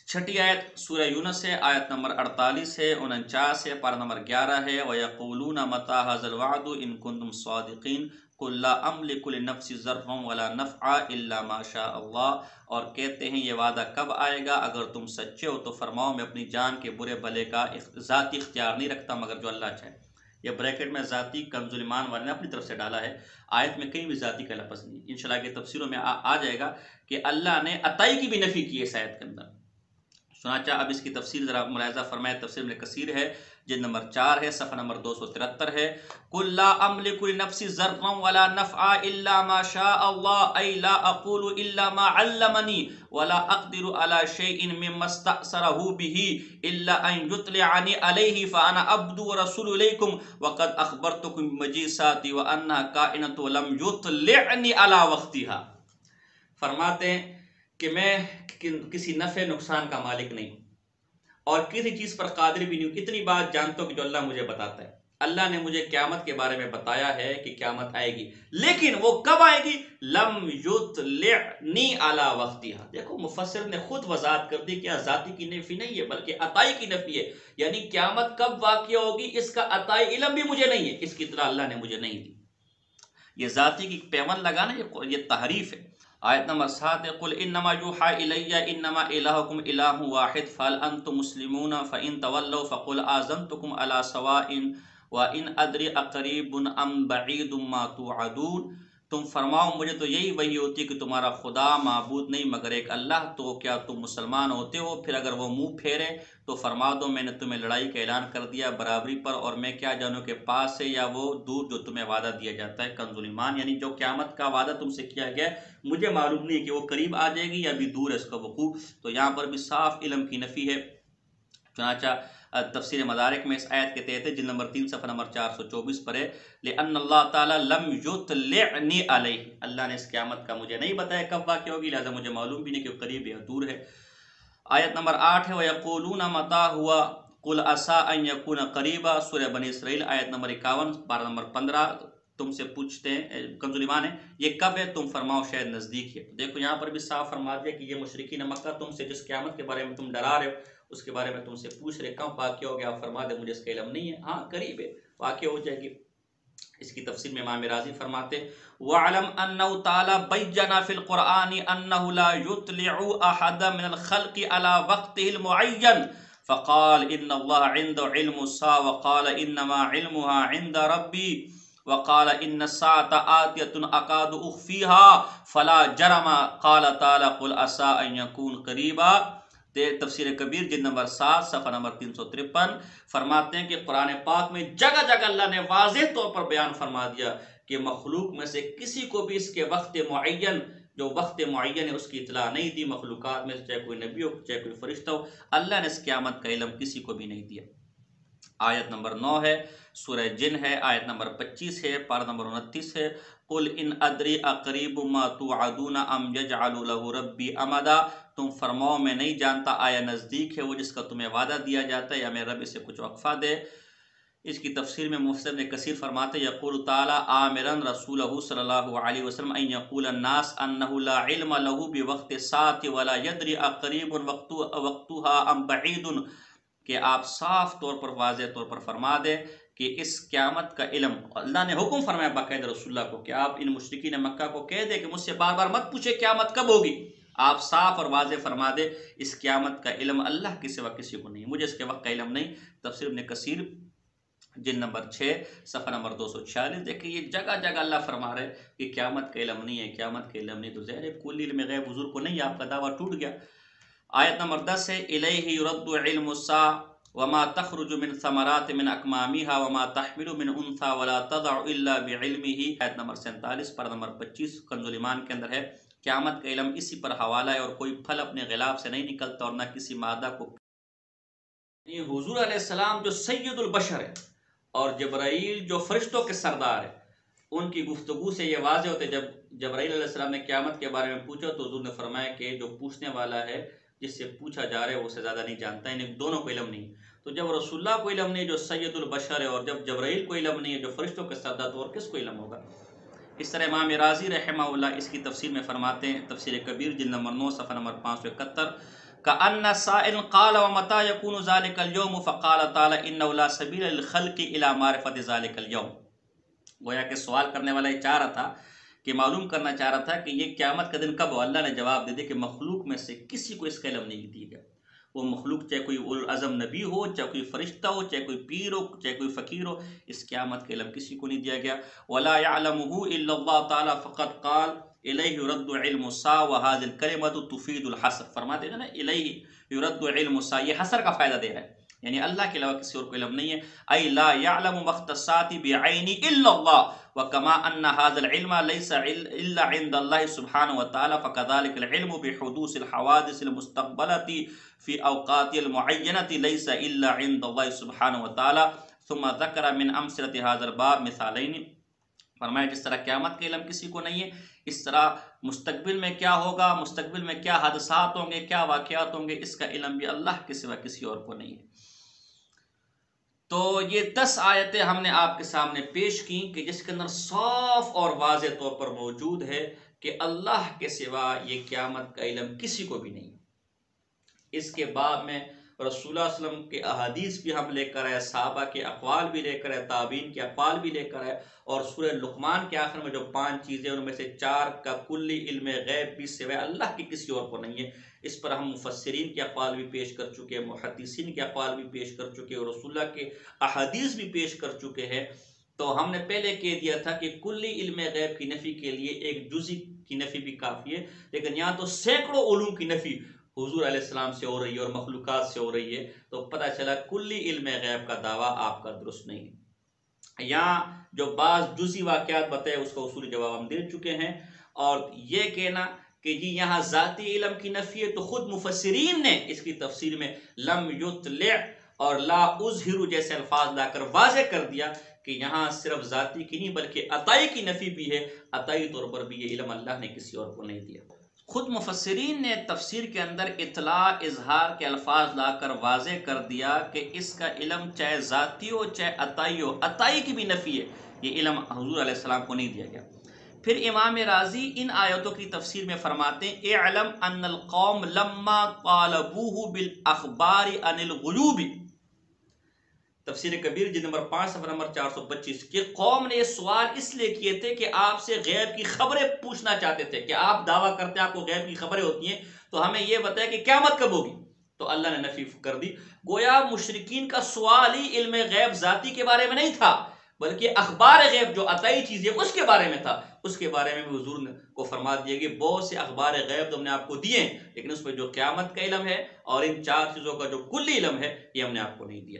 چھٹی آیت سورہ یونس ہے، آیت نمبر 48 ہے، 49 ہے، پارہ نمبر 11 ہے۔ وَيَقُولُونَ مَتَىٰ هَٰذَا الْوَعْدُ إِن كُنتُمْ صَادِقِينَ قُل لَّا أَمْلِكُ لِنَفْسِي ضَرًّا وَلَا نَفْعًا إِلَّا مَا شَاءَ اللَّهُ، اور کہتے ہیں یہ وعدہ کب آئے گا؟ اگر تم سچے ہو تو فرماؤ میں اپنی جان کے برے بھلے کا ذاتی اختیار نہیں رکھتا مگر جو اللہ چاہے۔ یہ بریکٹ میں ذاتی کنز الایمان والے نے اپنی طرف سے ڈالا ہے، آیت میں کہیں بھی ذاتی کا لفظ نہیں۔ انشاءاللہ کی تفسیروں میں آ جائے گا کہ اللہ نے عطائی کی بھی نفی کی ہے اس آیت کے اندر۔ چنانچہ اب اس کی تفسیر ذرا ملاحظہ فرمائے، تفسیر ابن کثیر ہے، جلد نمبر 4 ہے، صفحہ نمبر 273 ہے۔ قُل لَّا أَمْلِكُ لِنَفْسِي ضَرًّا وَلَا نَفْعًا إِلَّا مَا شَاءَ اللَّهُ أَيْ لَا أَقُولُ إِلَّا مَا عَلَّمَنِي وَلَا أَقْدِرُ عَلَى شَيْءٍ مِّمَّا اسْتَأْثَرَ بِهِ إِلَّا أَن يُطْلِعَنِي عَلَيْهِ فَأَنَا عَبْدٌ وَرَسُولٌ إِلَيْكُمْ وَقَدْ أَخْبَرْتُكُم بِمَجِيءِ سَاعَتِي وَأَنَّهَا كَائِنَةٌ وَلَمْ يُطْلِعْنِي عَلَى وَقْتِهَا۔ فرماتے ہیں کہ میں کسی نفع نقصان کا مالک نہیں اور کسی چیز پر قادر بھی نہیں ہوں، اتنی بات جانتا ہوں کہ جو اللہ مجھے بتاتا ہے۔ اللہ نے مجھے قیامت کے بارے میں بتایا ہے کہ قیامت آئے گی، لیکن وہ کب آئے گی؟ لم یطلعنی علی وقتها۔ دیکھو مفسر نے خود وضاحت کر دی کہ ذاتی کی نفی نہیں ہے بلکہ عطائی کی نفی ہے، یعنی قیامت کب واقع ہوگی اس کا عطائی علم بھی مجھے نہیں ہے، اس کی اطلاع اللہ نے مجھے نہیں دی۔ یہ ذاتی کی پیوند لگانا یہ تحریف ہے۔ آیت نمبر 7 ہے، قل انما یوحی الی انما الہکم الہ واحد فهل انتم مسلمون فان تولوا فقل آذنتکم علی سواء وان ادری اقریب ام بعید ما توعدون۔ تم فرماؤ مجھے تو یہی وحی ہوتی ہے کہ تمہارا خدا معبود نہیں مگر ایک اللہ، تو کیا تم مسلمان ہوتے ہو؟ پھر اگر وہ منہ پھیرے تو فرما دو میں نے تمہیں لڑائی کا اعلان کر دیا برابری پر، اور میں کیا جانوں کہ پاس ہے یا وہ دور جو تمہیں وعدہ دیا جاتا ہے کنز الایمان، یعنی جو قیامت کا وعدہ تم سے کیا گیا مجھے معلوم نہیں ہے کہ وہ قریب آ جائے گی یا بھی دور ہے اس کا وقوع۔ تو یہاں پر بھی صاف علم کی نفی ہے۔ چنانچہ تفسیر مدارک میں اس آیت کے تحت جلد نمبر 3 صفحہ نمبر 424 پر ہے، لِأَنَّ اللَّهَ تَعَالَى لَمْ يُطْلِعْنِي عَلَيْهِ، اللہ نے اس قیامت کا مجھے نہیں بتایا کب واقع ہوگی، لہذا مجھے معلوم بھی نہیں کہ قریب یا دور ہے۔ آیت نمبر 8 ہے، وَيَقُولُونَ مَتَىٰ هُوَ قُلْ عَسَىٰ أَن يَكُونَ قَرِيبًا، سورہ بنی اسرائیل آیت نمبر 51 پارہ نمبر 15۔ تم سے پوچھتے ہیں کنز الایمان ہے یہ کب ہے؟ تم فرماؤ شاید نزدیک ہے۔ دیکھو یہاں پر بھی صاف فرما دیا کہ یہ مشرکین مکہ تم سے جس قیامت کے بارے میں تم ڈرا رہے ہو اس کے بارے میں تم سے پوچھ رہے کب واقع ہو گیا، آپ فرما دے مجھے اس کا علم نہیں ہے، ہاں قریب ہے واقع ہو جائے گی۔ اس کی تفسیر میں امام رازی فرماتے وَعَلَمْ أَنَّهُ تَعَالَى بَيَّنَ فِي الْقُرْآنِ أَنَّهُ لَا يُطْلِعُ أَحَدًا مِنَ الْخَلْقِ عَلَى وَقْتِهِ الْمُعَيَّنِ فَقَالَ إِنَّ اللَّهَ عِندَهُ عِلْمُ السَّاعَةِ وَقَالَ إِنَّمَا عِلْمُهَا عِندَ رَبِّي وقال ان الساعة آتية أكاد أخفيها فلا جرم قال تعالى قل عسى أن يكون قريبا۔ تفسیر کبیر جلد نمبر 7 صفحہ نمبر 353 فرماتے ہیں کہ قرآن پاک میں جگہ جگہ اللہ نے واضح طور پر بیان فرما دیا کہ مخلوق میں سے کسی کو بھی اس کے وقت معین، جو وقت معین ہے اس کی اطلاع نہیں دی، مخلوقات میں سے چاہے کوئی نبی ہو چاہے کوئی فرشتہ ہو، اللہ نے اس قیامت کا علم کسی کو بھی نہیں دیا۔ آیت نمبر 9 ہے، سورہ جن ہے، آیت نمبر 25 ہے، پارہ نمبر 29 ہے، قل ان ادری اقریب ما توعدون ام یجعل له ربی امدا، تم فرماؤ میں نہیں جانتا آیا نزدیک ہے وہ جس کا تمہیں وعدہ دیا جاتا ہے یا میرے رب اسے کچھ وقفہ دے۔ اس کی تفسیر میں مفسر ابن کثیر فرماتے یقول تعالی آمرا رسولہ صلی اللہ علیہ وسلم ان یقول الناس انہ لا علم له بوقت الساعة ولا یدری اقریب وقتها ام بعید، کہ آپ صاف طور پر واضح طور پر فرما دیں کہ اس قیامت کا علم، اللہ نے حکم فرمایا باقاعدہ رسول اللہ کو کہ آپ ان مشرکین مکہ کو کہہ دیں کہ مجھ سے بار بار مت پوچھے قیامت کب ہوگی، آپ صاف اور واضح فرما دیں اس قیامت کا علم اللہ کے سوا کسی کو نہیں، مجھے اس کے وقت کا علم نہیں۔ تفسیر ابن کثیر جلد نمبر 6 صفحہ نمبر 246۔ دیکھیں یہ جگہ جگہ اللہ فرما رہے کہ قیامت کا علم نہیں ہے، قیامت کا علم نہیں، تو ظاہر ہے کل علم غیب حضور کو نہیں، آپ کا دعویٰ ٹوٹ گیا۔ آیت نمبر 10 ہے الیہ یرد علم الساعة وما تخرج من ثمرات من اکمامها وما تحمل من انثى ولا تضع الا بعلمه، آیت نمبر 47 پارہ نمبر 25 کنز الایمان کے اندر ہے۔ قیامت کا علم اسی پر حوالہ ہے اور کوئی پھل اپنے غلاف سے نہیں نکلتا اور نہ کسی مادہ کو، حضور علیہ السلام جو سید البشر ہے اور جبرائیل جو فرشتوں کے سردار ہے، ان کی گفتگو سے یہ واضح ہوتے جب جبرائیل علیہ السلام نے قیامت کے بارے میں پوچھا تو حضور نے فرمایا کہ جو پوچھنے والا ہے جس سے پوچھا جا رہا ہے وہ سے زیادہ نہیں جانتا ہے، انہیں دونوں کو علم نہیں۔ تو جب رسول اللہ کو علم نہیں جو سید البشر ہے اور جب جبرائیل کو علم نہیں ہے جو فرشتوں کے سردار، تو اور کس کو علم ہوگا؟ اس طرح امام رازی رحمہ اللہ اس کی تفسیر میں فرماتے ہیں، تفسیر کبیر جلد نمبر 9 صفحہ نمبر 571، کأن سائل قال ومتى يكون ذلك اليوم فقال تعالى انه لا سبيل للخلق الى معرفة ذلك اليوم. گویا کہ سوال کرنے والا یہ چاہ رہا تھا کہ معلوم کرنا چاہ رہا تھا کہ یہ قیامت کا دن کب ہو. اللہ نے جواب دے دیا کہ مخلوق میں سے کسی کو اس کا علم نہیں دیا گیا. وہ مخلوق چاہے کوئی اولوالعزم نبی ہو، چاہے کوئی فرشتہ ہو، چاہے کوئی پیر ہو، چاہے کوئی فقیر ہو، اس قیامت کا علم کسی کو نہیں دیا گیا. ولا يعلمه الا الله تعالی فقط قال الیہ یرد علم الساعة وهذه الکلمة تفید الحصر. فرما دے گا نا الیہ یرد علم الساعة، یہ حصر کا فائدہ دے رہا ہے، یعنی اللہ کے علاوہ کسی اور کو علم نہیں ہے. ای لا يعلم مختصات بعین الا اللہ وکما ان هذا العلم ليس الا عند الله سبحانه وتعالى فكذلك العلم بحدوث الحوادث المستقبلة في اوقات المعینة ليس الا عند الله سبحانه وتعالى. ثم ذکر من امثلة هذا الباب مثالین. فرمایا جس طرح قیامت کا علم کسی کو نہیں ہے، اس طرح مستقبل میں کیا ہوگا، مستقبل میں کیا حادثات ہوں گے، کیا واقعات ہوں گے، اس کا علم بھی اللہ کے سوا کسی اور کو نہیں ہے. تو یہ 10 آیتیں ہم نے آپ کے سامنے پیش کی کہ جس کے اندر صاف اور واضح طور پر موجود ہے کہ اللہ کے سوا یہ قیامت کا علم کسی کو بھی نہیں. اس کے بعد میں رسول اللہ صلی اللہ علیہ وسلم کے احادیث بھی ہم لے کر آئے، صحابہ کے اقوال بھی لے کر آئے، تابعین کے اقوال بھی لے کر آئے، اور سورہ لقمان کے آخر میں جو 5 چیزیں ان میں سے 4 کا کلی علم غیب بھی سوائے اللہ کی کسی اور کو نہیں ہے. اس پر ہم مفسرین کے اقوال بھی پیش کر چکے ہیں، محدثین کے اقوال بھی پیش کر چکے ہیں، اور رسول اللہ کے احادیث بھی پیش کر چکے ہیں. تو ہم نے پہلے کہہ دیا تھا کہ کلی علم غیب کی نفی کے لیے ایک جزئی کی نفی بھی کافی ہے، لیکن یہاں تو سینکڑوں علوم کی نفی حضور علیہ السلام سے ہو رہی ہے اور مخلوقات سے ہو رہی ہے، تو پتہ چلا کلی علم غیب کا دعویٰ آپ کا درست نہیں ہے. یہاں جو بعض جزئی واقعات بتائے اس کا اصولی جواب ہم دے چکے ہیں. اور یہ کہنا کہ جی یہاں ذاتی علم کی نفی ہے، تو خود مفسرین نے اس کی تفسیر میں لم یطلع اور لا اظہر جیسے الفاظ لا کر واضح کر دیا کہ یہاں صرف ذاتی کی نہیں بلکہ عطائی کی نفی بھی ہے. عطائی طور پر بھی یہ علم اللہ نے کسی اور کو نہیں دیا. خود مفسرین نے تفسیر کے اندر اطلاع اظہار کے الفاظ لا کر واضح کر دیا کہ اس کا علم چاہے ذاتی ہو چاہے عطائی ہو، عطائی کی بھی نفی ہے، یہ علم حضور علیہ السلام کو نہیں دیا گیا. پھر امام رازی ان آیتوں کی تفسیر میں فرماتے ہیں اعلم ان القوم لما طالبوه بالاخبار عن الغیوب، تفسیر کبیر جلد نمبر 5 صفحہ نمبر 425، کہ قوم نے یہ سوال اس لیے کیے تھے کہ آپ سے غیب کی خبریں پوچھنا چاہتے تھے، کہ آپ دعویٰ کرتے ہیں آپ کو غیب کی خبریں ہوتی ہیں، تو ہمیں یہ بتائیں کہ قیامت کب ہوگی. تو اللہ نے نفی کر دی. گویا مشرکین کا سوال ہی علم غیب ذاتی کے بارے میں نہیں تھا، بلکہ اخبار غیب جو عطائی چیز ہے اس کے بارے میں تھا. اس کے بارے میں بھی حضور کو فرما دیا کہ بہت سے اخبار غیب تو ہم نے آپ کو دیے، لیکن اس میں جو قیامت کا علم ہے اور ان 4 چیزوں کا جو کلی علم ہے یہ ہم نے آپ کو نہیں دیا.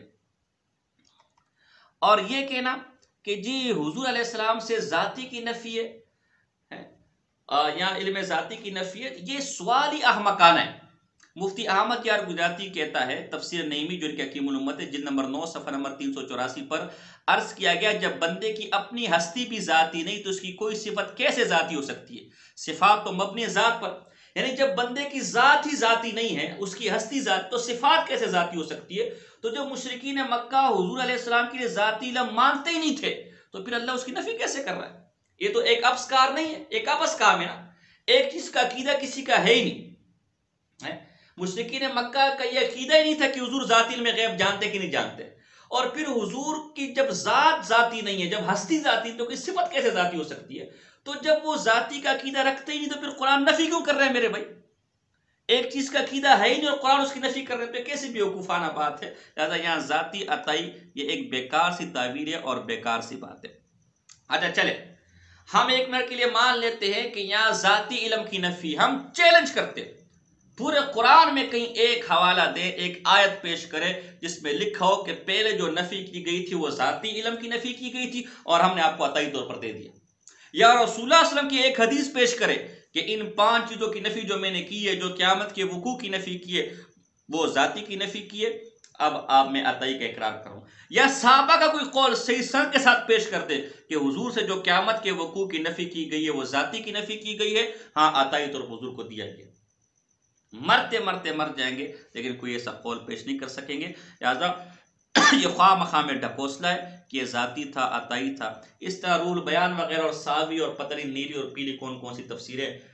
اور یہ کہنا کہ جی حضور علیہ السلام سے ذاتی کی نفی ہے، یہاں علم ذاتی کی نفی ہے، یہ سوال ہی احمقانہ ہے. مفتی احمد یار گجراتی کہتا ہے تفسیر نعیمی جو ان کے حکیم الامت ہے جلد نمبر 9 صفحہ نمبر 384 پر، عرض کیا گیا جب بندے کی اپنی ہستی بھی ذاتی نہیں تو اس کی کوئی صفت کیسے ذاتی ہو سکتی ہے؟ صفات تو مبنی ذات پر، یعنی جب بندے کی ذات ہی ذاتی نہیں ہے، اس کی ہستی ذات، تو صفات کیسے ذاتی ہو سکتی ہے؟ تو جو مشرکین مکہ حضور علیہ السلام کے لیے ذاتی علم مانتے ہی نہیں تھے، تو پھر اللہ اس کی نفی کیسے کر رہا ہے؟ یہ تو ایک اپس کار نہیں ہے، ایک آپس کام ہے نا. ایک چیز کا عقیدہ کسی کا ہے ہی نہیں. مشرکین مکہ کا یہ عقیدہ ہی نہیں تھا کہ حضور ذاتی علم غیب جانتے کہ نہیں جانتے. اور پھر حضور کی جب ذات ذاتی نہیں ہے، جب ہستی ذاتی تو کوئی صفت کیسے ذاتی ہو سکتی ہے؟ تو جب وہ ذاتی کا عقیدہ رکھتے ہی نہیں تو پھر قرآن نفی کیوں کر رہے ہیں میرے بھائی؟ ایک چیز کا عقیدہ ہے ہی نہیں اور قرآن اس کی نفی کر رہے ہیں، تو کیسی بیوقوفانہ بات ہے. لہٰذا یہاں ذاتی عطائی یہ ایک بیکار سی تعبیر ہے اور بیکار سی بات ہے. اچھا چلے ہم ایک منٹ کے لیے مان لیتے ہیں کہ یہاں ذاتی علم کی نفی، ہم چیلنج کرتے ہیں پورے قرآن میں کہیں ایک حوالہ دے، ایک آیت پیش کرے جس میں لکھا ہو کہ پہلے جو نفی کی گئی تھی وہ ذاتی علم کی نفی کی گئی تھی اور ہم نے آپ کو عطائی طور پر دے دیا. یا رسول اللہ صلی اللہ علیہ وسلم کی ایک حدیث پیش کرے کہ ان 5 چیزوں کی نفی جو میں نے کی ہے، جو قیامت کے وقوع کی نفی کی ہے، وہ ذاتی کی نفی کی ہے، اب آپ میں عطائی کا اقرار کروں. یا صحابہ کا کوئی قول صحیح سند کے ساتھ پیش کر دے کہ حضور سے جو قیامت کے وقوع کی نفی کی گئی ہے وہ ذاتی کی نفی کی گئی ہے، ہاں عطائی طور پر حضور کو دیا گیا. مرتے مرتے مر جائیں گے لیکن کوئی ایسا قول پیش نہیں کر سکیں گے. لہٰذا یہ خواہ مخواہ میں ڈھکوسلا ہے کہ یہ ذاتی تھا عطائی تھا. اس طرح رول بیان وغیرہ اور ساوی اور پتری نیلی اور پیلی کون کون سی تفسیریں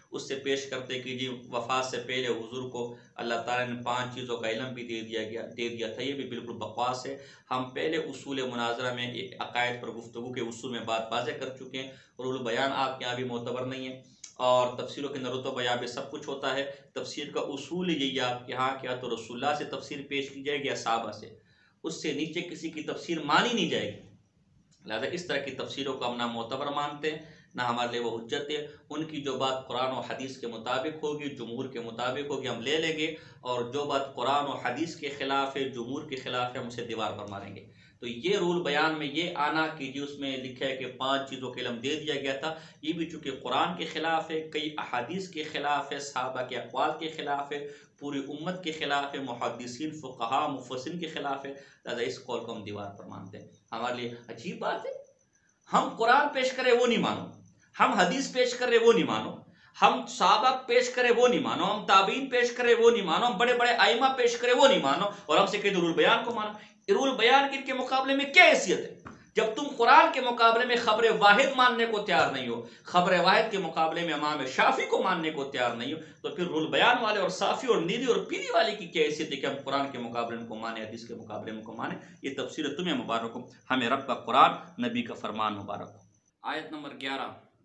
اس سے پیش کرتے کہ جی وفات سے پہلے حضور کو اللہ تعالیٰ نے 5 چیزوں کا علم بھی دے دیا تھا، یہ بھی بالکل بکواس ہے۔ ہم پہلے اصول مناظرہ میں عقائد پر گفتگو کے اصول میں بات واضح کر چکے ہیں، رول بیان آپ کے یہاں بھی معتبر نہیں ہے، اور تفسیروں کے اندر رتبہ بیان میں سب کچھ ہوتا ہے۔ تفسیر کا اصول یہی ہے آپ کے یہاں کیا تو رسول اللہ سے تفسیر پیش کی جائے گی یا صحابہ سے، اس سے نیچے کسی کی تفسیر مانی نہیں جائے گی۔ لہذا اس طرح کی تفسیروں کو ہم نہ معتبر مانتے ہیں نہ ہمارے لیے وہ حجت ہے۔ ان کی جو بات قرآن و حدیث کے مطابق ہوگی، جمہور کے مطابق ہوگی، ہم لے لیں گے، اور جو بات قرآن و حدیث کے خلاف ہے، جمہور کے خلاف ہے، ہم اسے دیوار پر ماریں گے۔ تو یہ رول بیان میں یہ آنا کہ جی اس میں لکھا ہے کہ 5 چیزوں کا علم دے دیا گیا تھا، یہ بھی چونکہ قرآن کے خلاف ہے، کئی احادیث کے خلاف ہے، صحابہ کے اقوال کے خلاف ہے، پوری امت کے خلاف ہے، محدثین فقہا مفسرین کے خلاف ہے، لہذا اس قول کو ہم دیوار پر مانتے ہیں۔ ہمارے لیے عجیب بات ہے، ہم قرآن پیش کرے وہ نہیں مانو، ہم حدیث پیش کرے وہ نہیں مانو، ہم صحابہ پیش کرے وہ نہیں مانو، ہم تابعین پیش کرے وہ نہیں مانو، ہم بڑے بڑے ائمہ پیش کرے وہ نہیں مانو، اور ہم سے کہتے رول بیان کو مانو۔ رول بیان کے مقابلے میں کیا حیثیت ہے؟ جب تم قرآن کے مقابلے میں خبر واحد ماننے کو تیار نہیں ہو، خبر واحد کے مقابلے میں امام شافعی کو ماننے کو تیار نہیں ہو، تو پھر رول بیان والے اور صافی اور نیلی اور پیلی والے کی کیا حیثیت ہے کہ ہم قرآن کے مقابلے میں کو مانے، حدیث کے مقابلے میں کو مانے؟ یہ تفسیر تمہیں مبارک ہو، ہمیں رب کا قرآن، نبی کا فرمان مبارک ہو۔ آیت نمبر 11،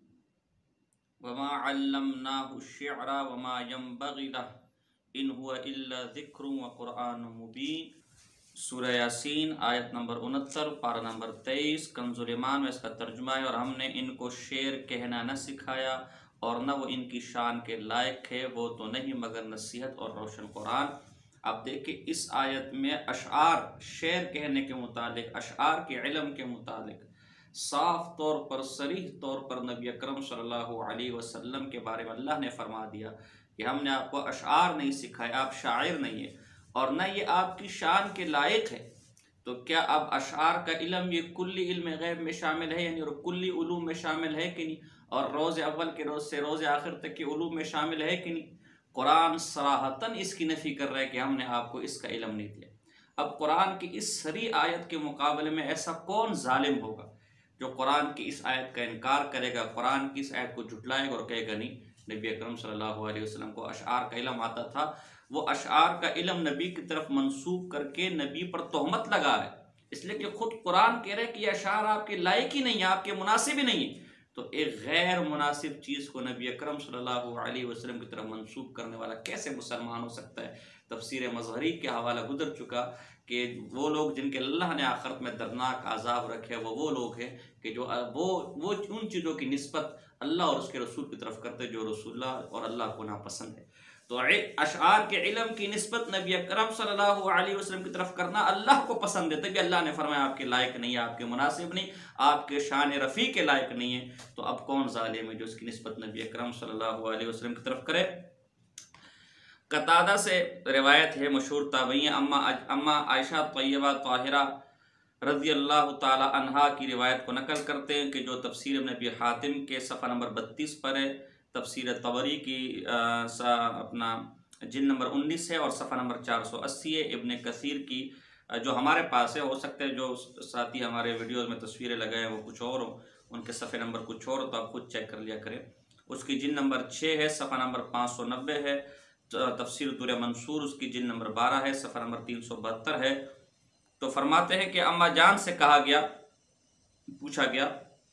وما علمناه الشعر وما ينبغي له ان هو الا ذکر وقرآن مبین۔ سورہ یاسین آیت نمبر 69، پارہ نمبر 23۔ کنز الایمان میں اس کا ترجمہ ہے، اور ہم نے ان کو شعر کہنا نہ سکھایا اور نہ وہ ان کی شان کے لائق ہے، وہ تو نہیں مگر نصیحت اور روشن قرآن۔ اب دیکھیں اس آیت میں اشعار، شعر کہنے کے متعلق، اشعار کے علم کے متعلق صاف طور پر، صریح طور پر نبی اکرم صلی اللہ علیہ وسلم کے بارے میں اللہ نے فرما دیا کہ ہم نے آپ کو اشعار نہیں سکھائے، آپ شاعر نہیں ہیں اور نہ یہ آپ کی شان کے لائق ہے۔ تو کیا اب اشعار کا علم یہ کلی علم غیب میں شامل ہے، یعنی کلی علوم میں شامل ہے کہ نہیں، اور روز اول کے روز سے روز آخر تک کے علوم میں شامل ہے کہ نہیں؟ قرآن صراحتاً اس کی نفی کر رہا ہے کہ ہم نے آپ کو اس کا علم نہیں دیا۔ اب قرآن کی اس صریح آیت کے مقابلے میں ایسا کون ظالم ہوگا جو قرآن کی اس آیت کا انکار کرے گا، قرآن کی اس آیت کو جھٹلائے گا اور کہے گا نہیں نبی اکرم صلی اللہ علیہ وسلم کو اشعار کا علم آتا تھا، وہ اشعار کا علم نبی کی طرف منسوب کر کے نبی پر تہمت لگا رہے، اس لیے کہ خود قرآن کہہ رہے کہ یہ اشعار آپ کے لائق ہی نہیں ہے، آپ کے مناسب ہی نہیں ہے۔ تو ایک غیر مناسب چیز کو نبی اکرم صلی اللہ علیہ وسلم کی طرف منسوب کرنے والا کیسے مسلمان ہو سکتا ہے؟ تفسیر مظہری کے حوالہ گزر چکا کہ وہ لوگ جن کے اللہ نے آخرت میں دردناک عذاب رکھے وہ لوگ ہیں کہ جو وہ ان چیزوں کی نسبت اللہ اور اس کے رسول کی طرف کرتے جو رسول اللہ اور اللہ کو ناپسند ہے۔ تو اشعار کے علم کی نسبت نبی اکرم صلی اللہ علیہ وسلم کی طرف کرنا اللہ کو پسند ہے، تبھی اللہ نے فرمایا آپ کے لائق نہیں ہے، آپ کے مناسب نہیں، آپ کے شان رفیع کے لائق نہیں ہے۔ تو اب کون ظالم ہے جو اس کی نسبت نبی اکرم صلی اللہ علیہ وسلم کی طرف کرے؟ قتادہ سے روایت ہے، مشہور تابعی اما عائشہ طیبہ طاہرہ رضی اللہ تعالی عنہا کی روایت کو نقل کرتے ہیں کہ جو تفسیر ابن ابی حاتم کے صفحہ نمبر 32 پر ہے، تفسیر طبری کی اپنا جلد نمبر 19 ہے اور صفحہ نمبر 480 ہے، ابن کثیر کی جو ہمارے پاس ہے، ہو سکتا ہے جو ساتھی ہمارے ویڈیوز میں تصویریں لگائے ہیں وہ کچھ اور ہو، ان کے صفحہ نمبر کچھ اور ہو تو آپ خود چیک کر لیا کریں۔ اس کی جلد نمبر 6 ہے، صفحہ نمبر 590 ہے۔ تفسیر در منصور اس کی جلد نمبر 12 ہے، صفحہ نمبر 372 ہے۔ تو فرماتے ہیں کہ اما جان سے پوچھا گیا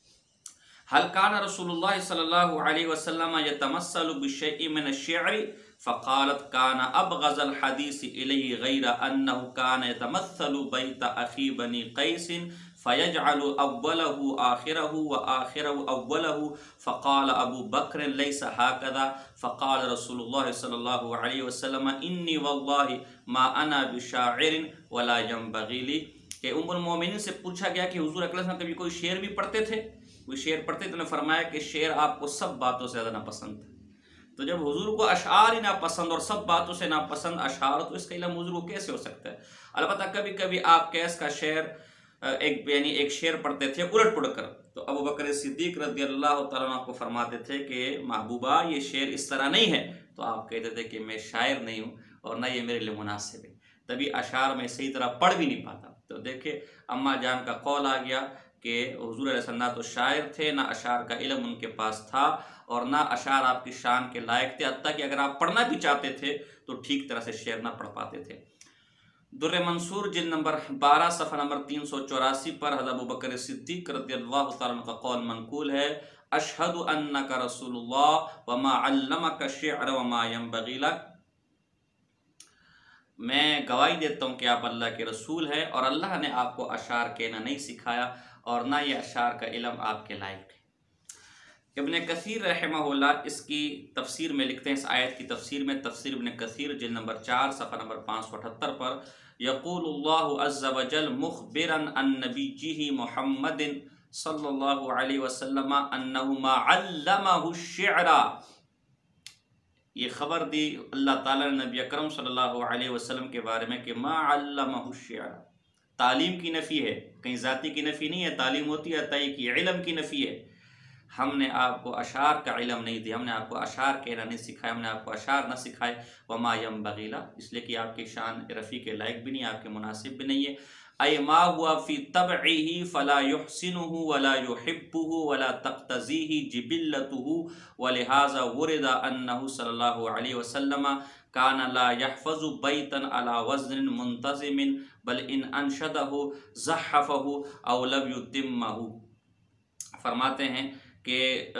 هل كان رسول الله صلی اللہ علیہ وسلم يتمثل بشيء من الشعر فقالت كان ابغض الحديث اليه غير انه كان يتمثل بيت اخي بني قيس فيجعل اوله آخره واخره اوله فقال ابو بکر ليس هكذا فقال رسول الله صلی اللہ علیہ وسلم انی والله ما انا بشاعر ولا ينبغي لي۔ کہ ام المومنین سے پوچھا گیا کہ حضور اکرم صلی اللہ علیہ وسلم کبھی کوئی شعر بھی پڑھتے تھے؟ کوئی شعر پڑھتے تو نے فرمایا کہ شعر آپ کو سب باتوں سے زیادہ ناپسند ہے۔ تو جب حضور کو اشعار ہی ناپسند اور سب باتوں سے ناپسند اشعار، تو اس کا علم حضور کو کیسے ہو سکتا ہے؟ البتہ کبھی کبھی آپ کیس کا شعر ایک شعر پڑھتے تھے الٹ پڑھ کر، تو ابو بکر صدیق رضی اللہ تعالیٰ عنہ کو فرماتے تھے کہ محبوبہ یہ شعر اس طرح نہیں ہے، تو آپ کہتے تھے کہ میں شاعر نہیں ہوں اور نہ یہ میرے لیے مناسب ہے، تبھی اشعار میں صحیح طرح پڑھ بھی نہیں پاتا۔ تو دیکھیں اما جان کا قول آ گیا کہ حضور علیہ السلام نہ تو شاعر تھے، نہ اشعار کا علم ان کے پاس تھا، اور نہ اشعار آپ کی شان کے لائق تھے، حتیٰ کہ اگر آپ پڑھنا بھی چاہتے تھے تو ٹھیک طرح سے شعر نہ پڑھ پاتے تھے۔ در منصور جلد نمبر 12 صفحہ نمبر 384 پر حضرت ابوبکر صدیق رضی اللہ تعالیٰ عنہ کا قول منقول ہے: اشہد انک رسول اللہ وما علمک الشعر وما ينبغی لک، میں گواہی دیتا ہوں کہ آپ اللہ کے رسول ہیں اور اللہ نے آپ کو اشعار کہنا نہیں سکھایا اور نہ یہ اشعار کا علم آپ کے لائق ہے۔ ابن کثیر رحمہ اللہ اس کی تفسیر میں لکھتے ہیں، اس آیت کی تفسیر میں، تفسیر ابن کثیر جلد نمبر 4 صفحہ نمبر 578 پر: یقول اللہ عز وجل مخبرا عن نبیہ محمد صلی اللہ علیہ وسلم انہ ما علمہ الشعر، یہ خبر دی اللہ تعالیٰ نے نبی اکرم صلی اللہ علیہ وسلم کے بارے میں کہ ما علمہ الشعر، تعلیم کی نفی ہے، کہیں ذاتی کی نفی نہیں ہے، تعلیم ہوتی ہے عطائی کی، علم کی نفی ہے۔ ہم نے آپ کو اشعار کا علم نہیں دیا، ہم نے آپ کو اشعار کہنا نہیں سکھایا، ہم نے آپ کو اشعار نہ سکھائے، وما ينبغی لہ، اس لیے کہ آپ کی شان رفیع کے لائق بھی نہیں، آپ کے مناسب بھی نہیں ہے۔ ای ما ہوا فی طبعہ فلا یحسنہ ولا یحبہ ولا تقتضیہ جبلتہ، ولہذا ورد انہ صلی اللہ علیہ وسلم کان لا یحفظ بیتا علی وزن منتظم بل ان انشدہ زحفہ او لم یتمہ۔ فرماتے ہیں کہ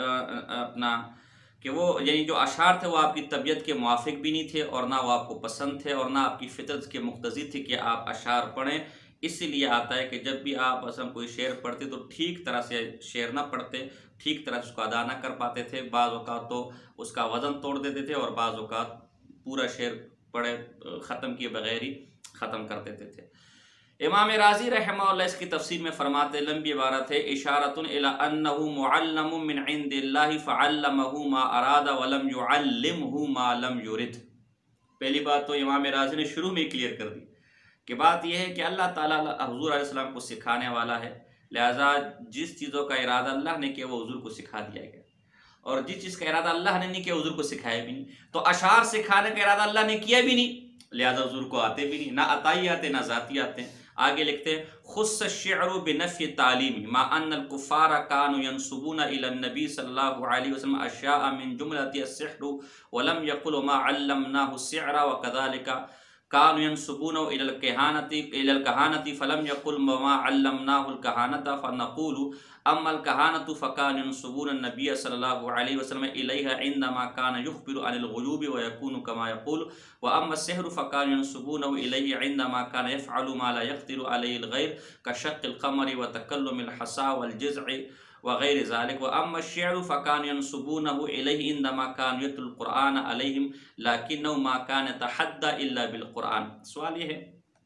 وہ یعنی جو اشعار تھے وہ آپ کی طبیعت کے موافق بھی نہیں تھے اور نہ وہ آپ کو پسند تھے اور نہ آپ کی فطرت کے مقتضی تھی کہ آپ اشعار پڑھیں۔ اسی لیے آتا ہے کہ جب بھی آپ مثلا کوئی شعر پڑھتے تو ٹھیک طرح سے شعر نہ پڑھتے، ٹھیک طرح سے اس کو ادا نہ کر پاتے تھے، بعض اوقات تو اس کا وزن توڑ دیتے تھے اور بعض اوقات پورا شعر پڑھے ختم کیے بغیر ہی ختم کر دیتے تھے۔ امام راضی رحمہ اللہ اس کی تفسیر میں فرماتے، لمبی عبارت ہے: اشارۃ الی انہ معلم من عند اللہ فعلمہ ما اراد ولم یعلمہ ما لم یرد۔ پہلی بات تو امام راضی نے شروع میں کلیئر کر دی کہ بات یہ ہے کہ اللہ تعالیٰ حضور علیہ السلام کو سکھانے والا ہے، لہذا جس چیزوں کا ارادہ اللہ نے کیا وہ حضور کو سکھا دیا گیا، اور جس چیز کا ارادہ اللہ نے نہیں کیا حضور کو سکھایا بھی نہیں۔ تو اشعار سکھانے کا ارادہ اللہ نے کیا بھی نہیں، لہذا حضور کو آتے بھی نہیں، نہ عطائی آتے نہ ذاتی آتے ہیں۔ آگے لکھتے ہیں: خص الشعر بنفی تعلیم ما ان الکفار كانوا ينسبون الى النبی صلی اللہ علیہ وسلم اشیاء من جملة السحر ولم يقل ما علمناه السحر وكذلك كانوا ينسبون الى الكهانة فلم يقل ما علمناه الكهانة فنقول اما الكهانة فكانوا ينسبون النبي صلی اللہ علیہ وسلم الیها عندما كان يخبر عن الغیوب ويكون كما يقول، واما السحر فكانوا ينسبونه اليه عندما كان يفعل ما لا يقدر عليه الغير كشق القمر وتكلم الحصى والجزع وغیر ذلك، واما الشعر فكانوا ينسبونه اليه عندما كان يتلو القرآن عليهم لكنه ما كان يتحدى الا بالقرآن۔ سوال یہ ہے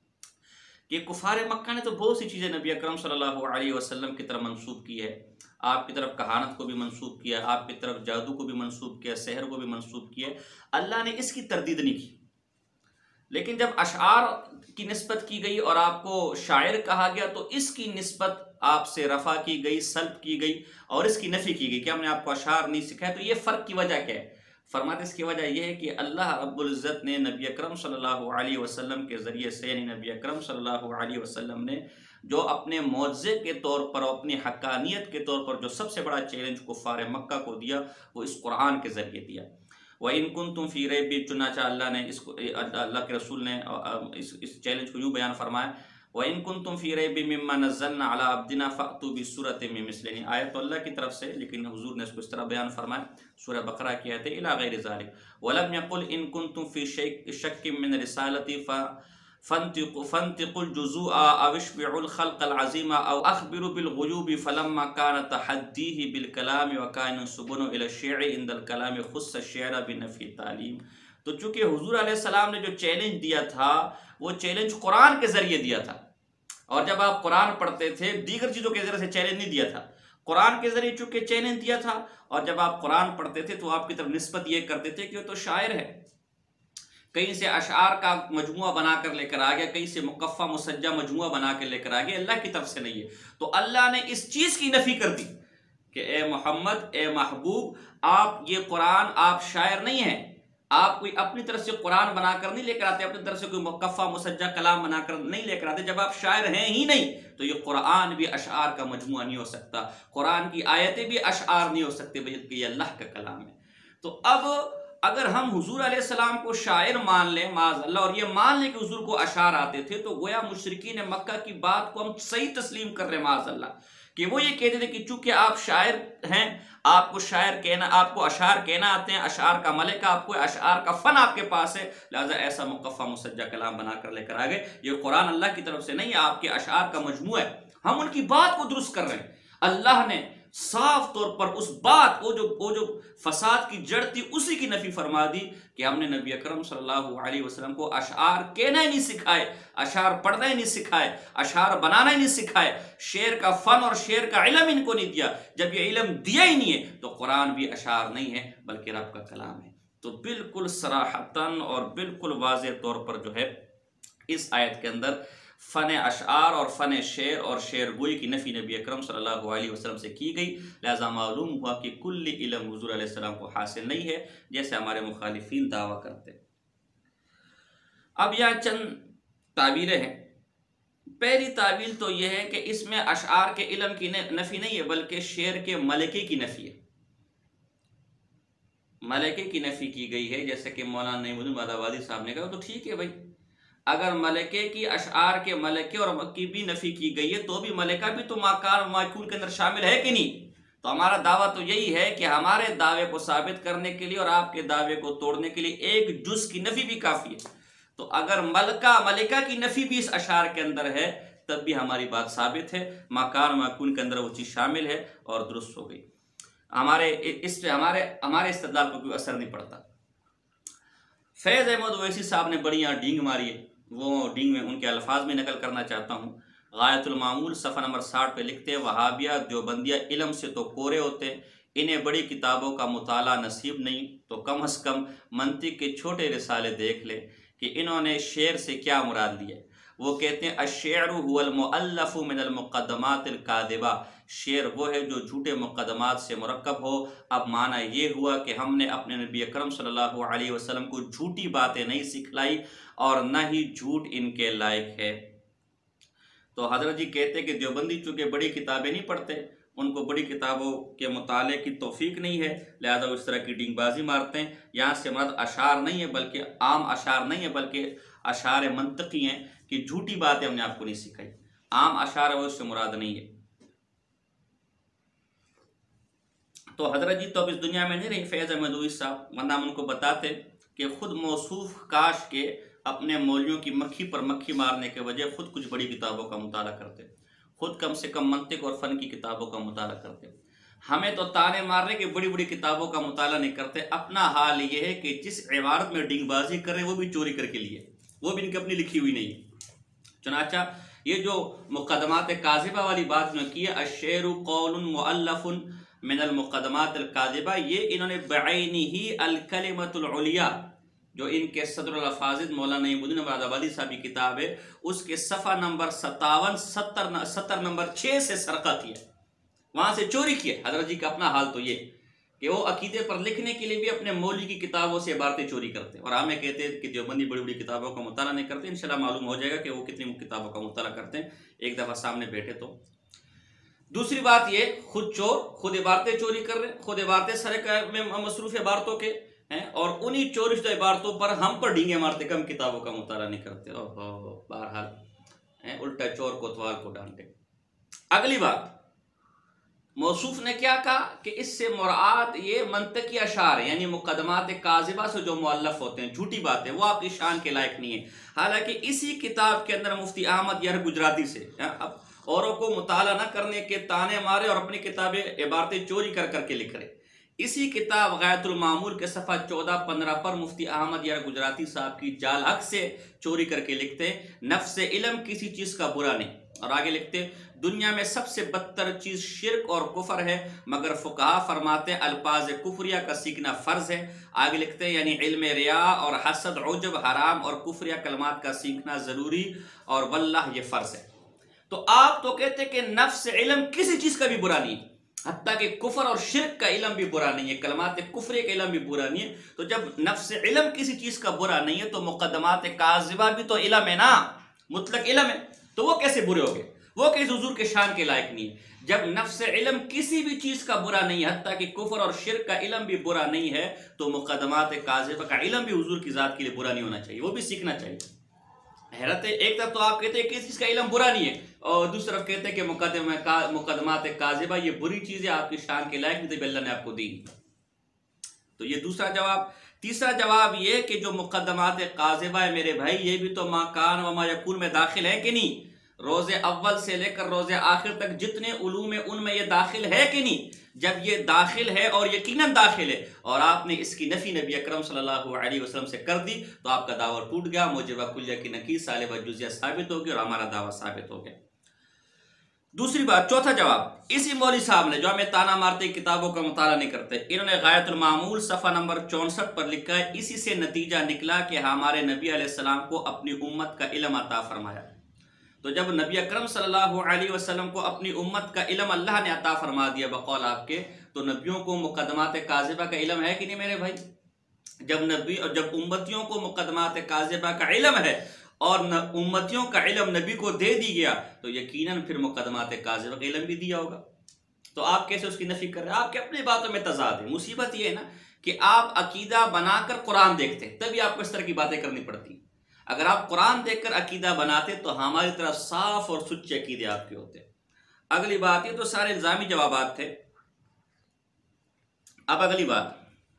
کہ کفار مکہ نے تو بہت سی چیزیں نبی اکرم صلی اللہ علیہ وسلم کی طرف منسوب کی ہے، آپ کی طرف کہانت کو بھی منسوب کیا، آپ کی طرف جادو کو بھی منسوب کیا، سحر کو بھی منسوب کیا، اللہ نے اس کی تردید نہیں کی۔ لیکن جب اشعار کی نسبت کی گئی اور آپ کو شاعر کہا گیا تو اس کی نسبت آپ سے رفع کی گئی، سلب کی گئی اور اس کی نفی کی گئی کہ ہم نے آپ کو اشعار نہیں سکھایا۔ تو یہ فرق کی وجہ کیا ہے؟ فرماتے اس کی وجہ یہ ہے کہ اللہ رب العزت نے نبی اکرم صلی اللہ علیہ وسلم کے ذریعے سے، یعنی نبی اکرم صلی اللہ علیہ وسلم نے جو اپنے معجزے کے طور پر اور اپنی حقانیت کے طور پر جو سب سے بڑا چیلنج کفار مکہ کو دیا وہ اس قرآن کے ذریعے دیا۔ وَإِن كُنتُم فِي رَيْبٍ، چنانچہ اللہ نے اللہ کے رسول نے اس چیلنج کو یوں بیان فرمایا: وَإِن كُنتُم فِي رَيْبٍ مِّمَّا نَزَّلْنَا عَلَىٰ عَبْدِنَا فَأْتُوا بِسُورَةٍ مِّن مِّثْلِهِ، آیت تو اللہ کی طرف سے لیکن حضور نے اس کو اس طرح بیان فرمایا، سورہ بقرہ کی آیت ہے، إِلَىٰ غَيْرِ ذَلِكَ وَلَمْ يَقُلْ إِن كُنتُم فِي شَكٍّ مِّن رِسَالَتِي فانطقوا الجزوء او اشبعوا الخلق العظيم او اخبروا بالغيوب فلما كان تحديه بالكلام وكان ينسبون الى الشعر عند الكلام خص الشعر بنفي التعليم۔ تو چونکہ حضور علیہ السلام نے جو چیلنج دیا تھا وہ چیلنج قرآن کے ذریعے دیا تھا، اور جب آپ قرآن پڑھتے تھے دیگر چیزوں کے ذریعے سے چیلنج نہیں دیا تھا، قرآن کے ذریعے چونکہ چیلنج دیا تھا، اور جب آپ قرآن پڑھتے تھے تو آپ کی طرف نسبت یہ کرتے تھے کہ وہ تو شاعر ہے، کہیں سے اشعار کا مجموعہ بنا کر لے کر آ گیا، کہیں سے مقفع مسجع مجموعہ بنا کے لے کر آ گیا، اللہ کی طرف سے نہیں ہے۔ تو اللہ نے اس چیز کی نفی کر دی کہ اے محمد، اے محبوب، آپ یہ قرآن، آپ شاعر نہیں ہیں، آپ کوئی اپنی طرف سے قرآن بنا کر نہیں لے کر آتے، اپنی طرف سے کوئی مکفہ مسجع کلام بنا کر نہیں لے کر آتے۔ جب آپ شاعر ہیں ہی نہیں تو یہ قرآن بھی اشعار کا مجموعہ نہیں ہو سکتا، قرآن کی آیتیں بھی اشعار نہیں ہو سکتے، بلکہ یہ اللہ کا کلام ہے۔ تو اب اگر ہم حضور علیہ السلام کو شاعر مان لیں معاذ اللہ، اور یہ مان لیں کہ حضور کو اشعار آتے تھے، تو گویا مشرکین مکہ کی بات کو ہم صحیح تسلیم کر رہے ہیں معاذ اللہ، کہ وہ یہ کہتے تھے کہ چونکہ آپ شاعر ہیں، آپ کو شاعر کہنا، آپ کو اشعار کہنا آتے ہیں، اشعار کا ملکہ آپ کو، اشعار کا فن آپ کے پاس ہے، لہذا ایسا مقفع مسجع کلام بنا کر لے کر آگئے۔ یہ قرآن اللہ کی طرف سے نہیں ہے، آپ کے اشعار کا مجموعہ ہے، ہم ان کی بات کو درست کر رہے ہیں۔ اللہ نے صاف طور پر اس بات، وہ جو فساد کی جڑ تھی، اسی کی نفی فرما دی کہ ہم نے نبی اکرم صلی اللہ علیہ وسلم کو اشعار کہنا ہی نہیں سکھائے، اشعار پڑھنا ہی نہیں سکھائے، اشعار بنانا ہی نہیں سکھائے، شعر کا فن اور شعر کا علم ان کو نہیں دیا۔ جب یہ علم دیا ہی نہیں ہے تو قرآن بھی اشعار نہیں ہے بلکہ رب کا کلام ہے۔ تو بالکل صراحتاً اور بالکل واضح طور پر جو ہے اس آیت کے اندر فن اشعار اور فن شعر اور شعر گوئی کی نفی نبی اکرم صلی اللہ علیہ وسلم سے کی گئی، لہذا معلوم ہوا کہ کل علم حضور علیہ السلام کو حاصل نہیں ہے، جیسے ہمارے مخالفین دعویٰ کرتے۔ اب یہاں چند تعبیریں ہیں۔ پہلی تعبیر تو یہ ہے کہ اس میں اشعار کے علم کی نفی نہیں ہے بلکہ شعر کے ملکے کی نفی ہے، ملکے کی نفی کی گئی ہے، جیسے کہ مولانا نعیم الدین مداوادی صاحب نے کہا۔ تو ٹھیک ہے بھائی، اگر ملکے کی، اشعار کے ملکے اور کی بھی نفی کی گئی ہے تو بھی ملکہ بھی تو ماکان و ماکون کے اندر شامل ہے کہ نہیں؟ تو ہمارا دعویٰ تو یہی ہے کہ ہمارے دعوے کو ثابت کرنے کے لیے اور آپ کے دعوے کو توڑنے کے لیے ایک جز کی نفی بھی کافی ہے۔ تو اگر ملکہ کی نفی بھی اس اشعار کے اندر ہے تب بھی ہماری بات ثابت ہے، ماکان و ماکون کے اندر وہ چیز شامل ہے اور درست ہو گئی، اس پہ ہمارے استدلال کو کوئی اثر نہیں پڑتا۔ فیض احمد اویسی صاحب نے بڑی یہاں ڈینگ ماری ہے، وہ ڈینگ میں ان کے الفاظ میں نقل کرنا چاہتا ہوں۔ غایت المعمول صفحہ نمبر 60 پہ لکھتے ہیں، وہابیہ دیوبندیہ علم سے تو کورے ہوتے، انہیں بڑی کتابوں کا مطالعہ نصیب نہیں، تو کم از کم منطق کے چھوٹے رسالے دیکھ لے کہ انہوں نے شعر سے کیا مراد لیا۔ وہ کہتے ہیں الشعر هو المؤلف من المقدمات الکاذبہ، شعر وہ ہے جو جھوٹے مقدمات سے مرکب ہو۔ اب معنی یہ ہوا کہ ہم نے اپنے نبی اکرم صلی اللہ علیہ وسلم کو جھوٹی باتیں نہیں سکھلائی اور نہ ہی جھوٹ ان کے لائق ہے۔ تو حضرت جی کہتے ہیں کہ دیوبندی چونکہ بڑی کتابیں نہیں پڑھتے، ان کو بڑی کتابوں کے مطالعے کی توفیق نہیں ہے، لہذا وہ اس طرح کی ڈینگ بازی مارتے ہیں۔ یہاں سے مراد اشعار نہیں ہے بلکہ عام اشعار نہیں ہے بلکہ اشعار منطقی ہیں، کہ جھوٹی باتیں ہم نے آپ کو نہیں سکھائی، عام اشعار وہ اس سے مراد نہیں ہے۔ تو حضرت جی تو اب اس دنیا میں نہیں رہی فیض احمد اویسی صاحب، ورنہ ہم ان کو بتاتے کہ خود موصوف کاش کے اپنے مولیوں کی مکھی پر مکھی مارنے کے وجہ خود کچھ بڑی کتابوں کا مطالعہ کرتے، خود کم سے کم منطق اور فن کی کتابوں کا مطالعہ کرتے۔ ہمیں تو تانے مارنے کہ بڑی بڑی کتابوں کا مطالعہ نہیں کرتے۔ اپنا حال یہ ہے کہ جس عبارت میں ڈینگ بازی کر رہے ہیں وہ بھی چوری کر کے لیے، وہ بھی ان کی اپنی لکھی ہوئی نہیں ہے۔ چنانچہ یہ جو مقدمات کاذبہ والی بات جو کی ہے، الشعر قول مؤلف من المقدمات الکاذبہ، یہ انہوں نے بعینہ الکلمۃ العلیٰ، جو ان کے صدر الافاظ مولانا نعیم الدین مداوادی صاحب کی کتاب ہے، اس کے صفحہ نمبر 57 سطر نمبر 6 سے سرقہ کیا، وہاں سے چوری کیا۔ حضرت جی کا اپنا حال تو یہ کہ وہ عقیدے پر لکھنے کے لیے بھی اپنے مولوی کی کتابوں سے عبارتیں چوری کرتے، اور ہمیں کہتے ہیں کہ دیوبندی بڑی بڑی کتابوں کا مطالعہ نہیں کرتے۔ انشاءاللہ معلوم ہو جائے گا کہ وہ کتنی کتابوں کا مطالعہ کرتے ہیں ایک دفعہ سامنے بیٹھے تو۔ دوسری بات یہ، خود چور، خود عبارتیں چوری کر رہے، خود عبارتیں سرقہ میں مصروف عبارتوں کے ہیں، اور انہی چور شدہ عبارتوں پر ہم پر ڈینگے مارتے، کم کتابوں کا مطالعہ نہیں کرتے۔ بہرحال الٹا چور کوتوال کو ڈانٹے۔ اگلی بات، موصوف نے کیا کہا کہ اس سے مراد یہ منطقی اشعار یعنی مقدمات کاذبہ سے جو مؤلف ہوتے ہیں، جھوٹی باتیں، وہ آپ کی شان کے لائق نہیں ہے۔ حالانکہ اسی کتاب کے اندر مفتی احمد یار گجراتی سے اب اوروں کو مطالعہ نہ کرنے کے تانے مارے اور اپنی کتابیں عبارتیں چوری کر کر کے لکھ رہے۔ اسی کتاب غایت المعمول کے صفحہ 14-15 پر مفتی احمد یار گجراتی صاحب کی جال حق سے چوری کر کے لکھتے ہیں، نفس علم کسی چیز کا برا نہیں، اور آگے لکھتے دنیا میں سب سے بدتر چیز شرک اور کفر ہے، مگر فقہا فرماتے ہیں الفاظ کفریہ کا سیکھنا فرض ہے۔ آگے لکھتے ہیں یعنی علم ریا اور حسد، عجب، حرام اور کفریہ کلمات کا سیکھنا ضروری، اور واللہ یہ فرض ہے۔ تو آپ تو کہتے کہ نفس علم کسی چیز کا بھی برا نہیں، حتیٰ کہ کفر اور شرک کا علم بھی برا نہیں ہے، کلمات کفر کا علم بھی برا نہیں ہے۔ تو جب نفس علم کسی چیز کا برا نہیں ہے تو مقدمات کاذبہ بھی تو علم ہے نا، مطلق علم ہے، تو وہ کیسے برے ہو گئے؟ وہ کیسے حضور کے شان کے لائق نہیں ہے؟ جب نفس علم کسی بھی چیز کا برا نہیں ہے، حتیٰ کہ کفر اور شرک کا علم بھی برا نہیں ہے، تو مقدمات کاذبہ کا علم بھی حضور کی ذات کے لیے برا نہیں ہونا چاہیے، وہ بھی سیکھنا چاہیے۔ حیرت ہے، ایک طرف تو آپ کہتے ہیں کہ اس چیز کا علم برا نہیں ہے، اور دوسری طرف کہتے ہیں کہ مقدمات کاذبہ یہ بری چیز ہے، آپ کی شان کے لائق نہیں تھی، اللہ نے آپ کو دی۔ تو یہ دوسرا جواب۔ تیسرا جواب یہ کہ جو مقدمات کاذبہ ہے میرے بھائی، یہ بھی تو ما کان و ما یکون میں داخل ہے کہ نہیں؟ روز اول سے لے کر روز آخر تک جتنے علوم ہیں ان میں یہ داخل ہے کہ نہیں؟ جب یہ داخل ہے اور یقیناً داخل ہے اور آپ نے اس کی نفی نبی اکرم صلی اللہ علیہ وسلم سے کر دی تو آپ کا دعویٰ ٹوٹ گیا، موجبہ کلیہ کی نقیص سالبہ جزیہ ثابت ہو گیا اور ہمارا دعویٰ ثابت ہو گیا۔ دوسری بات، چوتھا جواب، اسی مولوی صاحب نے جو ہمیں تانا مارتے کتابوں کا مطالعہ نہیں کرتے، انہوں نے غایت المعمول صفحہ نمبر 64 پر لکھا ہے، اسی سے نتیجہ نکلا کہ ہمارے نبی علیہ السلام کو اپنی امت کا علم عطا فرمایا۔ تو جب نبی اکرم صلی اللہ علیہ وسلم کو اپنی امت کا علم اللہ نے عطا فرما دیا بقول آپ کے، تو نبیوں کو مقدمات کاذبہ کا علم ہے کہ نہیں میرے بھائی؟ جب امتیوں کو مقدمات کاذبہ کا علم ہے اور امتیوں کا علم نبی کو دے دی گیا تو یقیناً پھر مقدمات کاذبہ کا علم بھی دیا ہوگا۔ تو آپ کیسے اس کی نفی کر رہے ہیں؟ آپ کے اپنی باتوں میں تضاد ہے۔ مصیبت یہ ہے نا کہ آپ عقیدہ بنا کر قرآن دیکھتے ہیں، تبھی آپ کو اس طرح کی باتیں کرنی پڑتی ہیں۔ اگر آپ قرآن دیکھ کر عقیدہ بناتے تو ہماری طرف صاف اور سچے عقیدے آپ کے ہوتے۔ اگلی بات، یہ تو سارے الزامی جوابات تھے۔ اب اگلی بات،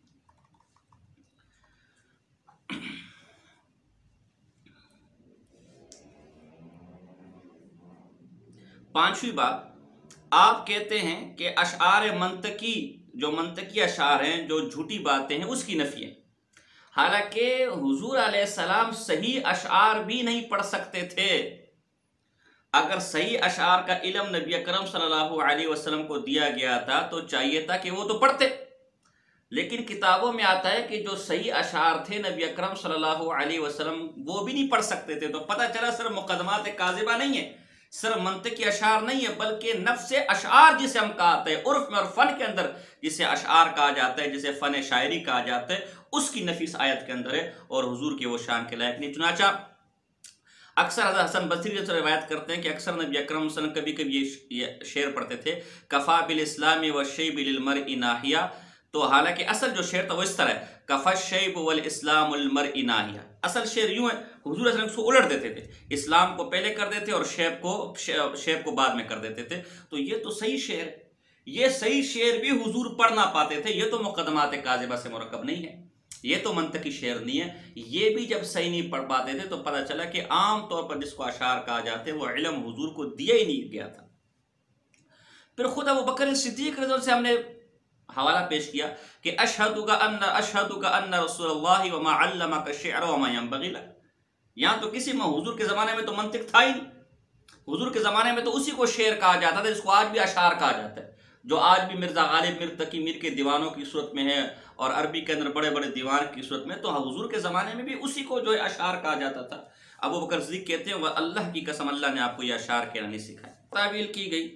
پانچویں بات، آپ کہتے ہیں کہ اشعار منطقی، جو منطقی اشعار ہیں، جو جھوٹی باتیں ہیں، اس کی نفی ہے۔ حالانکہ حضور علیہ السلام صحیح اشعار بھی نہیں پڑھ سکتے تھے۔ اگر صحیح اشعار کا علم نبی اکرم صلی اللہ علیہ وسلم کو دیا گیا تھا تو چاہیے تھا کہ وہ تو پڑھتے، لیکن کتابوں میں آتا ہے کہ جو صحیح اشعار تھے نبی اکرم صلی اللہ علیہ وسلم وہ بھی نہیں پڑھ سکتے تھے۔ تو پتہ چلا صرف مقدمات کاذبہ نہیں ہے، صرف منطقی اشعار نہیں ہے، بلکہ نفس اشعار جسے ہم کہتے ہیں عرف میں اور فن کے اندر، جسے اشعار کہا جاتا ہے، جسے فن شاعری کہا جاتا ہے، اس کی نفی اس آیت کے اندر ہے اور حضور کے وہ شان کے لائق نہیں۔ چنانچہ اکثر حضرت حسن بصری جیسے روایت کرتے ہیں کہ اکثر نبی اکرم صلی اللہ علیہ وسلم کبھی کبھی یہ شعر پڑھتے تھے، کفا بالاسلام والشیب للمرء ناحیہ۔ تو حالانکہ اصل جو شعر تھا وہ اس طرح ہے، کفا الشیب والاسلام المرء ناحیہ۔ اصل شعر یوں ہے، حضور صلی اللہ علیہ وسلم کو الٹ دیتے تھے، اسلام کو پہلے کر دیتے اور شیب کو بعد میں کر دیتے تھے۔ تو یہ تو صحیح شعر ہے، یہ صحیح شعر بھی حضور پڑھ نہ پاتے تھے، یہ تو مقدمات کاذبہ سے مرکب نہیں ہے، یہ تو منطقی شعر نہیں ہے۔ یہ بھی جب صحیح نہیں پڑھ پاتے تھے تو پتہ چلا کہ عام طور پر جس کو اشعار کہا جاتے وہ علم حضور کو دیا ہی نہیں گیا تھا۔ پھر خود ابو بکر صدیق رضی اللہ عنہ سے ہم نے حوالہ پیش کیا کہ اشہدک ان رسول اللہ وما علمک الشعر وما ينبغي لک۔ یہاں تو کسی میں حضور کے زمانے میں تو منطق تھا ہی نہیں، حضور کے زمانے میں تو اسی کو شعر کہا جاتا تھا جس کو آج بھی اشعار کہا جاتا ہے، جو آج بھی مرزا غالب میر تقی میر کے دیوانوں کی صورت میں ہے اور عربی کے اندر بڑے بڑے دیوان کی صورت میں، تو حضور کے زمانے میں بھی اسی کو جو ہے اشعار کہا جاتا تھا۔ ابو بکر صدیق کہتے ہیں اللہ کی قسم اللہ نے آپ کو یہ اشعار کہنا نہیں سکھایا۔ تعویل کی گئی،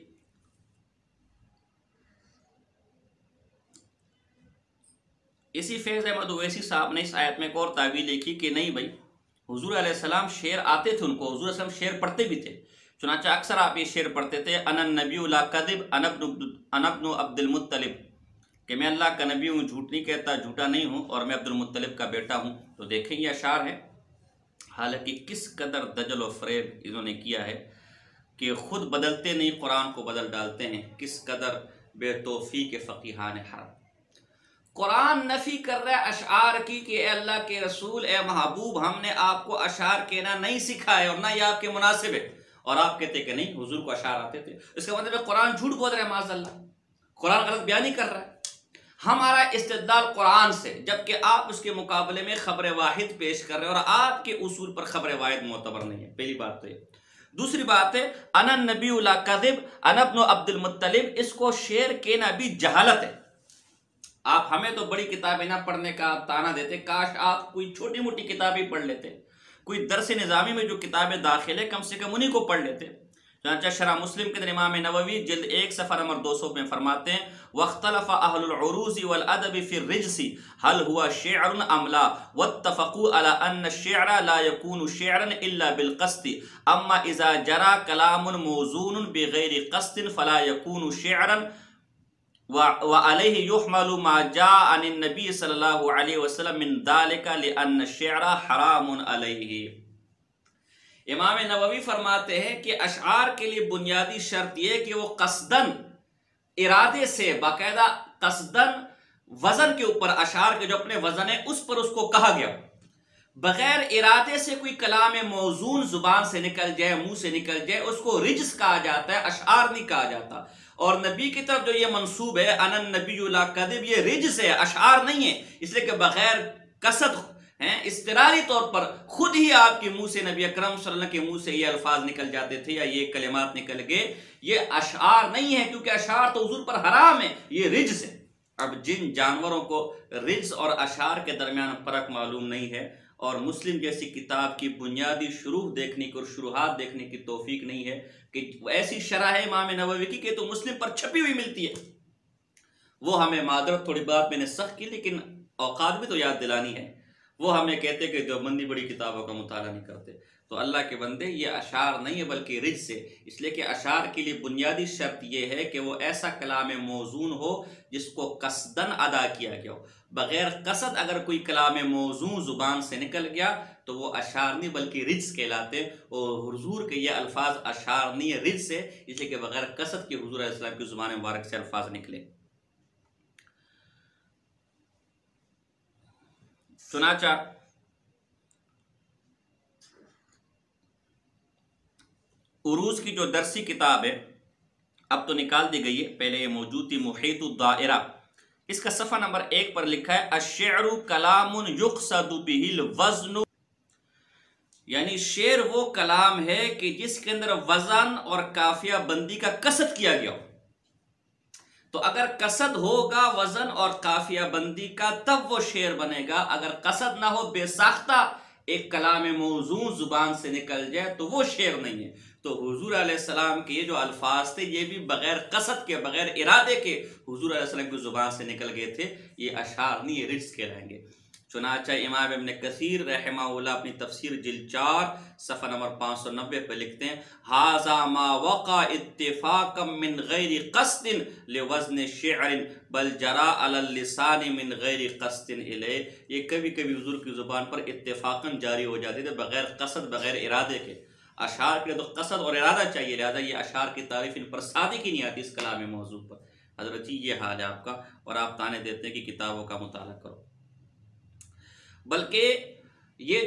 اسی فیض احمد اویسی صاحب نے اس آیت میں ایک اور تعویل لکھی کہ نہیں بھائی، حضور علیہ السلام شعر آتے تھے ان کو، حضور علیہ السلام شعر پڑھتے بھی تھے، چنانچہ اکثر آپ یہ شعر پڑھتے تھے، انا النبی لا کذب انا ابن عبد المطلب، کہ میں اللہ کا نبی ہوں، جھوٹ نہیں کہتا، جھوٹا نہیں ہوں، اور میں عبد المطلب کا بیٹا ہوں۔ تو دیکھیں یہ اشعار ہے، حالانکہ کس قدر دجل و فریب انہوں نے کیا ہے کہ خود بدلتے نہیں قرآن کو بدل ڈالتے ہیں، کس قدر بے توفیق فقیہان حرم۔ قرآن نفی کر رہا ہے اشعار کی کہ اے اللہ کے رسول، اے محبوب، ہم نے آپ کو اشعار کہنا نہیں سکھایا اور نہ یہ آپ کے مناسب ہے، اور آپ کہتے کہ نہیں حضور کو اشعار آتے تھے۔ اس کا مطلب ہے قرآن جھوٹ بول رہا ہے، معاذ اللہ، قرآن غلط بیان نہیں کر رہا ہے۔ ہمارا استدلال قرآن سے، جبکہ آپ اس کے مقابلے میں خبر واحد پیش کر رہے ہیں اور آپ کے اصول پر خبر واحد معتبر نہیں ہے، پہلی بات تو یہ۔ دوسری بات ہے انا النبی لا کذب انا ابن عبد المطلب، اس کو شعر کہنا بھی جہالت ہے۔ آپ ہمیں تو بڑی کتابیں نہ پڑھنے کا تانا دیتے، کاش آپ کوئی چھوٹی موٹی کتابیں پڑھ لیتے، کوئی درس نظامی میں جو کتابیں داخل ہے کم سے کم انہی کو پڑھ لیتے۔ چنانچہ شرح مسلم کے اندر امام نووی جلد 1 صفحہ نمبر 200 میں فرماتے ہیں واختلف اہل العروض والادب فی الرجس هل هو شعر ام لا واتفقوا على ان الشعر لا يكون شعرا الا بالقصد اما اذا جرى كلام موزون بغیر قصد فلا يكون شعرا وعليه يحمل ما جاء عن النبي صلی اللہ علیہ وسلم من ذلك لان الشعر حرام علیہ۔ امام نووی فرماتے ہیں کہ اشعار کے لیے بنیادی شرط یہ کہ وہ قصدن ارادے سے باقاعدہ قصدن وزن کے اوپر اشعار کے جو اپنے وزن ہے اس پر اس کو کہا گیا، بغیر ارادے سے کوئی کلام موزون زبان سے نکل جائے منہ سے نکل جائے اس کو رجس کہا جاتا ہے، اشعار نہیں کہا جاتا۔ اور نبی کی طرف جو یہ منصوب ہے ان النبی لا کذب، یہ رجس ہے، اشعار نہیں ہے، اس لیے کہ بغیر قصد اضطراری طور پر خود ہی آپ کے منہ سے نبی اکرم صلی اللہ علیہ وسلم کے منہ سے یہ الفاظ نکل جاتے تھے یا یہ کلمات نکل گئے، یہ اشعار نہیں ہے، کیونکہ اشعار تو حضور پر حرام ہے، یہ رجس ہے۔ اب جن جانوروں کو رجس اور اشعار کے درمیان فرق معلوم نہیں ہے اور مسلم جیسی کتاب کی بنیادی شروح دیکھنے کی اور شروحات دیکھنے کی توفیق نہیں ہے کہ ایسی شرح ہے امام نووی کی کہ تو مسلم پر چھپی ہوئی ملتی ہے، وہ ہمیں معذرت تھوڑی بات میں نے سخت کی لیکن اوقات بھی تو یاد دلانی ہے، وہ ہمیں کہتے کہ دیوبندی بڑی کتابوں کا مطالعہ نہیں کرتے، تو اللہ کے بندے یہ اشعار نہیں ہے بلکہ رجس ہے، اس لیے کہ اشعار کے لیے بنیادی شرط یہ ہے کہ وہ ایسا کلام موزون ہو جس کو قصدن ادا کیا گیا ہو، بغیر قصد اگر کوئی کلام موزون زبان سے نکل گیا تو وہ اشعار نہیں بلکہ رجس کہلاتے، اور حضور کے یہ الفاظ اشعار نہیں ہے، رجس ہے، اس لیے کہ بغیر قصد کے حضور علیہ السلام کی زبان مبارک سے الفاظ نکلے۔ چنانچہ عروض کی جو درسی کتاب ہے اب تو نکال دی گئی ہے، پہلے یہ موجود تھی، محیط الدائرہ، اس کا صفحہ نمبر 1 پر لکھا ہے الشعر کلام یقصد به الوزن، یعنی شعر وہ کلام ہے کہ جس کے اندر وزن اور قافیہ بندی کا قصد کیا گیا ہو، تو اگر قصد ہوگا وزن اور قافیہ بندی کا تب وہ شعر بنے گا، اگر قصد نہ ہو بے ساختہ ایک کلام موزون زبان سے نکل جائے تو وہ شعر نہیں ہے۔ تو حضور علیہ السلام کے یہ جو الفاظ تھے یہ بھی بغیر قصد کے بغیر ارادے کے حضور علیہ السلام کی زبان سے نکل گئے تھے، یہ اشعار نہیں، یہ رجس کہلائیں گے۔ چنانچہ امام ابن کثیر رحمہ اللہ اپنی تفسیر جلد 4 صفحہ نمبر 590 پہ لکھتے ہیں ھذا ما وقع اتفاقا من غیر قصد لوزن شعر بل جرى على اللسان من غیر قصد الیہ، یہ کبھی کبھی حضور کی زبان پر اتفاقاً جاری ہو جاتے تھے بغیر قصد بغیر ارادے کے۔ اشعار کے لیے تو قصد اور ارادہ چاہیے، لہذا یہ اشعار کی تعریف ان پر صادق ہی نہیں آتی اس کلام موضوع پر۔ حضرت جی یہ حال ہے آپ کا، اور آپ تانے دیتے ہیں کہ کتابوں کا مطالعہ کرو، بلکہ یہ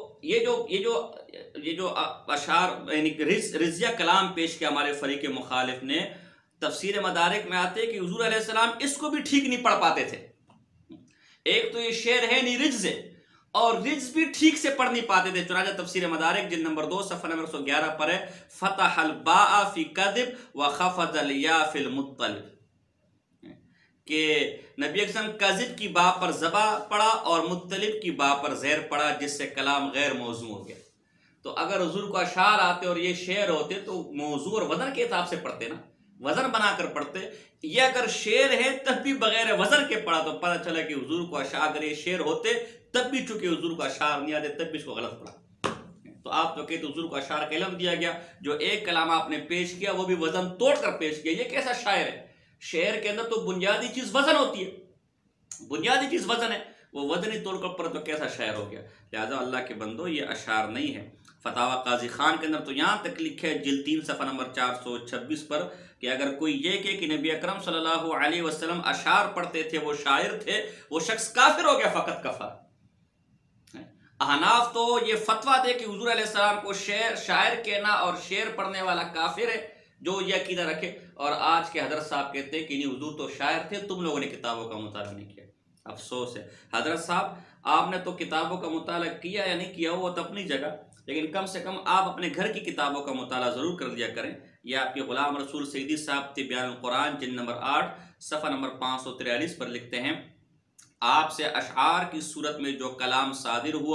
جو اشعار یعنی رضیہ کلام پیش کیا ہمارے فریق مخالف نے، تفسیر مدارک میں آتے کہ حضور علیہ السلام اس کو بھی ٹھیک نہیں پڑھ پاتے تھے، ایک تو یہ شعر ہے نہیں رجز ہے، اور رجز بھی ٹھیک سے پڑھ نہیں پاتے تھے۔ چنانچہ تفسیر مدارک جلد نمبر 2 صفحہ نمبر 111 پر ہے فتح الباء فی کذب وخفض الیا فی المطلب، کہ نبی اکرم کذب کی با پر زبا پڑا اور مطلب کی با پر زیر پڑا، جس سے کلام غیر موضوع ہو گیا۔ تو اگر حضور کو اشعار آتے اور یہ شعر ہوتے تو موضوع اور وزن کے حساب سے پڑھتے نا، وزن بنا کر پڑھتے، یہ اگر شعر ہے تب بھی بغیر وزن کے پڑھا تو پتہ چلا کہ حضور کو اشعار، اگر یہ شعر ہوتے تب بھی چونکہ حضور کو اشعار نہیں آتے تب بھی اس کو غلط پڑھا۔ تو آپ تو کہتے حضور کو اشعار کا علم دیا گیا، جو ایک کلام آپ نے پیش کیا وہ بھی وزن توڑ کر پیش کیا، یہ کیسا شاعر ہے؟ شعر کے اندر تو بنیادی چیز وزن ہوتی ہے، بنیادی چیز وزن ہے، وہ وزن ہی توڑ کر پڑھا تو کیسا شاعر ہو گیا؟ لہذا اللہ کے بندو یہ اشعار نہیں ہے۔ فتاوی قاضی خان کے اندر تو یہاں تک لکھا ہے جلد 3 صفحہ نمبر 426 پر کہ اگر کوئی یہ کہے کہ نبی اکرم صلی اللہ علیہ وسلم اشعار پڑھتے تھے، وہ شاعر تھے، وہ شخص کافر ہو گیا، فقط کفر۔ احناف تو یہ فتویٰ دے کہ حضور علیہ السلام کو شاعر کہنا اور شعر پڑھنے والا کافر ہے جو یہ عقیدہ رکھے، اور آج کے حضرت صاحب کہتے ہیں کہ نہیں حضور تو شاعر تھے، تم لوگوں نے کتابوں کا مطالعہ نہیں کیا۔ افسوس ہے حضرت صاحب، آپ نے تو کتابوں کا مطالعہ کیا یا نہیں کیا وہ تو اپنی جگہ، لیکن کم سے کم آپ اپنے گھر کی کتابوں کا مطالعہ ضرور کر لیا کریں۔ یہ آپ کے غلام رسول سیدی صاحب تبیان القرآن جلد نمبر 8 صفحہ نمبر 543 پر لکھتے ہیں آپ سے اشعار کی صورت میں جو کلام صادر ہوا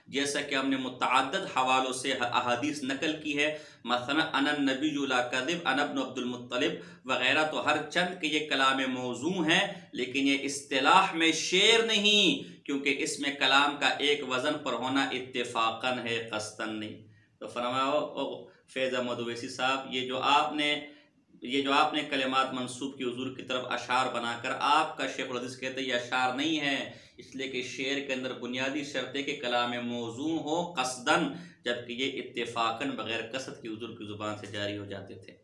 جیسا کہ ہم نے متعدد حوالوں سے احادیث نقل کی ہے، مثلا انا النبی لا کذب، انا ابن عبد المطلب وغیرہ، تو ہر چند کہ یہ کلام موزوں ہیں، لیکن یہ اصطلاح میں شعر نہیں، کیونکہ اس میں کلام کا ایک وزن پر ہونا اتفاقاً ہے، قصداً نہیں۔ تو فرمایا فیض احمد اویسی صاحب، یہ جو آپ نے کلمات منسوب کی حضور کی طرف اشعار بنا کر، آپ کا شیخ الحدیث کہتے ہیں یہ اشعار نہیں ہے، اس لیے کہ شعر کے اندر بنیادی شرط ہے کہ کلام موزوں ہو قصداً، جبکہ یہ اتفاقاً بغیر قصد کی حضور کی زبان سے جاری ہو جاتے تھے۔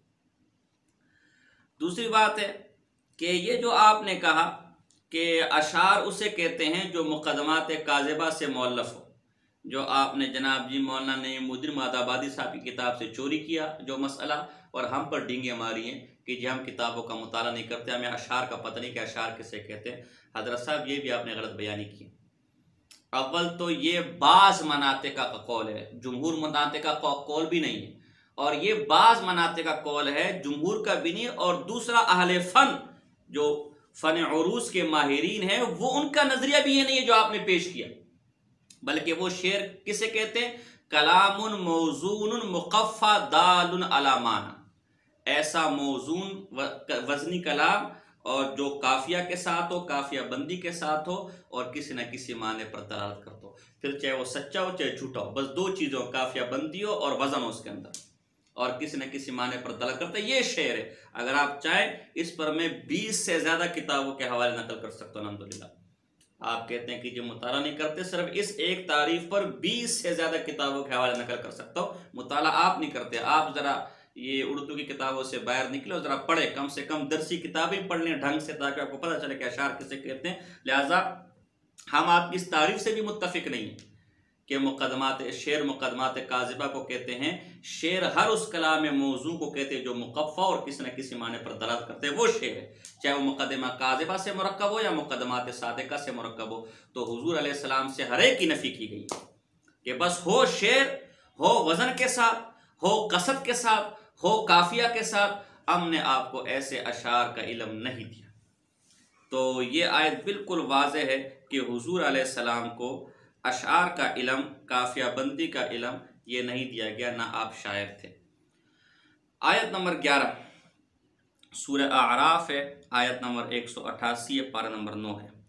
دوسری بات ہے کہ یہ جو آپ نے کہا کہ اشعار اسے کہتے ہیں جو مقدمات کاذبہ سے مؤلف ہو، جو آپ نے جناب جی مولانا نعیم الدین مراد آبادی صاحب کی کتاب سے چوری کیا جو مسئلہ، اور ہم پر ڈینگیں ماری ہیں کہ جی ہم کتابوں کا مطالعہ نہیں کرتے، ہمیں اشعار کا پتہ نہیں کہ اشعار کسے کہتے ہیں۔ حضرت صاحب یہ بھی آپ نے غلط بیانی کی۔ اول تو یہ بعض مناطق کا قول ہے، جمہور مناطق کا قول بھی نہیں ہے، اور یہ بعض مناطق کا قول ہے، جمہور کا بھی نہیں۔ اور دوسرا اہل فن جو فن عروض کے ماہرین ہیں، وہ ان کا نظریہ بھی یہ نہیں ہے جو آپ نے پیش کیا، بلکہ وہ شعر کسے کہتے ہیں؟ کلام موزون مقفع دال علی معنی، ایسا موزون وزنی کلام اور جو قافیہ کے ساتھ ہو، قافیہ بندی کے ساتھ ہو، اور کسی نہ کسی معنی پر دلالت کرتا ہو، پھر چاہے وہ سچا ہو چاہے جھوٹا ہو، بس دو چیزوں، قافیہ بندی ہو اور وزن ہو اس کے اندر، اور کسی نہ کسی معنی پر دلالت کرتا ہے۔ یہ شعر ہے، اگر آپ چاہیں اس پر میں 20 سے زیادہ کتابوں کے حوالے نقل کر سکتا ہوں الحمدللہ۔ آپ کہتے ہیں کہ جو مطالعہ نہیں کرتے، صرف اس ایک تعریف پر 20 سے زیادہ کتابوں کے حوالے نقل کر سکتا ہوں۔ مطالعہ آپ نہیں کرتے، آپ ذرا یہ اردو کی کتابوں سے باہر نکلے اور ذرا پڑھے، کم سے کم درسی کتابیں پڑھ لیں ڈھنگ سے، تاکہ آپ کو پتہ چلے کہ اشعار کسے کہتے ہیں۔ لہٰذا ہم آپ کی اس تعریف سے بھی متفق نہیں ہیں کہ شعر مقدمات کاذبہ کو کہتے ہیں۔ شعر ہر اس کلام موزوں کو کہتے ہیں جو مقفع اور کسی نہ کسی معنی پر دلالت کرتے ہیں، وہ شعر ہے، چاہے وہ مقدمہ کاذبہ سے مرکب ہو یا مقدمات صادقہ سے مرکب ہو۔ تو حضور علیہ السلام سے ہر ایک کی نفی کی گئی کہ بس ہو شعر، ہو وزن کے ساتھ، ہو قصد کے ساتھ، ہو قافیہ کے ساتھ، ہم نے آپ کو ایسے اشعار کا علم نہیں دیا۔ تو یہ آیت بالکل واضح ہے کہ حضور علیہ السلام کو اشعار کا علم، قافیہ بندی کا علم یہ نہیں دیا گیا، نہ آپ شاعر تھے۔ آیت نمبر 11 سورہ اعراف ہے، آیت نمبر 188 ہے، پارہ نمبر 9 ہے۔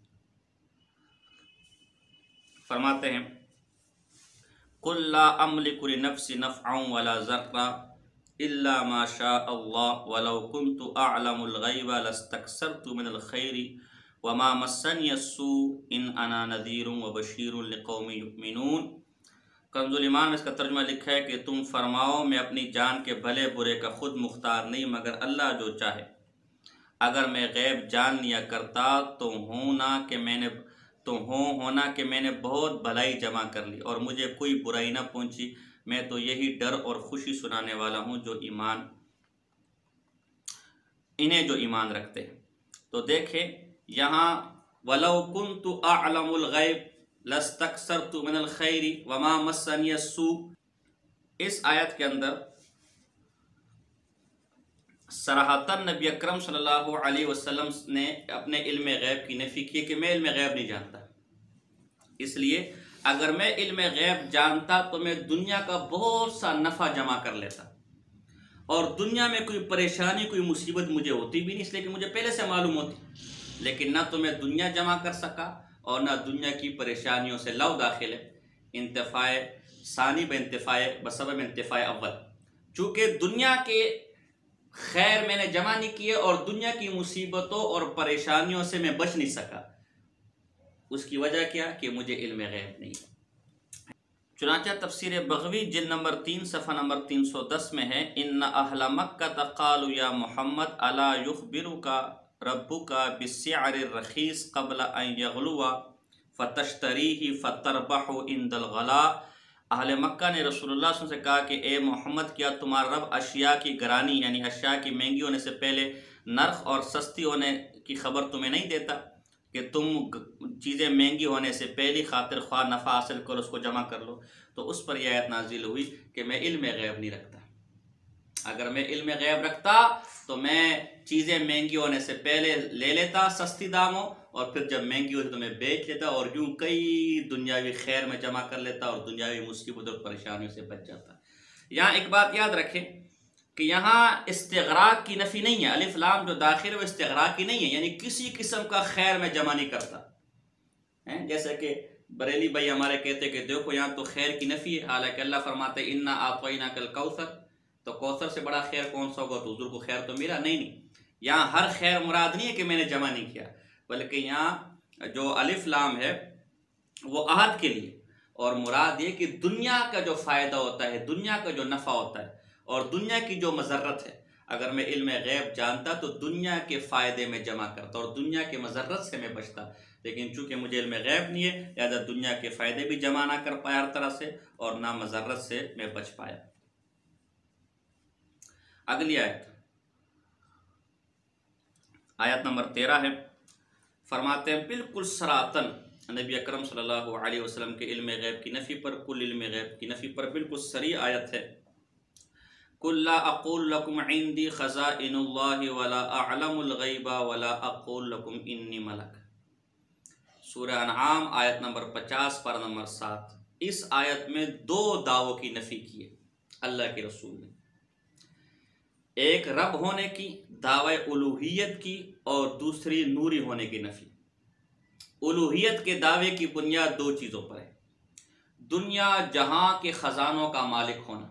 فرماتے ہیں قُلْ لَا أَمْلِكُ لِنَفْسِي نَفْعًا وَلَا ضَرًّا إِلَّا مَا شَاءَ اللَّهُ وَلَوْ كُنْتُ أَعْلَمُ الْغَيْبَ لَاسْتَكْثَرْتُ مِنَ الْخَيْرِ وَمَا مَسَّنِيَ السُّوءُ إِنْ أَنَا نَذِيرٌ وَبَشِيرٌ لِقَوْمٍ يُؤْمِنُونَ۔ کنز الایمان میں اس کا ترجمہ لکھا ہے کہ تم فرماؤ میں اپنی جان کے بھلے برے کا خود مختار نہیں مگر اللہ جو چاہے۔ اگر میں غیب جان لیا کرتا تو ہونا کہ میں نے بہت بھلائی جمع کر لی اور مجھے کوئی برائی نہ پہنچی، میں تو یہی ڈر اور خوشی سنانے والا ہوں جو ایمان رکھتے ہیں۔ تو دیکھیں یہاں وَلَوْ كُنْتُ أَعْلَمُ الْغَيْبِ لَاسْتَكْثَرْتُ مِنَ الْخَيْرِ وَمَا مَسَّنِيَ السُّوءُ، اس آیت کے اندر صراحتاً نبی اکرم صلی اللہ علیہ وسلم نے اپنے علم غیب کی نفی کی کہ میں علم غیب نہیں جانتا، اس لیے اگر میں علم غیب جانتا تو میں دنیا کا بہت سا نفع جمع کر لیتا، اور دنیا میں کوئی پریشانی کوئی مصیبت مجھے ہوتی بھی نہیں، اس لیے کہ مجھے پہلے سے معلوم ہوتی، لیکن نہ تو میں دنیا جمع کر سکا اور نہ دنیا کی پریشانیوں سے لو داخل ہے، انتفاع ثانی بسبب انتفاع اول، چونکہ دنیا کے خیر میں نے جمع نہیں کیے اور دنیا کی مصیبتوں اور پریشانیوں سے میں بچ نہیں سکا، اس کی وجہ کیا کہ مجھے علم غیب نہیں۔ چنانچہ تفسیر بغوی جلد نمبر 3 صفحہ نمبر 310 میں ہے ان اہل مکہ قالوا یا محمد الا یخبرک ربک بالسعر الرخیص قبل ان یغلو فتشتریہ فتربح عند الغلاء۔ اہل مکہ نے رسول اللہ صلی اللہ علیہ وسلم سے کہا کہ اے محمد کیا تمہارا رب اشیاء کی گرانی یعنی اشیاء کی مہنگی ہونے سے پہلے نرخ اور سستی ہونے کی خبر تمہیں نہیں دیتا کہ تم چیزیں مہنگی ہونے سے پہلی خاطر خواہ نفع حاصل کرو اس کو جمع کر لو؟ تو اس پر یہ آیت نازل ہوئی کہ میں علم غیب نہیں رکھتا۔ اگر میں علم غیب رکھتا تو میں چیزیں مہنگی ہونے سے پہلے لے لیتا سستی داموں، اور پھر جب مہنگی ہوتی تو میں بیچ لیتا، اور یوں کئی دنیاوی خیر میں جمع کر لیتا اور دنیاوی مصیبت اور پریشانیوں سے بچ جاتا۔ یہاں ایک بات یاد رکھیں کہ یہاں استغراق کی نفی نہیں ہے، الف لام جو داخل ہے وہ استغراق کی نہیں ہے، یعنی کسی قسم کا خیر میں جمع نہیں کرتا۔ جیسا کہ بریلی بھائی ہمارے کہتے کہ دیکھو یہاں تو خیر کی نفی ہے، حالانکہ اللہ فرماتے ہیں انا اعطیناک الکوثر، تو کوثر سے بڑا خیر کون سا ہوگا، تو حضور کو خیر تو ملا نہیں۔ یہاں ہر خیر مراد نہیں ہے کہ میں نے جمع نہیں کیا، بلکہ یہاں جو الف لام ہے وہ عہد کے لیے، اور مراد یہ کہ دنیا کا جو فائدہ ہوتا ہے، دنیا کا جو نفع ہوتا ہے اور دنیا کی جو مضرت ہے، اگر میں علم غیب جانتا تو دنیا کے فائدے میں جمع کرتا اور دنیا کے مضرت سے میں بچتا، لیکن چونکہ مجھے علم غیب نہیں ہے لہذا دنیا کے فائدے بھی جمع نہ کر پایا ہر طرح سے، اور نہ مضرت سے میں بچ پایا۔ اگلی آیت نمبر 13 ہے، فرماتے ہیں بالکل سراطن نبی اکرم صلی اللہ علیہ وسلم کے علم غیب کی نفی پر، کل علم غیب کی نفی پر بالکل صریح آیت ہے، قُلْ لَا أَقُولُ لَكُمْ عِنْدِي خَزَائِنُ اللَّهِ وَلَا أَعْلَمُ الْغَيْبَ وَلَا أَقُولُ لَكُمْ إِنِّي مَلَكٌ۔ سورہ انعام آیت نمبر 50 پر نمبر 7۔ اس آیت میں دو دعووں کی نفی کی ہے اللہ کے رسول نے، ایک رب ہونے کی دعوی الوہیت کی اور دوسری نوری ہونے کی نفی۔ الوہیت کے دعوے کی بنیاد دو چیزوں پر ہے، دنیا جہاں کے خزانوں کا مالک ہونا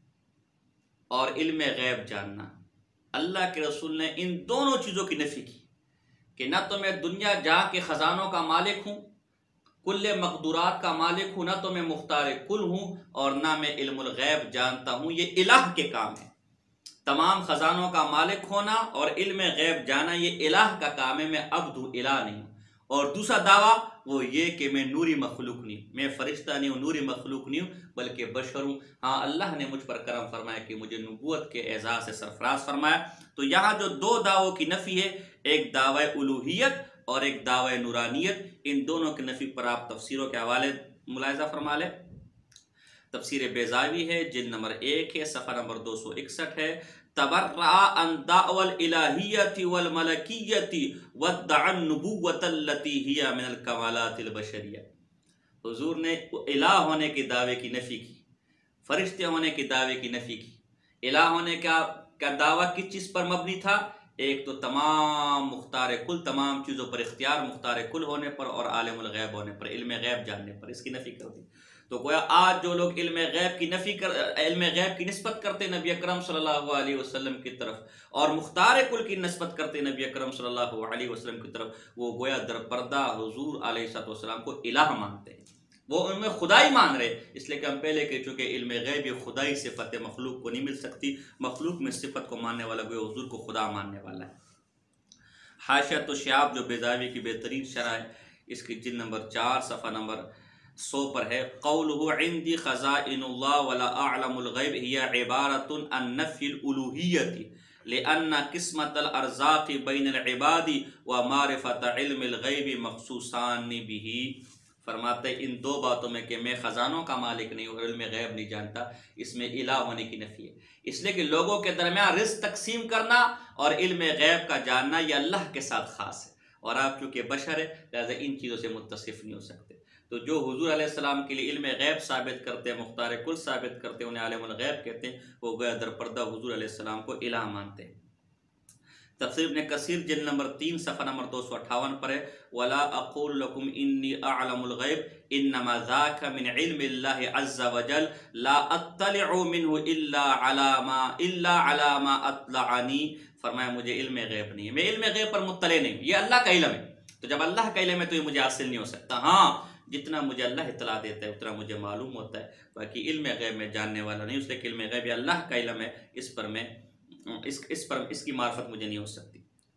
اور علم غیب جاننا۔ اللہ کے رسول نے ان دونوں چیزوں کی نفی کی کہ نہ تو میں دنیا جہاں کے خزانوں کا مالک ہوں، کل مقدورات کا مالک ہوں، نہ تو میں مختار کل ہوں، اور نہ میں علم الغیب جانتا ہوں، یہ الہ کے کام ہے۔ تمام خزانوں کا مالک ہونا اور علم غیب جانا یہ الہ کا کام ہے، میں عبد الہ نہیں ہوں۔ اور دوسرا دعویٰ وہ یہ کہ میں نوری مخلوق نہیں ہوں، میں فرشتہ نہیں ہوں، نوری مخلوق نہیں ہوں، بلکہ بشر ہوں۔ ہاں اللہ نے مجھ پر کرم فرمایا کہ مجھے نبوت کے اعزاز سے سرفراز فرمایا۔ تو یہاں جو دو دعووں کی نفی ہے، ایک دعوی الوہیت اور ایک دعوی نورانیت، ان دونوں کی نفی پر آپ تفسیروں کے حوالے ملاحظہ فرما لیں۔ تفسیر بیضاوی ہے، جلد نمبر 1 ہے، صفحہ نمبر 261 ہے، تبرع عن دعوى الالہیت والملکیت وادعا النبوۃ التي هي من الکمالات البشریہ۔ حضور نے الہ ہونے کے دعوے کی نفی کی، فرشتے ہونے کے دعوے کی نفی کی۔ الہ ہونے کا دعویٰ کس چیز پر مبنی تھا؟ ایک تو تمام مختار کل، تمام چیزوں پر اختیار مختار کل ہونے پر، اور عالم الغیب ہونے پر، علم غیب جاننے پر، اس کی نفی کر دی۔ تو گویا آج جو لوگ علم غیب کی نسبت کرتے نبی اکرم صلی اللہ علیہ وسلم کی طرف، اور مختار کل کی نسبت کرتے نبی اکرم صلی اللہ علیہ وسلم کی طرف، وہ گویا در پردہ حضور علیہ السلام کو الہ مانتے ہیں، وہ ان میں خدائی مان رہے، اس لیے کہ ہم پہلے کہہ چکے علم غیب یہ خدائی صفت مخلوق کو نہیں مل سکتی، مخلوق میں صفت کو ماننے والا گویا حضور کو خدا ماننے والا ہے۔ حاشیۃ الشہاب جو بیضاوی کی بہترین شرح ہے، اس کی جلد نمبر 4 صفحہ نمبر 100 پر ہے، قولہ عندی خزائن اللہ ولا اعلم الغیب ہی عبارت عن نفی الالوہیت لأن قسمت الارزاق بین العباد ومعرفت علم الغیب مخصوصان بھی۔ فرماتے ہیں ان دو باتوں میں کہ میں خزانوں کا مالک نہیں اور علم غیب نہیں جانتا، اس میں الہ ہونے کی نفی ہے، اس لیے کہ لوگوں کے درمیان رزق تقسیم کرنا اور علم غیب کا جاننا یہ اللہ کے ساتھ خاص ہے، اور آپ چونکہ بشر ہے لہذا ان چیزوں سے متصف نہیں ہو سکتے۔ تو جو حضور علیہ السلام کے لیے علم غیب ثابت کرتے ہیں، مختار کل ثابت کرتے ہیں، انہیں عالم الغیب کہتے ہیں، وہ گویا در پردہ حضور علیہ السلام کو الہ مانتے ہیں۔ تفسیر ابن کثیر جلد نمبر 3 صفحہ نمبر 258 پر ہے، وَلَا أَقُولُ لَكُمْ إِنِّي أَعْلَمُ الْغَيْبِ إِنَّمَا ذَاكَ مِنْ عِلْمِ اللَّهِ عَزَّ وَجَلَّ لَا أَطَّلِعُ مِنْهُ إِلَّا عَلَى مَا أَطْلَعَنِي۔ فرمایا مجھے علم غیب نہیں ہے، میں علم غیب پر مطلع نہیں ہوں، یہ اللہ کا علم ہے، تو جب اللہ کا علم ہے تو یہ مجھے حاصل نہیں ہو سکتا۔ ہاں جتنا مجھے اللہ اطلاع دیتا ہے اتنا مجھے معلوم ہوتا ہے، باقی علم غیب میں جاننے والا نہیں، اس لیے کہ علم غیب یہ اللہ کا علم ہے، اس کی معرفت مجھے نہیں ہو سکتی۔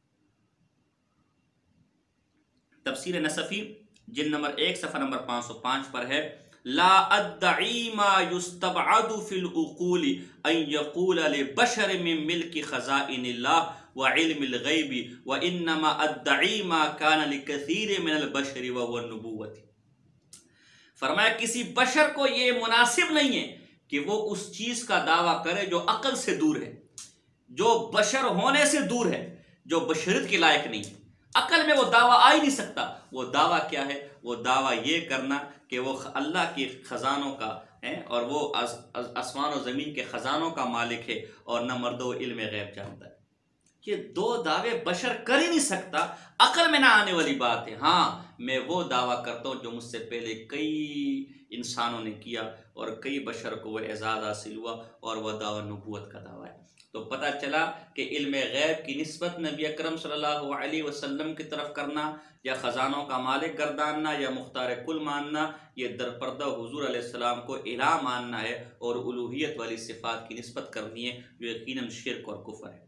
تفسیر نصفی جلد نمبر 1 صفحہ نمبر 505 پر ہے، لا ادعی ما یستبعد فی العقول ان یقول لبشر من ملک خزائن اللہ وعلم الغیب وانما ادعی ما کان لکثیر من البشر وهو النبوۃ۔ فرمایا کسی بشر کو یہ مناسب نہیں ہے کہ وہ اس چیز کا دعویٰ کرے جو عقل سے دور ہے، جو بشر ہونے سے دور ہے، جو بشریت کے لائق نہیں ہے۔ عقل میں وہ دعویٰ آ ہی نہیں سکتا۔ وہ دعویٰ کیا ہے؟ وہ دعویٰ یہ کرنا کہ وہ اللہ کے خزانوں کا ہے اور وہ آسمان و زمین کے خزانوں کا مالک ہے، اور نہ مرد و علم غیب جانتا ہے۔ یہ دو دعوے بشر کر ہی نہیں سکتا، عقل میں نہ آنے والی بات ہے۔ ہاں میں وہ دعویٰ کرتا ہوں جو مجھ سے پہلے کئی انسانوں نے کیا اور کئی بشر کو وہ اعزاز حاصل ہوا، اور وہ دعویٰ نبوت کا دعویٰ ہے۔ تو پتہ چلا کہ علم غیب کی نسبت نبی اکرم صلی اللہ علیہ وسلم کی طرف کرنا، یا خزانوں کا مالک گرداننا، یا مختار کل ماننا، یہ در پردہ حضور علیہ السلام کو الہ ماننا ہے، اور الوہیت والی صفات کی نسبت کرنی ہے، جو یقیناً شرک اور کفر ہے۔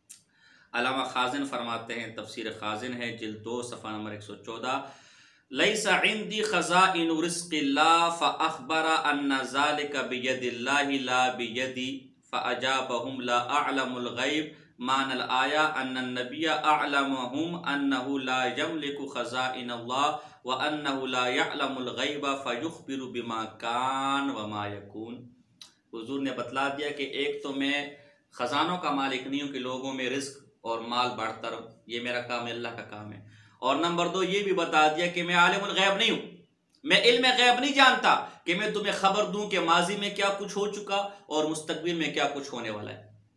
علامہ خازن فرماتے ہیں، تفسیر خازن ہے جلد 2 صفحہ نمبر 114، لیس عندی خزائن رزق اللہ فاخبر ان ذلک بید اللہ لا بیدی فاجابہم لا اعلم الغیب معنی الآیہ ان النبی اعلمہم انہ لا یملک خزائن اللہ وانہ لا یعلم الغیب فیخبر بما کان وما یکون۔ حضور نے بتلا دیا کہ ایک تو میں خزانوں کا مالک نہیں ہوں کہ لوگوں میں رزق اور مال بانٹتا رہوں، یہ میرا کام ہے، اللہ کا کام ہے۔ اور نمبر 2 یہ بھی بتا دیا کہ میں عالم الغیب نہیں ہوں، میں علم غیب نہیں جانتا کہ میں تمہیں خبر دوں کہ ماضی میں کیا کچھ ہو چکا اور مستقبل میں کیا کچھ ہونے والا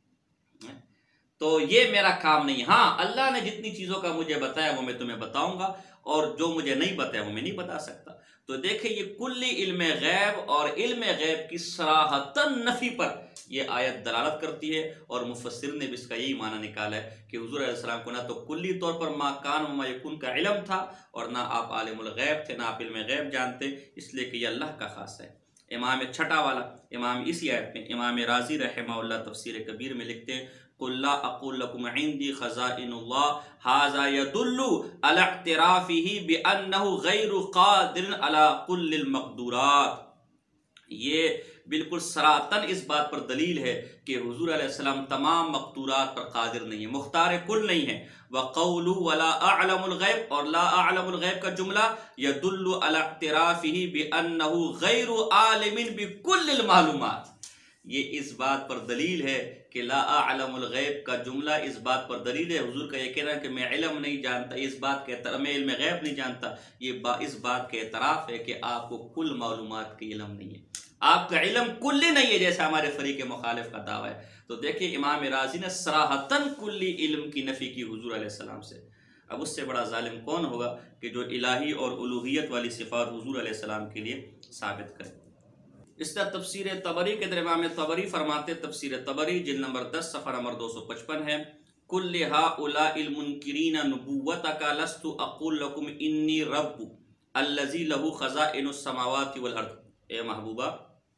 ہے۔ تو یہ میرا کام نہیں۔ ہاں اللہ نے جتنی چیزوں کا مجھے بتایا وہ میں تمہیں بتاؤں گا، اور جو مجھے نہیں بتایا وہ میں نہیں بتا سکتا۔ تو دیکھیں یہ کلی علم غیب اور علم غیب کی صراحتاً نفی پر یہ آیت دلالت کرتی ہے، اور مفسر نے بھی اس کا یہی معنی نکالا ہے کہ حضور علیہ السلام کو نہ تو کلی طور پر ما کان وما یکون کا علم تھا، اور نہ آپ عالم الغیب تھے، نہ آپ علم غیب جانتے، اس لیے کہ یہ اللہ کا خاص ہے۔ امام چھٹا والا امام اسی آیت میں امام رازی رحمہ اللہ تفسیر کبیر میں لکھتے ہیں، قُلْ لَا أَقُولُ لَكُمْ عِنْدِي خَزَائِنُ اللَّهِ هَذَا يَدُلُّ عَلَى اعْتِرَافِهِ بِأَنَّهُ غَيْرُ قَادِرٍ عَلَى كُلِّ الْمَقْدُورَاتِ۔ یہ بالکل سراحتاً اس بات پر دلیل ہے کہ حضور علیہ السلام تمام مقدورات پر قادر نہیں ہے، مختار کل نہیں ہے۔ وَقَوْلُ وَلَا أَعْلَمُ الْغَيْبِ، اور لا أعلم الغیب کا جملہ يَدُلُّ عَلَى اعْتِرَافِهِ بِأَنَّهُ غَيْرُ عَالِمٍ بِكُلِّ الْمَعْلُومَاتِ۔ یہ اس بات پر دلیل ہے کہ لا اعلم الغیب کا جملہ اس بات پر دلیل ہے، حضور کا یہ کہنا ہے کہ میں علم نہیں جانتا، اس بات کے میں علم غیب نہیں جانتا، یہ اس بات کے اعتراف ہے کہ آپ کو کل معلومات کی علم نہیں ہے، آپ کا علم کلی نہیں ہے، جیسے ہمارے فریق مخالف کا دعویٰ ہے۔ تو دیکھیں امام راضی نے صراحتاً کلی علم کی نفی کی حضور علیہ السلام سے۔ اب اس سے بڑا ظالم کون ہوگا کہ جو الہی اور الوہیت والی صفات حضور علیہ السلام کے لیے ثابت کرے۔ اس طرح تفسیر طبری کے در امام طبری فرماتے، تفسیر طبری جلد نمبر 10 صفحہ نمبر 255 ہے، کل ہؤلاء المنکرین نبوتک لست اقول لکم انی رب الذی لہ خزائن السماوات والارض۔ اے محبوبہ،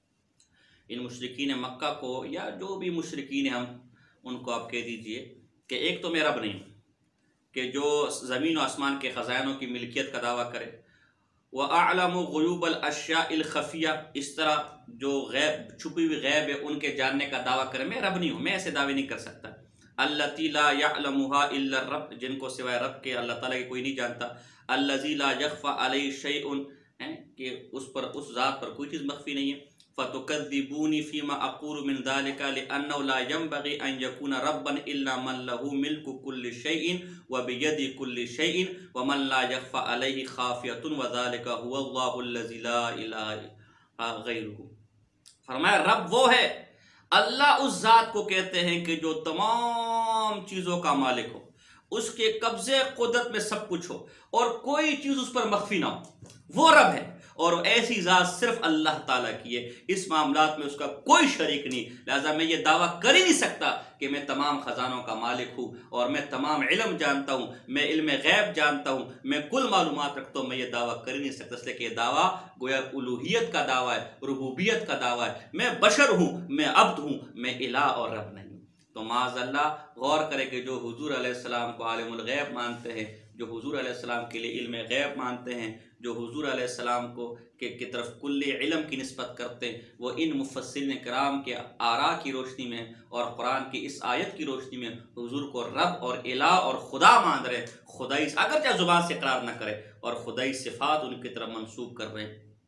ان مشرکین مکہ کو یا جو بھی مشرکین ہیں ہم ان کو آپ کہہ دیجئے کہ ایک تو میں رب نہیں ہوں کہ جو زمین و آسمان کے خزانوں کی ملکیت کا دعویٰ کرے، وَأَعْلَمُ غُيُوبَ الْأَشْيَاءِ الْخَفِيَّةِ، اس طرح جو غیب چھپی ہوئی غیب ہے ان کے جاننے کا دعویٰ کرے، میں رب نہیں ہوں، میں ایسے دعوے نہیں کر سکتا۔ الَّتِي لَا يَعْلَمُهَا إِلَّا الرَّبُّ، جن کو سوائے رب کے اللہ تعالیٰ کی کوئی نہیں جانتا۔ الَّذِي لَا يَخْفَى عَلَيْهِ شَيْءٌ، کہ اس ذات پر کوئی چیز مخفی نہیں ہے۔ فَتُكَذِّبُونِي فِيمَا أَقُولُ مِن ذَلِكَ لِأَنَّهُ لَا يَنبَغِي أَن يَكُونَ رَبًّا إِلَّا مَن لَّهُ مِلْكُ كُلِّ شَيْءٍ وَبِيَدِهِ كُلِّ شَيْءٍ وَمَن لَّا يَخْفَى عَلَيْهِ خَافِيَةٌ وَذَلِكَ هُوَ اللَّهُ الَّذِي لَا إِلَٰهَ غَيْرُهُ۔ فرمایا رب وہ ہے، اللہ اس ذات کو کہتے ہیں کہ جو تمام چیزوں کا مالک ہو، اس کے قبضے قدرت میں سب کچھ ہو اور کوئی چیز اس پر مخفی نہ ہو، وہ رب ہے، اور ایسی ذات صرف اللہ تعالیٰ کی ہے، اس معاملات میں اس کا کوئی شریک نہیں۔ لہذا میں یہ دعویٰ کر ہی نہیں سکتا کہ میں تمام خزانوں کا مالک ہوں اور میں تمام علم جانتا ہوں، میں علم غیب جانتا ہوں، میں کل معلومات رکھتا ہوں، میں یہ دعویٰ کر ہی نہیں سکتا، اس لیے کہ یہ دعویٰ گویا الوہیت کا دعویٰ ہے، ربوبیت کا دعویٰ ہے۔ میں بشر ہوں، میں عبد ہوں، میں الہ اور رب نہیں ہوں۔ تو معاذ اللہ غور کرے کہ جو حضور علیہ السلام کو عالم الغیب مانتے ہیں، جو حضور علیہ السلام کے لیے علم غیب مانتے ہیں، جو حضور علیہ السلام کو کی طرف کلی علم کی نسبت کرتے ہیں، وہ ان مفسرین کرام کے آراء کی روشنی میں اور قرآن کی اس آیت کی روشنی میں حضور کو رب اور الہ اور خدا مان رہے، خدائی اگرچہ زبان سے اقرار نہ کرے، اور خدائی صفات ان کی طرف منسوب کر رہے ہیں۔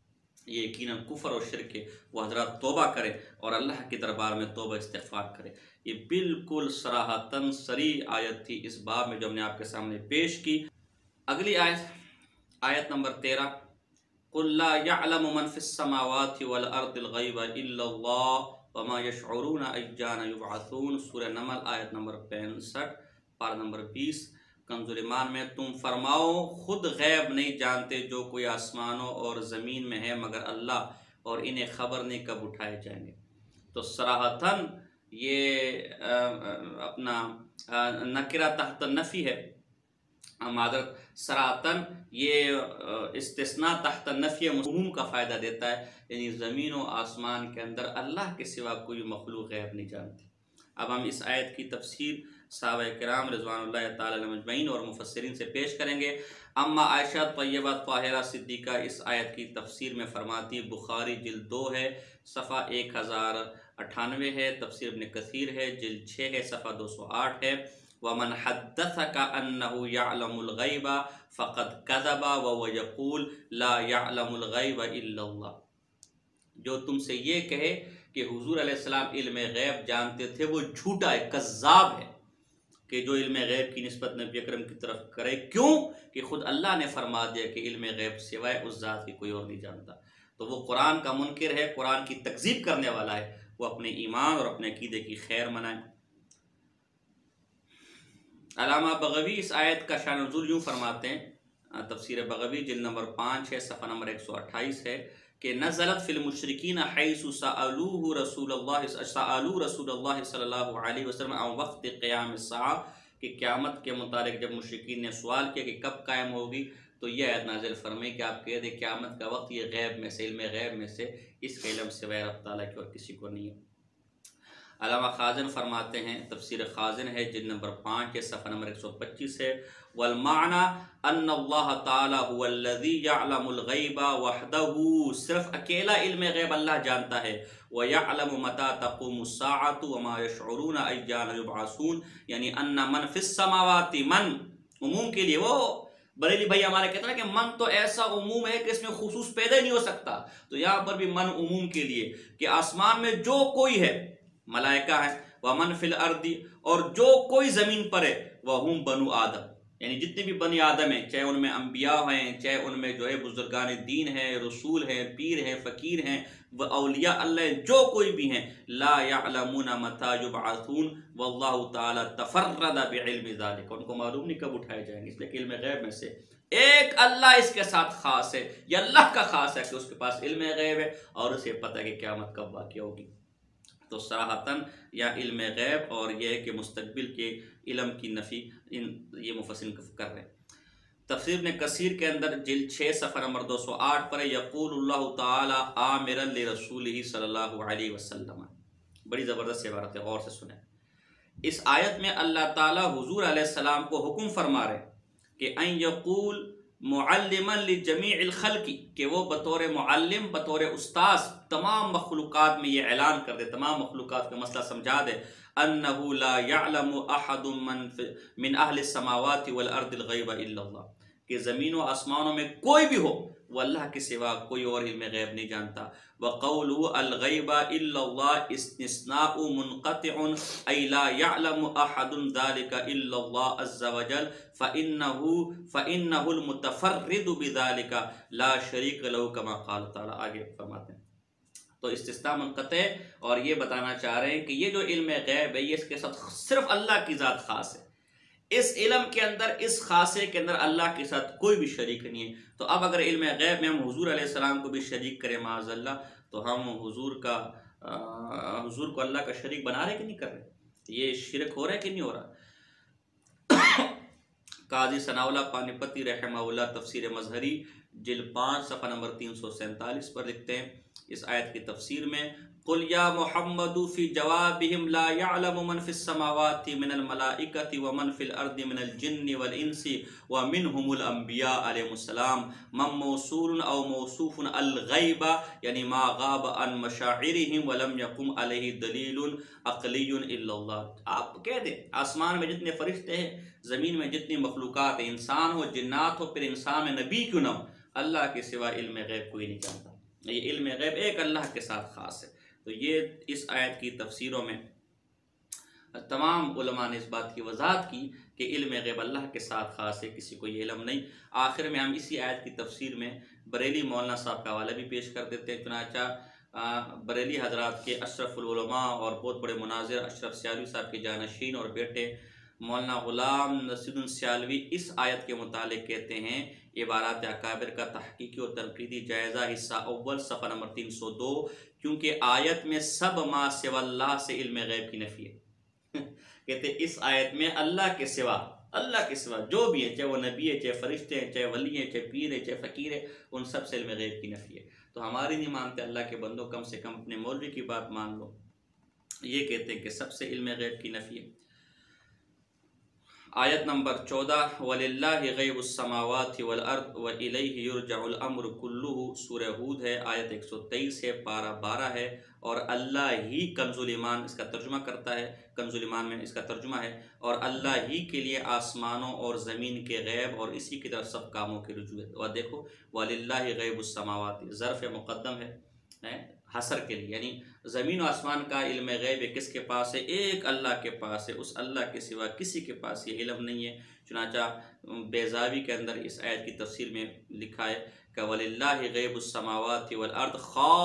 یہ یقیناً کفر اور شرک ہے، وہ حضرات توبہ کریں اور اللہ کے دربار میں توبہ استغفار کریں۔ یہ بالکل صراحتاً صریح آیت تھی اس باب میں جو ہم نے آپ کے سامنے پیش کی۔ اگلی آیت نمبر 13، قُلْ لَا يَعْلَمُ مَنْ فِي السَّمَاوَاتِ وَالْأَرْضِ الْغَيْبَ إِلَّا اللَّهُ وَمَا يَشْعُرُونَ أَيَّانَ يُبْعَثُونَ۔ سورہ نمل آیت نمبر 65، پارہ نمبر 20۔ کنز الایمان میں تم فرماؤ خود غیب نہیں جانتے جو کوئی آسمانوں اور زمین میں ہے مگر اللہ، اور انہیں خبر نہیں کب اٹھائے جائیں گے۔ تو صراحتاً یہ اپنا نکرہ تحت نفی ہے، معذرت، صراحتاً یہ استثناء تحت نفی عموم کا فائدہ دیتا ہے، یعنی زمین و آسمان کے اندر اللہ کے سوا کوئی مخلوق غیب نہیں جانتی۔ اب ہم اس آیت کی تفسیر صحابہ کرام رضوان اللہ تعالی علیہم اجمعین اور مفسرین سے پیش کریں گے۔ اما عائشہ طیبہ طاہرہ صدیقہ اس آیت کی تفسیر میں فرماتی، بخاری جلد 2 ہے، صفحہ 1098 ہے، تفسیر ابن کثیر ہے، جلد 6 ہے، صفحہ 208 ہے۔ وَمَنْ حَدَّثَكَ أَنَّهُ يَعْلَمُ الْغَيْبَ فَقَدْ كَذَبَ وَهُوَ يَقُولُ لَا يَعْلَمُ الْغَيْبَ إِلَّا اللَّهُ۔ جو تم سے یہ کہے کہ حضور علیہ السلام علم غیب جانتے تھے، وہ جھوٹا ہے، کذاب ہے، کہ جو علم غیب کی نسبت نبی اکرم کی طرف کرے۔ کیوں کہ خود اللہ نے فرما دیا کہ علم غیب سوائے اس ذات کی کوئی اور نہیں جانتا۔ تو وہ قرآن کا منکر ہے، قرآن کی تکذیب کرنے والا ہے، وہ اپنے ایمان اور اپنے عقیدے کی خیر منائے۔ علامہ بغوی اس آیت کا شان نزول یوں فرماتے ہیں، تفسیر بغوی جلد نمبر 5 ہے، صفحہ نمبر 128 ہے، کہ نزلت فی المشرکین حیث سألوہ رسول اللہ صلی اللہ علیہ وسلم عن وقت قیام الساعہ، کہ قیامت کے متعلق جب مشرکین نے سوال کیا کہ کب قائم ہوگی، تو یہ آیت نازل فرمائی کہ آپ کہہ دیں قیامت کا وقت یہ غیب میں سے، علم غیب میں سے، اس کے علم سوائے رب تعالیٰ کی اور کسی کو نہیں ہے۔ علامہ خازن فرماتے ہیں، تفسیر خازن ہے جلد نمبر 5 ہے، صفحہ نمبر 125 ہے، والمعنی ان اللہ تعالی هو الذی یعلم الغیب وحدہ، صرف اکیلا علم غیب اللہ جانتا ہے، وَيَعْلَمُ مَتَى تَقُومُ السَّاعَةُ وَمَا يَشْعُرُونَ أَيَّانَ يُبْعَثُونَ، یعنی ان من فی السماوات، من عموم کے لیے، وہ بریلی بھائی ہمارے کہتے ہیں کہ من تو ایسا عموم ہے کہ اس میں خصوص پیدا ہی نہیں ہو سکتا، تو یہاں پر بھی من عموم کے لیے کہ آسمان میں جو کوئی ہے، ملائکہ ہیں، وَمَنْ فِي الْأَرْضِ، اور جو کوئی زمین پر ہے، وَهُمْ بَنُو آدم، یعنی جتنے بھی بنی آدم ہیں، چاہے ان میں انبیاء ہیں، چاہے ان میں جو ہے بزرگان دین ہیں، رسول ہیں، پیر ہیں، فقیر ہیں، اولیاء اللہ، جو کوئی بھی ہیں، لا يعلمون متى يبعثون واللہ تعالی تفرد بعلم ذلك، ان کو معلوم نہیں کب اٹھائے جائیں گے، اس لیے کہ علم غیب میں سے ایک اللہ اس کے ساتھ خاص ہے، یہ اللہ کا خاص ہے کہ اس کے پاس علم غیب ہے اور اسے پتہ ہے کہ قیامت کب واقع ہوگی۔ تو صراحتاً یا علم غیب اور یہ ہے کہ مستقبل کے علم کی نفی یہ مفسرین کر رہے ہیں۔ تفسیر ابن کثیر کے اندر جلد 6 صفحہ نمبر 208 پر یقول اللہ تعالی آمرا لرسولہ صلی اللہ علیہ وسلم، بڑی زبردست عبارت ہے، غور سے سنیں۔ اس آیت میں اللہ تعالی حضور علیہ السلام کو حکم فرما رہے کہ ان یقول معلما لجمیع الخلق، کہ وہ بطور معلم، بطور استاذ تمام مخلوقات میں یہ اعلان کر دے، تمام مخلوقات کا مسئلہ سمجھا دے، انہ لا یعلم احد من اہل السماوات والارض الغیب الا اللہ، کہ زمین و آسمانوں میں کوئی بھی ہو وہ اللہ کے سوا کوئی اور علم غیب نہیں جانتا۔ وقولہ الغیب الا اللہ استثناء منقطع، ای لا یعلم احد ذلک الا اللہ عز وجل فإنہ المتفرد بذلک لا شریک لہ کما قال تعالی۔ آگے فرماتے ہیں تو استثناء منقطع، اور یہ بتانا چاہ رہے ہیں کہ یہ جو علم غیب ہے یہ اس کے ساتھ صرف اللہ کی ذات خاص ہے، اس علم کے اندر، اس خاصے کے اندر اللہ کے ساتھ کوئی بھی شریک نہیں ہے۔ تو اب اگر علم غیب میں ہم حضور علیہ السلام کو بھی شریک کریں معاذ اللہ، تو ہم حضور کو اللہ کا شریک بنا رہے کہ نہیں کر رہے؟ یہ شرک ہو رہا ہے کہ نہیں ہو رہا؟ قاضی ثناء اللہ پانی پتی رحمہ اللہ تفسیر مظہری جلد 5 صفحہ نمبر 347 پر لکھتے ہیں اس آیت کی تفسیر میں، قل یا محمد فی جوابہم لا یعلم من فی السماوات من الملائکۃ ومن فی الارض من الجن والانس ومنہم الانبیاء علیہم السلام، من موصول او موصوف الغیب، یعنی ما غاب عن مشاعرہم ولم یقم علیہ دلیل عقلی الا اللہ۔ آپ کہہ دیں آسمان میں جتنے فرشتے ہیں، زمین میں جتنی مخلوقات ہیں، انسان ہو، جنات ہو، پھر انسان میں نبی کیوں نہ ہو، اللہ کے سوا علم غیب کوئی نہیں جانتا۔ یہ علم غیب ایک اللہ کے ساتھ خاص ہے۔ تو یہ اس آیت کی تفسیروں میں تمام علماء نے اس بات کی وضاحت کی کہ علم غیب اللہ کے ساتھ خاص ہے، کسی کو یہ علم نہیں۔ آخر میں ہم اسی آیت کی تفسیر میں بریلی مولانا صاحب کا حوالہ بھی پیش کر دیتے ہیں۔ چنانچہ بریلی حضرات کے اشرف العلماء اور بہت بڑے مناظر اشرف سیالوی صاحب کے جانشین اور بیٹے مولانا غلام نصیر سیالوی اس آیت کے متعلق کہتے ہیں، عبارات اکابر کا تحقیقی اور تنقیدی جائزہ حصہ اول صفحہ نمبر 302، کیونکہ آیت میں سب ما سوى اللہ سے علم غیب کی نفی ہے۔ کہتے ہیں اس آیت میں اللہ کے سوا جو بھی ہے، چاہے وہ نبی ہے، چاہے فرشتے ہیں، چاہے ولی ہیں، چاہے پیر ہے، چاہے فقیر ہے، ان سب سے علم غیب کی نفی ہے۔ تو ہماری نہیں مانتے اللہ کے بندوں، کم سے کم اپنے مولوی کی بات مان لو۔ یہ کہتے ہیں کہ سب سے علم غیب کی نفی ہے۔ آیت نمبر 14، وَلِلَّهِ غَيْبُ السَّمَاوَاتِ وَالْأَرْضِ وَإِلَيْهِ يُرْجَعُ الْأَمْرُ كُلُّهُ، سورہ ہود ہے، آیت 123 ہے، پارہ 12 ہے، اور اللہ ہی کنز الایمان اس کا ترجمہ کرتا ہے، کنز الایمان میں اس کا ترجمہ ہے، اور اللہ ہی کے لیے آسمانوں اور زمین کے غیب اور اسی کی طرف سب کاموں کی رجوع ہے۔ اور دیکھو وَلِلَّهِ غَيْبُ السَّمَاوَاتِ ظرف مقدم ہے حصر کے لیے، یعنی زمین و آسمان کا علم غیب کس کے پاس ہے؟ ایک اللہ کے پاس ہے، اس اللہ کے سوا کسی کے پاس یہ علم نہیں ہے۔ چنانچہ بیضاوی کے اندر اس آیت کی تفسیر میں لکھا ہے کہ وَلِلَّهِ غَيْبُ السَّمَاوَاتِ وَالْأَرْضِ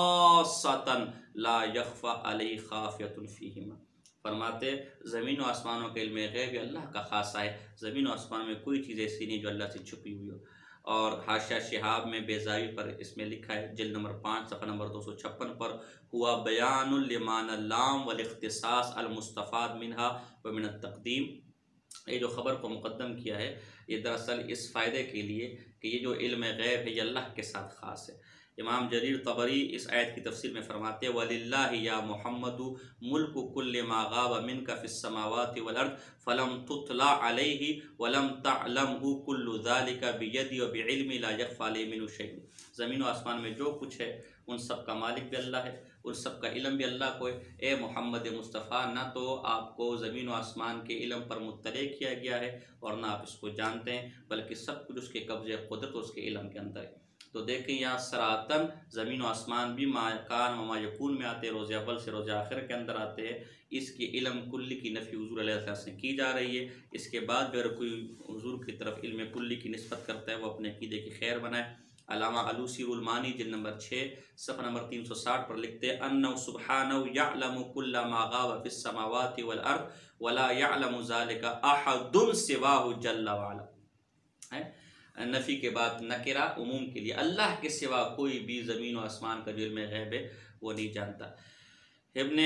خَاصَّةً لَا يَخْفَى عَلَيْهِ خَافِيَةٌ فِيهِمَا، فرماتے زمین و آسمانوں کے علم غیب اللہ کا خاصہ ہے، زمین و آسمان میں کوئی چیز ایسی نہیں جو اللہ سے چھپی ہوئی ہو۔ اور حاشیہ شہاب میں بیضاوی پر اس میں لکھا ہے، جلد نمبر 5 صفحہ نمبر 256 پر، ہوا بیان لمعنی اللام والاختصاص المستفاد منہا ومن التقدیم۔ یہ جو خبر کو مقدم کیا ہے، یہ دراصل اس فائدے کے لیے کہ یہ جو علم غیب ہے یہ اللہ کے ساتھ خاص ہے۔ امام جریر طبری اس آیت کی تفسیر میں فرماتے ہیں وَلِلَّهِ يَا مُحَمَّدُ مُلْكُ كُلِّ مَا غَابَ مِنْكَ فِي السَّمَاوَاتِ وَالْأَرْضِ فَلَمْ تُطْلَعْ عَلَيْهِ وَلَمْ تَعْلَمْهُ كُلُّ ذَلِكَ بِيَدِي وَبِعِلْمِ لَا يَخْفَى عَلَيْهِ مِنْهُ شَيْءٌ۔ زمین و آسمان میں جو کچھ ہے ان سب کا مالک بھی اللہ ہے، ان سب کا علم بھی اللہ کو ہے۔ اے محمد مصطفیٰ، نہ تو آپ کو زمین و آسمان کے علم پر مطلع کیا گیا ہے اور نہ آپ اس کو جانتے ہیں، بلکہ سب کچھ اس کے قبضے قدرت اور اس کے علم کے اندر ہے۔ تو دیکھیں یہاں سراتن زمین و آسمان بھی ما کان و ما یکون میں آتے ہیں، روز اول سے روز آخر کے اندر آتے ہیں۔ اس کی علم کلی کی نفی حضور علیہ السلام سے کی جا رہی ہے۔ اس کے بعد جو کوئی حضور کی طرف علم کلی کی نسبت کرتا ہے وہ اپنے عقیدے کی خیر بنائے۔ علامہ علوسی المانی جلد نمبر 6 صفحہ نمبر 360 پر لکھتے ہیں انہ سبحانہ یعلم کل ما غاب فی السماوات والارض ولا یعلم ذلک احد سواہ جل وعلا۔ نفی کے بعد نکرہ عموم کے لیے، اللہ کے سوا کوئی بھی زمین و آسمان کا جو علم غیب ہے وہ نہیں جانتا۔ ابن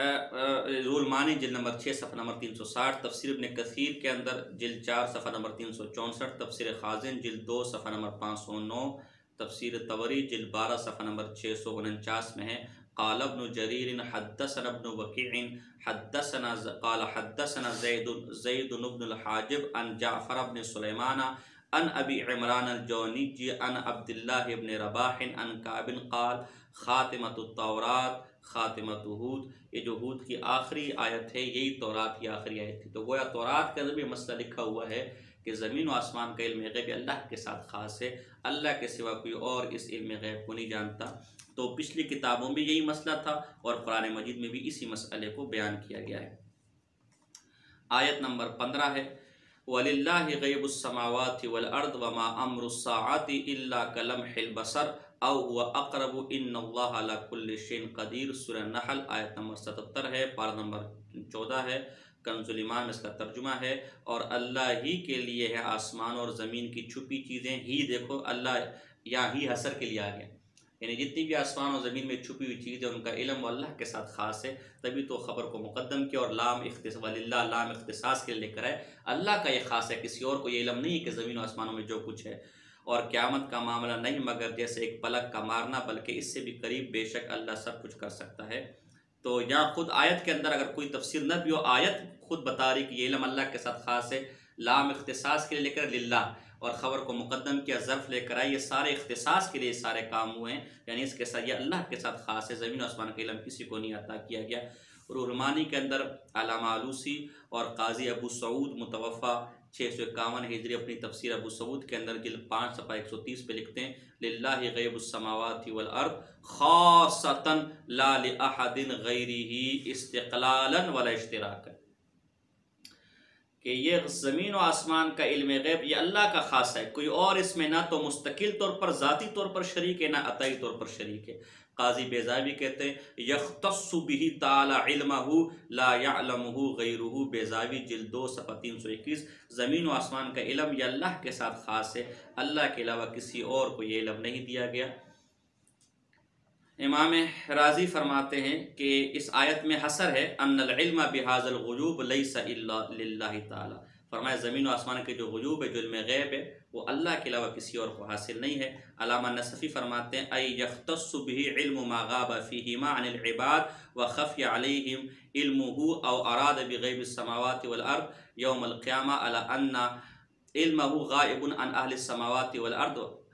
المانی جلد نمبر 6 صفحہ نمبر 360، تفسیر ابن کثیر کے اندر جلد 4 صفحہ نمبر 364، تفسیر خازن جلد 2 صفحہ نمبر 509، تفسیر طبری جلد 12 صفحہ نمبر 649 میں ہے قال ابن جریر حدثنا ابن وکیع قال حدثنا زید بن الحاجب عن جعفر بن سلیمان عن ابی عمران الجونی عن عبداللہ بن رباح عن کعب قال خاتمۃ التورات خاتمۃ ہود۔ یہ جو ہود کی آخری آیت ہے یہی تورات کی آخری آیت تھی۔ تو گویا تورات کے اندر بھی مسئلہ لکھا ہوا ہے کہ زمین و آسمان کا علم غیب اللہ کے ساتھ خاص ہے، اللہ کے سوا کوئی اور اس علم غیب کو نہیں جانتا۔ تو پچھلی کتابوں میں یہی مسئلہ تھا اور قرآن مجید میں بھی اسی مسئلے کو بیان کیا گیا ہے۔ آیت نمبر 15 ہے وَلِلَّهِ غَيْبُ السَّمَاوَاتِ وَالْأَرْضِ وَمَا أَمْرُ السَّاعَةِ إِلَّا كَلَمْحِ الْبَصَرِ أَوْ هُوَ أَقْرَبُ إِنَّ اللَّهَ عَلَى كُلِّ شَيْءٍ قَدِيرٌ، سورہ نحل آیت نمبر 77 ہے، پارہ نمبر 14 ہے، کنز الایمان میں اس کا ترجمہ ہے۔ اور اللہ ہی کے لیے ہے آسمان اور زمین کی چھپی چیزیں، ہی دیکھو اللہ یہاں ہی حصر کے لیے آ گیا، یعنی جتنی بھی آسمان اور زمین میں چھپی ہوئی چیزیں ان کا علم اللہ کے ساتھ خاص ہے، تبھی تو خبر کو مقدم کیا اور لام وللہ لام اختصاص کے لے کر ہے، اللہ کا یہ خاص ہے، کسی اور کو یہ علم نہیں ہے کہ زمین و آسمانوں میں جو کچھ ہے۔ اور قیامت کا معاملہ نہیں مگر جیسے ایک پلک کا مارنا، بلکہ اس سے بھی قریب، بے شک اللہ سب کچھ کر سکتا ہے۔ تو یہاں خود آیت کے اندر اگر کوئی تفسیر نہ بھی ہو، آیت خود بتا رہی کہ یہ علم اللہ کے ساتھ خاص ہے، لام اختصاص کے لیے لے کر للہ، اور خبر کو مقدم کیا، ظرف لے کر آئی، یہ سارے اختصاص کے لیے سارے کام ہوئے ہیں، یعنی اس کے ساتھ یہ اللہ کے ساتھ خاص ہے، زمین و آسمان کا علم کسی کو نہیں عطا کیا گیا۔ روح المانی کے اندر علامہ علوسی اور قاضی ابو سعود متوفہ 651 ہجری اپنی تفسیر ابو سعود کے اندر جلد 5 صفحہ 130 پہ لکھتے ہیں للہ غیب السماوات والارض خاصتا لا لأحد غیرہ استقلالا ولا اشتراکا، کہ یہ زمین و آسمان کا علم غیب یہ اللہ کا خاص ہے، کوئی اور اس میں نہ تو مستقل طور پر ذاتی طور پر شریک ہے نہ عطائی طور پر شریک ہے۔ قاضی بیضاوی کہتے ہیں یختص بہ تعالی علمہ لا یعلمہ غیرہ، بیضاوی جلد 2 صفحہ 321، زمین و آسمان کا علم یہ اللہ کے ساتھ خاص ہے، اللہ کے علاوہ کسی اور کو یہ علم نہیں دیا گیا۔ امام رازی فرماتے ہیں کہ اس آیت میں حصر ہے ان العلم بہذا الغیوب لیس الا للہ تعالی، فرمایا زمین و آسمان کے جو غیوب ہے، جو علم غیب ہے، وہ اللہ کے علاوہ کسی اور کو حاصل نہیں ہے۔ علامہ نصفی فرماتے ہیں ای یختص به علم ما غاب فیہما عن العباد وخفی علیہم علمہ او اراد بغیب السماوات والارض یوم القیامہ علی ان علمہ غائب عن اہل السماوات والارض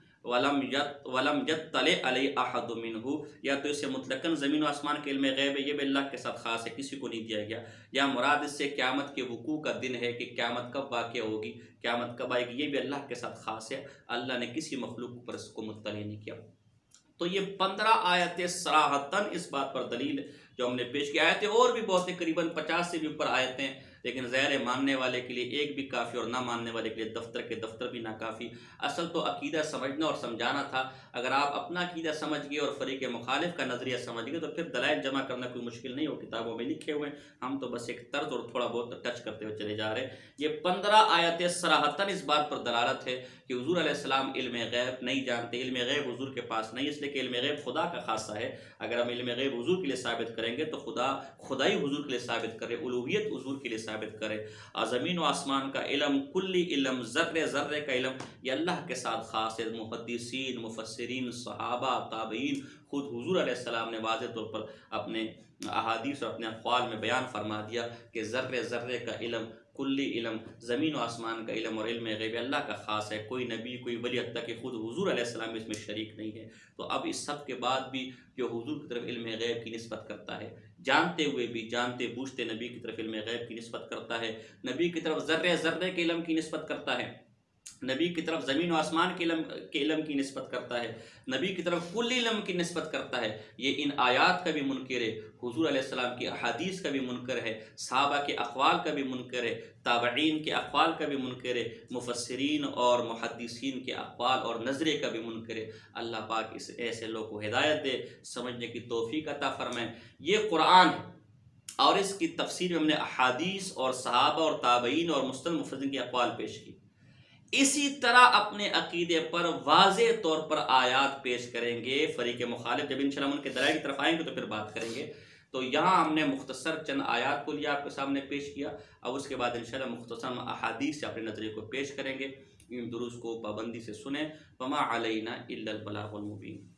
ولم یطلع علی احد منہ، یا تو اسے مطلقاً زمین و آسمان کے علم غیب ہے، یہ بھی اللہ کے ساتھ خاص ہے، کسی کو نہیں دیا گیا، یا مراد اس سے قیامت کے وقوع کا دن ہے کہ قیامت کب واقع ہوگی، قیامت کب آئے گی، یہ بھی اللہ کے ساتھ خاص ہے، اللہ نے کسی مخلوق پر اس کو مطلع نہیں کیا۔ تو یہ 15 آیتیں صراحتاً اس بات پر دلیل جو ہم نے پیش کی، آیتیں اور بھی بہت ہیں، قریباً 50 سے بھی اوپر آیتیں، لیکن ظاہر ماننے والے کے لیے ایک بھی کافی اور نہ ماننے والے کے لیے دفتر کے دفتر بھی ناکافی۔ اصل تو عقیدہ سمجھنا اور سمجھانا تھا، اگر آپ اپنا عقیدہ سمجھ گئے اور فریق مخالف کا نظریہ سمجھ گئے تو پھر دلائل جمع کرنا کوئی مشکل نہیں ہو، کتابوں میں لکھے ہوئے ہیں، ہم تو بس ایک طرز اور تھوڑا بہت ٹچ کرتے ہوئے چلے جا رہے ہیں۔ یہ 15 آیتیں صراحتاً اس بات پر دلالت ہے کہ حضور علیہ السلام علم غیب نہیں جانتے، علم غیب حضور کے پاس نہیں، اس لیے کہ علم غیب خدا کا خاصہ ہے۔ اگر ہم علم غیب حضور کے لیے ثابت کریں گے تو خدائی حضور کے لیے ثابت کرے، الوہیت حضور کے لیے ثابت کرے، زمین و آسمان کا علم، کلی علم، ذرے ذرے کا علم یہ اللہ کے ساتھ خاص ہے۔ محدثین، مفسرین، صحابہ، تابعین، خود حضور علیہ السلام نے واضح طور پر اپنے احادیث اور اپنے اقوال میں بیان فرما دیا کہ ذرے ذرے کا علم، کلی علم، زمین و آسمان کا علم اور علم غیب اللہ کا خاص ہے، کوئی نبی، کوئی ولی، حتیٰ کہ خود حضور علیہ السلام اس میں شریک نہیں ہے۔ تو اب اس سب کے بعد بھی جو حضور کی طرف علم غیب کی نسبت کرتا ہے، جانتے ہوئے بھی، جانتے بوجھتے نبی کی طرف علم غیب کی نسبت کرتا ہے، نبی کی طرف ذرے ذرے کے علم کی نسبت کرتا ہے، نبی کی طرف زمین و آسمان کے علم کی نسبت کرتا ہے، نبی کی طرف کل علم کی نسبت کرتا ہے، یہ ان آیات کا بھی منکر ہے، حضور علیہ السلام کی احادیث کا بھی منکر ہے، صحابہ کے اقوال کا بھی منکر ہے، تابعین کے اقوال کا بھی منکر ہے، مفسرین اور محدثین کے اقوال اور نظرے کا بھی منکر ہے۔ اللہ پاک اس ایسے لوگ کو ہدایت دے، سمجھنے کی توفیق عطا فرمائے۔ یہ قرآن ہے اور اس کی تفسیر میں ہم نے احادیث اور صحابہ اور تابعین اور مستند مفسرین کے اقوال پیش کی، اسی طرح اپنے عقیدے پر واضح طور پر آیات پیش کریں گے۔ فریق مخالف جب انشاءاللہ ہم ان کے دلائل کی طرف آئیں گے تو پھر بات کریں گے۔ تو یہاں ہم نے مختصر چند آیات کو لیا، آپ کے سامنے پیش کیا، اب اس کے بعد انشاءاللہ مختصر ہم احادیث سے اپنے نظریے کو پیش کریں گے۔ ان دروس کو پابندی سے سنیں۔ وما علینا الا البلاغ المبین۔